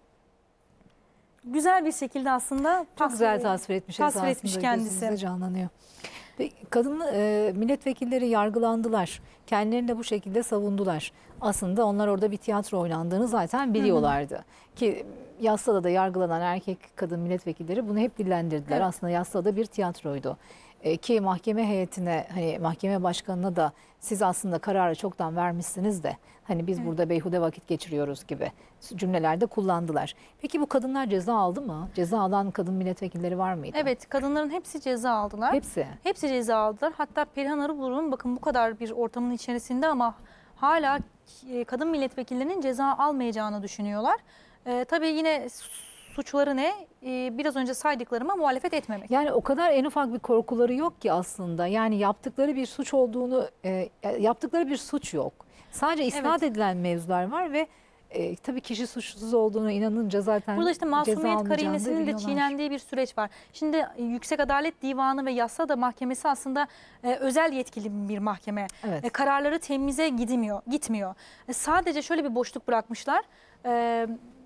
Güzel bir şekilde aslında çok tasvir, güzel tasvir etmiş, tasvir etmiş kendisi. Canlanıyor. Kadın e, milletvekilleri yargılandılar. Kendilerini de bu şekilde savundular. Aslında onlar orada bir tiyatro oynandığını zaten biliyorlardı. Hı hı. Ki Yassıada da yargılanan erkek kadın milletvekilleri bunu hep dillendirdiler. Evet. Aslında Yassıada bir tiyatroydu. E, ki mahkeme heyetine, hani mahkeme başkanına da siz aslında kararı çoktan vermişsiniz de hani biz evet. burada beyhude vakit geçiriyoruz gibi cümlelerde kullandılar. Peki bu kadınlar ceza aldı mı? Ceza alan kadın milletvekilleri var mıydı? Evet, kadınların hepsi ceza aldılar. Hepsi? Hepsi ceza aldılar. Hatta Perihan Arıburun bakın bu kadar bir ortamın içerisinde ama hala kadın milletvekillerinin ceza almayacağını düşünüyorlar. Ee, tabii yine suçları ne? Ee, biraz önce saydıklarıma muhalefet etmemek. Yani o kadar en ufak bir korkuları yok ki aslında. Yani yaptıkları bir suç olduğunu, e, yaptıkları bir suç yok. Sadece isnat evet. edilen mevzular var ve e, tabii kişi suçsuz olduğuna inanınca zaten burada işte masumiyet karinnesinin de çiğnendiği bir süreç var. Şimdi Yüksek Adalet Divanı ve Yassıada Mahkemesi aslında e, özel yetkili bir mahkeme. Evet. E, kararları temize gidmiyor, gitmiyor. E, sadece şöyle bir boşluk bırakmışlar. E,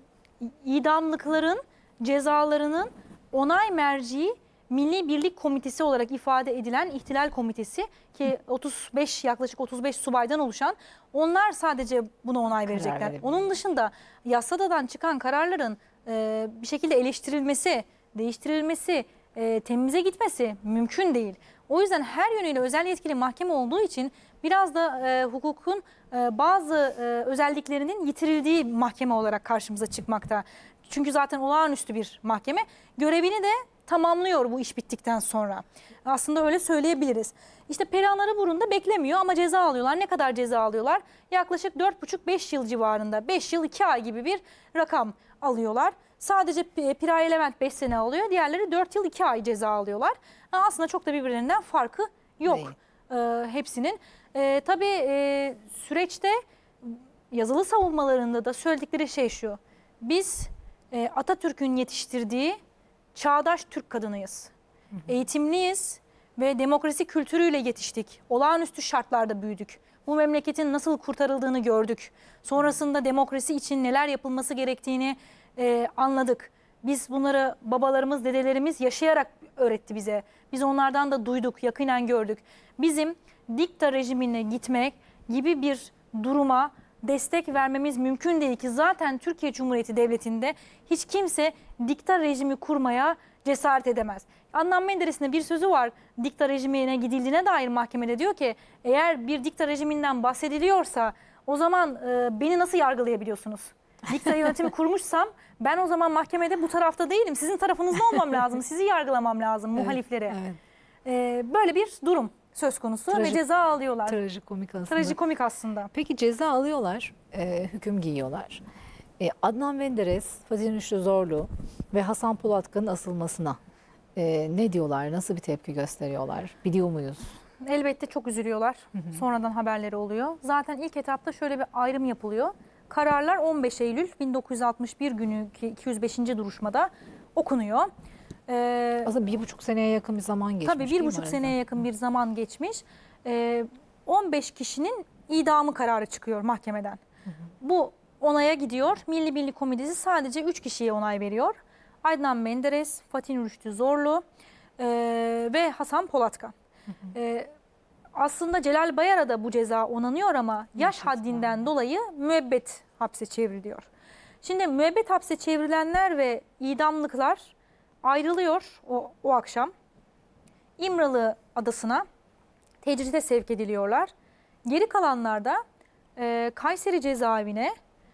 idamlıkların cezalarının onay merciği Milli Birlik Komitesi olarak ifade edilen İhtilal Komitesi ki otuz beş yaklaşık otuz beş subaydan oluşan onlar sadece buna onay verecekler. Onun dışında Yassıada'dan çıkan kararların e, bir şekilde eleştirilmesi, değiştirilmesi, e, temize gitmesi mümkün değil. O yüzden her yönüyle özel yetkili mahkeme olduğu için biraz da e, hukukun e, bazı e, özelliklerinin yitirildiği mahkeme olarak karşımıza çıkmakta. Çünkü zaten olağanüstü bir mahkeme görevini de tamamlıyor bu iş bittikten sonra. Aslında öyle söyleyebiliriz. İşte Perihan Arıburun'da beklemiyor ama ceza alıyorlar. Ne kadar ceza alıyorlar? Yaklaşık dört buçuk beş yıl civarında. beş yıl iki ay gibi bir rakam alıyorlar. Sadece Piraye Levent beş sene alıyor. Diğerleri dört yıl iki ay ceza alıyorlar. Aslında çok da birbirlerinden farkı yok e, hepsinin. E, tabii e, süreçte yazılı savunmalarında da söyledikleri şey şu. Biz e, Atatürk'ün yetiştirdiği çağdaş Türk kadınıyız. Hı hı. Eğitimliyiz ve demokrasi kültürüyle yetiştik. Olağanüstü şartlarda büyüdük. Bu memleketin nasıl kurtarıldığını gördük. Sonrasında demokrasi için neler yapılması gerektiğini e, anladık. Biz bunları babalarımız, dedelerimiz yaşayarak öğretti bize. Biz onlardan da duyduk, yakinen gördük. Bizim dikta rejimine gitmek gibi bir duruma destek vermemiz mümkün değil ki zaten Türkiye Cumhuriyeti Devleti'nde hiç kimse dikta rejimi kurmaya cesaret edemez. Adnan Menderes'in bir sözü var, dikta rejimine gidildiğine dair mahkemede diyor ki eğer bir dikta rejiminden bahsediliyorsa o zaman e, beni nasıl yargılayabiliyorsunuz? Dikta yönetimi kurmuşsam ben o zaman mahkemede bu tarafta değilim. Sizin tarafınızda olmam lazım, sizi yargılamam lazım evet, muhalifleri. Evet. E, böyle bir durum söz konusu Trajik, ve ceza alıyorlar. Trajikomik aslında. Trajikomik aslında. Peki ceza alıyorlar, e, hüküm giyiyorlar. E, Adnan Menderes, Fatih Rüştü Zorlu ve Hasan Polatkan'ın asılmasına e, ne diyorlar, nasıl bir tepki gösteriyorlar, biliyor muyuz? Elbette çok üzülüyorlar. Hı hı. Sonradan haberleri oluyor. Zaten ilk etapta şöyle bir ayrım yapılıyor. Kararlar on beş Eylül bin dokuz yüz altmış bir günü iki yüz beşinci duruşmada okunuyor. Ee, Aslında bir buçuk seneye yakın bir zaman geçmiş. Tabii bir buçuk seneye yakın bir zaman geçmiş. Ee, on beş kişinin idamı kararı çıkıyor mahkemeden. Hı hı. Bu onaya gidiyor. Milli Birlik Komitesi sadece üç kişiye onay veriyor. Adnan Menderes, Fatih Rüştü Zorlu e, ve Hasan Polatkan. Hı hı. E, aslında Celal Bayar'a da bu ceza onanıyor ama yaş haddinden var. dolayı müebbet hapse çevriliyor. Şimdi müebbet hapse çevrilenler ve idamlıklar ayrılıyor o, o akşam. İmralı Adası'na tecride sevk ediliyorlar. Geri kalanlar da e, Kayseri cezaevine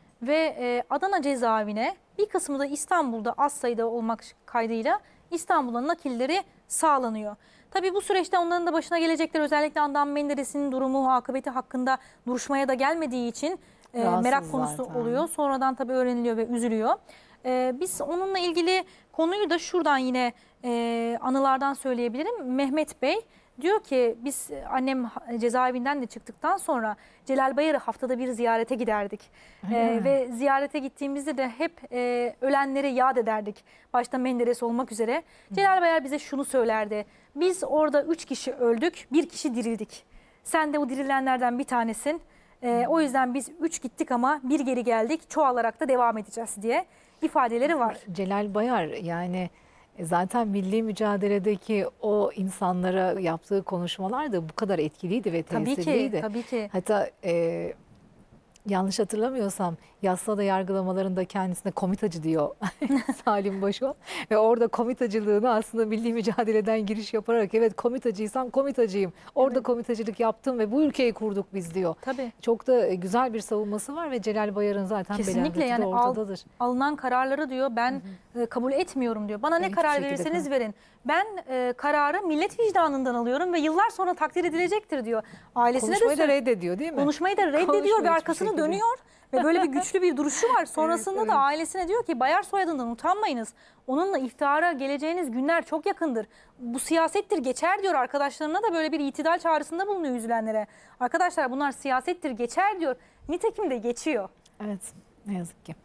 ve e, Adana cezaevine, bir kısmı da İstanbul'da az sayıda olmak kaydıyla İstanbul'a nakilleri sağlanıyor. Tabii bu süreçte onların da başına gelecekler, özellikle Adnan Menderes'in durumu, akıbeti hakkında duruşmaya da gelmediği için e, merak konusu zaten. oluyor. Sonradan tabii öğreniliyor ve üzülüyor. E, biz onunla ilgili konuyu da şuradan yine e, anılardan söyleyebilirim. Mehmet Bey diyor ki biz annem cezaevinden de çıktıktan sonra Celal Bayar'ı haftada bir ziyarete giderdik. Ee, ve ziyarete gittiğimizde de hep e, ölenleri yad ederdik. Başta Menderes olmak üzere. Hı. Celal Bayar bize şunu söylerdi. Biz orada üç kişi öldük, bir kişi dirildik. Sen de o dirilenlerden bir tanesin. Ee, o yüzden biz üç gittik ama bir geri geldik. Çoğalarak da devam edeceğiz diye ifadeleri var. Celal Bayar yani... Zaten milli mücadeledeki o insanlara yaptığı konuşmalar da bu kadar etkiliydi ve tesirliydi. Tabii ki, tabii ki. Hatta e, yanlış hatırlamıyorsam Yassıada yargılamalarında kendisine komitacı diyor Salim Başol. Ve orada komitacılığını aslında milli mücadeleden giriş yaparak evet komitacıysam komitacıyım. Orada evet. komitacılık yaptım ve bu ülkeyi kurduk biz diyor. Tabii. Çok da güzel bir savunması var ve Celal Bayar'ın zaten kesinlikle yani ortadadır. Al, alınan kararları diyor ben hı hı. kabul etmiyorum diyor. Bana ben ne karar verirseniz kabul. verin. Ben e, kararı millet vicdanından alıyorum ve yıllar sonra takdir edilecektir diyor. Ailesine Konuşmayı de da reddediyor değil mi? Konuşmayı da reddediyor ve arkasını dönüyor. Ve böyle bir güçlü bir duruşu var. Sonrasında evet, evet. da ailesine diyor ki Bayar soyadından utanmayınız. Onunla iftihara geleceğiniz günler çok yakındır. Bu siyasettir geçer diyor, arkadaşlarına da böyle bir itidal çağrısında bulunuyor üzülenlere. Arkadaşlar bunlar siyasettir geçer diyor. Nitekim de geçiyor. Evet, ne yazık ki.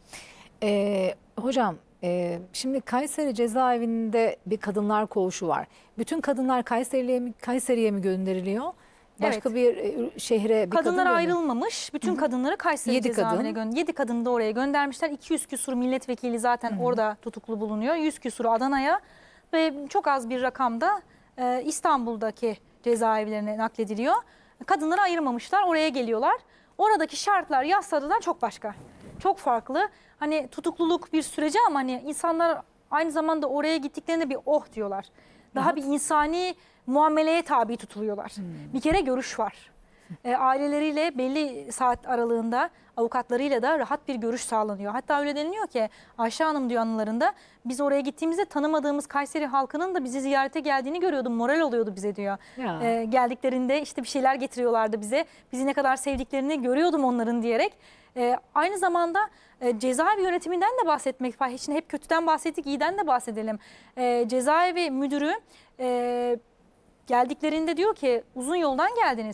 Ee, hocam e, şimdi Kayseri cezaevinde bir kadınlar koğuşu var. Bütün kadınlar Kayseri'ye mi, Kayseri'ye mi gönderiliyor? Başka evet. bir şehre bir kadınlar kadın ayrılmamış. Bütün Hı-hı. kadınları Kayseri yedi cezaevine göndermişler. yedi kadını da oraya göndermişler. iki yüz küsur milletvekili zaten Hı-hı. orada tutuklu bulunuyor. yüz küsuru Adana'ya ve çok az bir rakamda e, İstanbul'daki cezaevlerine naklediliyor. Kadınları ayırmamışlar. Oraya geliyorlar. Oradaki şartlar Yassıada'dan çok başka. Çok farklı. Hani tutukluluk bir süreci ama hani insanlar aynı zamanda oraya gittiklerinde bir oh diyorlar. Daha evet. bir insani muameleye tabi tutuluyorlar. Hmm. Bir kere görüş var. E, aileleriyle belli saat aralığında avukatlarıyla da rahat bir görüş sağlanıyor. Hatta öyle deniliyor ki Ayşe Hanım diyor anılarında biz oraya gittiğimizde tanımadığımız Kayseri halkının da bizi ziyarete geldiğini görüyordum. Moral oluyordu bize diyor. E, geldiklerinde işte bir şeyler getiriyorlardı bize. Bizi ne kadar sevdiklerini görüyordum onların diyerek. E, aynı zamanda e, cezaevi yönetiminden de bahsetmek var. Şimdi hep kötüden bahsettik, iyiden de bahsedelim. E, cezaevi müdürü e, geldiklerinde diyor ki uzun yoldan geldiniz.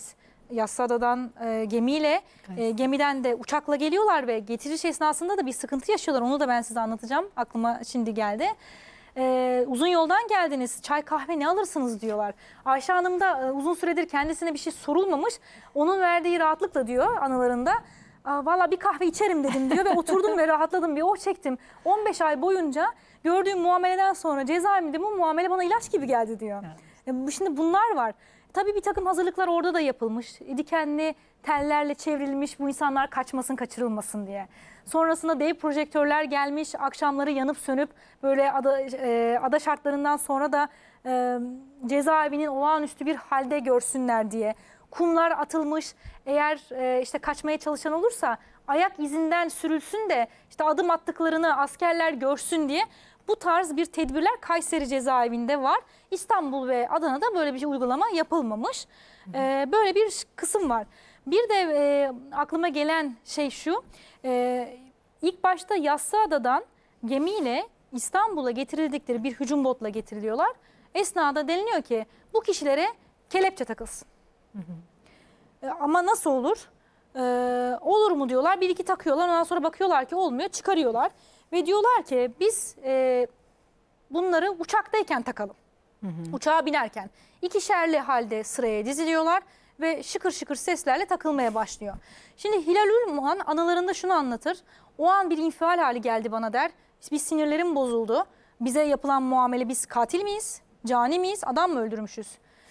Yassıada'dan e, gemiyle, e, gemiden de uçakla geliyorlar ve getiriş esnasında da bir sıkıntı yaşıyorlar. Onu da ben size anlatacağım. Aklıma şimdi geldi. Ee, uzun yoldan geldiniz, çay kahve ne alırsınız diyorlar. Ayşe Hanım da e, uzun süredir kendisine bir şey sorulmamış. Onun verdiği rahatlıkla diyor anılarında. Valla bir kahve içerim dedim diyor ve oturdum ve rahatladım, bir oh çektim. on beş ay boyunca gördüğüm muameleden sonra cezaevinde bu muamele bana ilaç gibi geldi diyor. Evet. Şimdi bunlar var. Tabii bir takım hazırlıklar orada da yapılmış. Dikenli tellerle çevrilmiş bu insanlar kaçmasın, kaçırılmasın diye. Sonrasında dev projektörler gelmiş, akşamları yanıp sönüp böyle ada, e, ada şartlarından sonra da e, cezaevinin olağanüstü bir halde görsünler diye. Kumlar atılmış, eğer e, işte kaçmaya çalışan olursa ayak izinden sürülsün de işte adım attıklarını askerler görsün diye bu tarz bir tedbirler Kayseri cezaevinde var. İstanbul ve Adana'da böyle bir şey uygulama yapılmamış. E, böyle bir kısım var. Bir de e, aklıma gelen şey şu, e, ilk başta Yassıada'dan gemiyle İstanbul'a getirildikleri bir hücum botla getiriliyorlar. Esnada deniliyor ki bu kişilere kelepçe takılsın. Hı hı. E, ama nasıl olur? E, olur mu diyorlar, bir iki takıyorlar, ondan sonra bakıyorlar ki olmuyor, çıkarıyorlar. Ve diyorlar ki biz e, bunları uçaktayken takalım, hı hı. uçağa binerken. İkişerli halde sıraya diziliyorlar ve şıkır şıkır seslerle takılmaya başlıyor. Şimdi Hilal Ülmuhan anılarında şunu anlatır. O an bir infial hali geldi bana der. Bir sinirlerim bozuldu. Bize yapılan muamele, biz katil miyiz, cani miyiz, adam mı öldürmüşüz?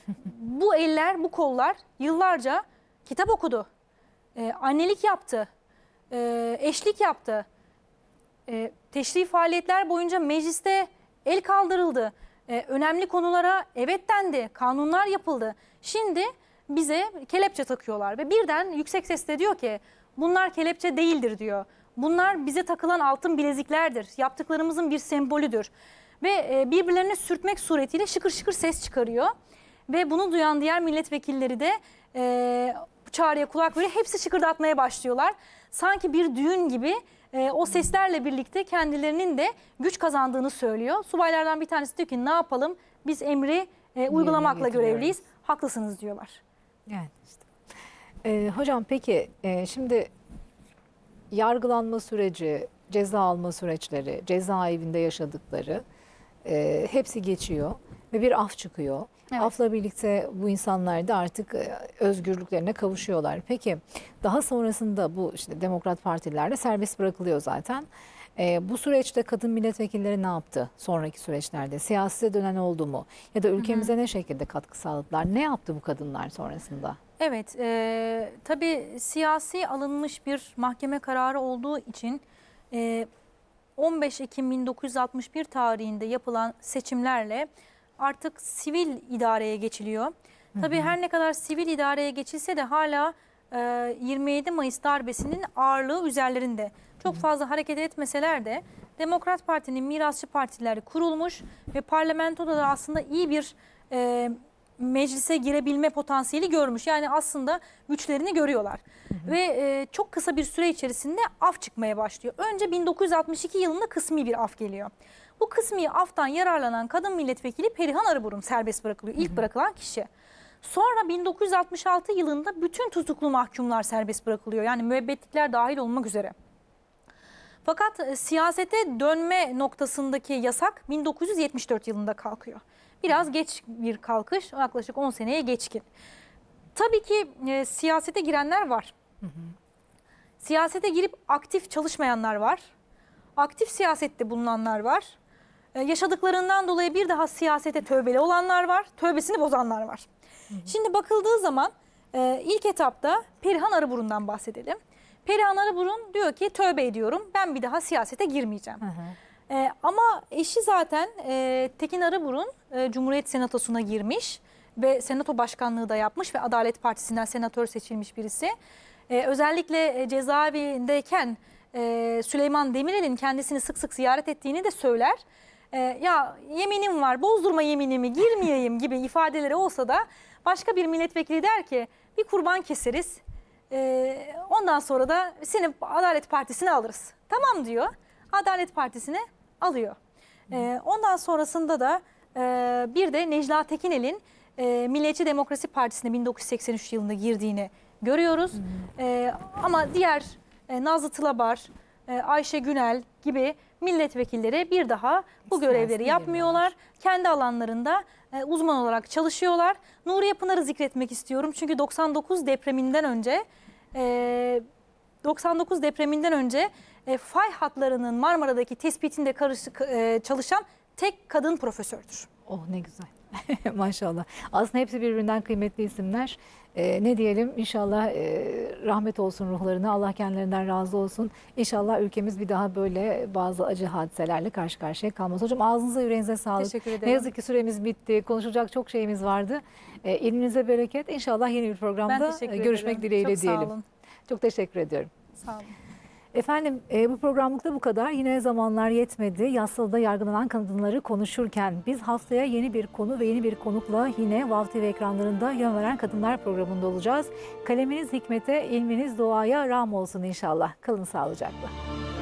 Bu eller, bu kollar yıllarca kitap okudu, ee, annelik yaptı, e, eşlik yaptı. E, teşri faaliyetler boyunca mecliste el kaldırıldı. E, önemli konulara evet dendi, kanunlar yapıldı. Şimdi bize kelepçe takıyorlar ve birden yüksek sesle diyor ki bunlar kelepçe değildir diyor. Bunlar bize takılan altın bileziklerdir, yaptıklarımızın bir sembolüdür. Ve e, birbirlerine sürtmek suretiyle şıkır şıkır ses çıkarıyor. Ve bunu duyan diğer milletvekilleri de e, çağrıya kulak veriyor. Hepsi şıkırdatmaya başlıyorlar. Sanki bir düğün gibi e, o seslerle birlikte kendilerinin de güç kazandığını söylüyor. Subaylardan bir tanesi diyor ki ne yapalım, biz emri e, uygulamakla görevliyiz. Haklısınız diyorlar. Yani işte. Ee, hocam peki e, şimdi yargılanma süreci, ceza alma süreçleri, cezaevinde yaşadıkları e, hepsi geçiyor ve bir af çıkıyor. Evet. Afla birlikte bu insanlar da artık özgürlüklerine kavuşuyorlar. Peki daha sonrasında bu işte Demokrat Partilerle serbest bırakılıyor zaten. E, bu süreçte kadın milletvekilleri ne yaptı sonraki süreçlerde? Siyasete dönen oldu mu? Ya da ülkemize hı hı. ne şekilde katkı sağladılar? Ne yaptı bu kadınlar sonrasında? Evet, e, tabii siyasi alınmış bir mahkeme kararı olduğu için e, on beş Ekim bin dokuz yüz altmış bir tarihinde yapılan seçimlerle artık sivil idareye geçiliyor. Hı hı. Tabii her ne kadar sivil idareye geçilse de hala e, yirmi yedi Mayıs darbesinin ağırlığı üzerlerinde. Çok fazla hareket etmeseler de Demokrat Parti'nin mirasçı partileri kurulmuş ve parlamentoda da aslında iyi bir e, meclise girebilme potansiyeli görmüş. Yani aslında güçlerini görüyorlar. Hı hı. Ve e, çok kısa bir süre içerisinde af çıkmaya başlıyor. Önce bin dokuz yüz altmış iki yılında kısmi bir af geliyor. Bu kısmi aftan yararlanan kadın milletvekili Perihan Arıburun serbest bırakılıyor. İlk hı hı. bırakılan kişi. Sonra bin dokuz yüz altmış altı yılında bütün tutuklu mahkumlar serbest bırakılıyor. Yani müebbetlikler dahil olmak üzere. Fakat e, siyasete dönme noktasındaki yasak bin dokuz yüz yetmiş dört yılında kalkıyor. Biraz geç bir kalkış, yaklaşık on seneye geçkin. Tabii ki e, siyasete girenler var. Hı hı. Siyasete girip aktif çalışmayanlar var. Aktif siyasette bulunanlar var. E, yaşadıklarından dolayı bir daha siyasete tövbeli olanlar var. Tövbesini bozanlar var. Hı hı. Şimdi bakıldığı zaman e, ilk etapta Perihan Arıburun'dan bahsedelim. Perihan Arıburun diyor ki tövbe ediyorum, ben bir daha siyasete girmeyeceğim. Hı hı. Ee, ama eşi zaten e, Tekin Arıburun e, Cumhuriyet Senatosu'na girmiş ve senato başkanlığı da yapmış ve Adalet Partisi'nden senatör seçilmiş birisi. Ee, özellikle e, cezaevindeyken e, Süleyman Demirel'in kendisini sık sık ziyaret ettiğini de söyler. E, ya yeminim var, bozdurma yeminimi, girmeyeyim gibi ifadeleri olsa da başka bir milletvekili der ki bir kurban keseriz. E, ondan sonra da seni Adalet Partisi'ne alırız. Tamam diyor. Adalet Partisi'ne alıyor. Ee, ondan sonrasında da e, bir de Necla Tekinel'in e, Milliyetçi Demokrasi Partisi'ne bin dokuz yüz seksen üç yılında girdiğini görüyoruz. E, ama diğer e, Nazlı Tılabar, e, Ayşe Günel gibi milletvekilleri bir daha bu görevleri Siyasete yapmıyorlar. Kendi alanlarında e, uzman olarak çalışıyorlar. Nuriye Pınar'ı zikretmek istiyorum. Çünkü doksan dokuz depreminden önce e, doksan dokuz depreminden önce e, fay hatlarının Marmara'daki tespitinde karışık, e, çalışan tek kadın profesördür. Oh ne güzel. Maşallah. Aslında hepsi birbirinden kıymetli isimler. Ee, ne diyelim inşallah e, rahmet olsun ruhlarına. Allah kendilerinden razı olsun. İnşallah ülkemiz bir daha böyle bazı acı hadiselerle karşı karşıya kalmaz. Hocam ağzınıza yüreğinize sağlık. Teşekkür ederim. Ne yazık ki süremiz bitti. Konuşacak çok şeyimiz vardı. Ee, ilminize bereket. İnşallah yeni bir Ben programda teşekkür e, ederim. görüşmek dileğiyle Çok diyelim. sağ olun. Çok teşekkür ediyorum. Sağ olun. Efendim e, bu programlıkta bu kadar. Yine zamanlar yetmedi. Yassıada yargılanan kadınları konuşurken biz haftaya yeni bir konu ve yeni bir konukla yine Vav T V ekranlarında Yön Veren Kadınlar programında olacağız. Kaleminiz hikmete, ilminiz doğaya ram olsun inşallah. Kalın sağlıcakla.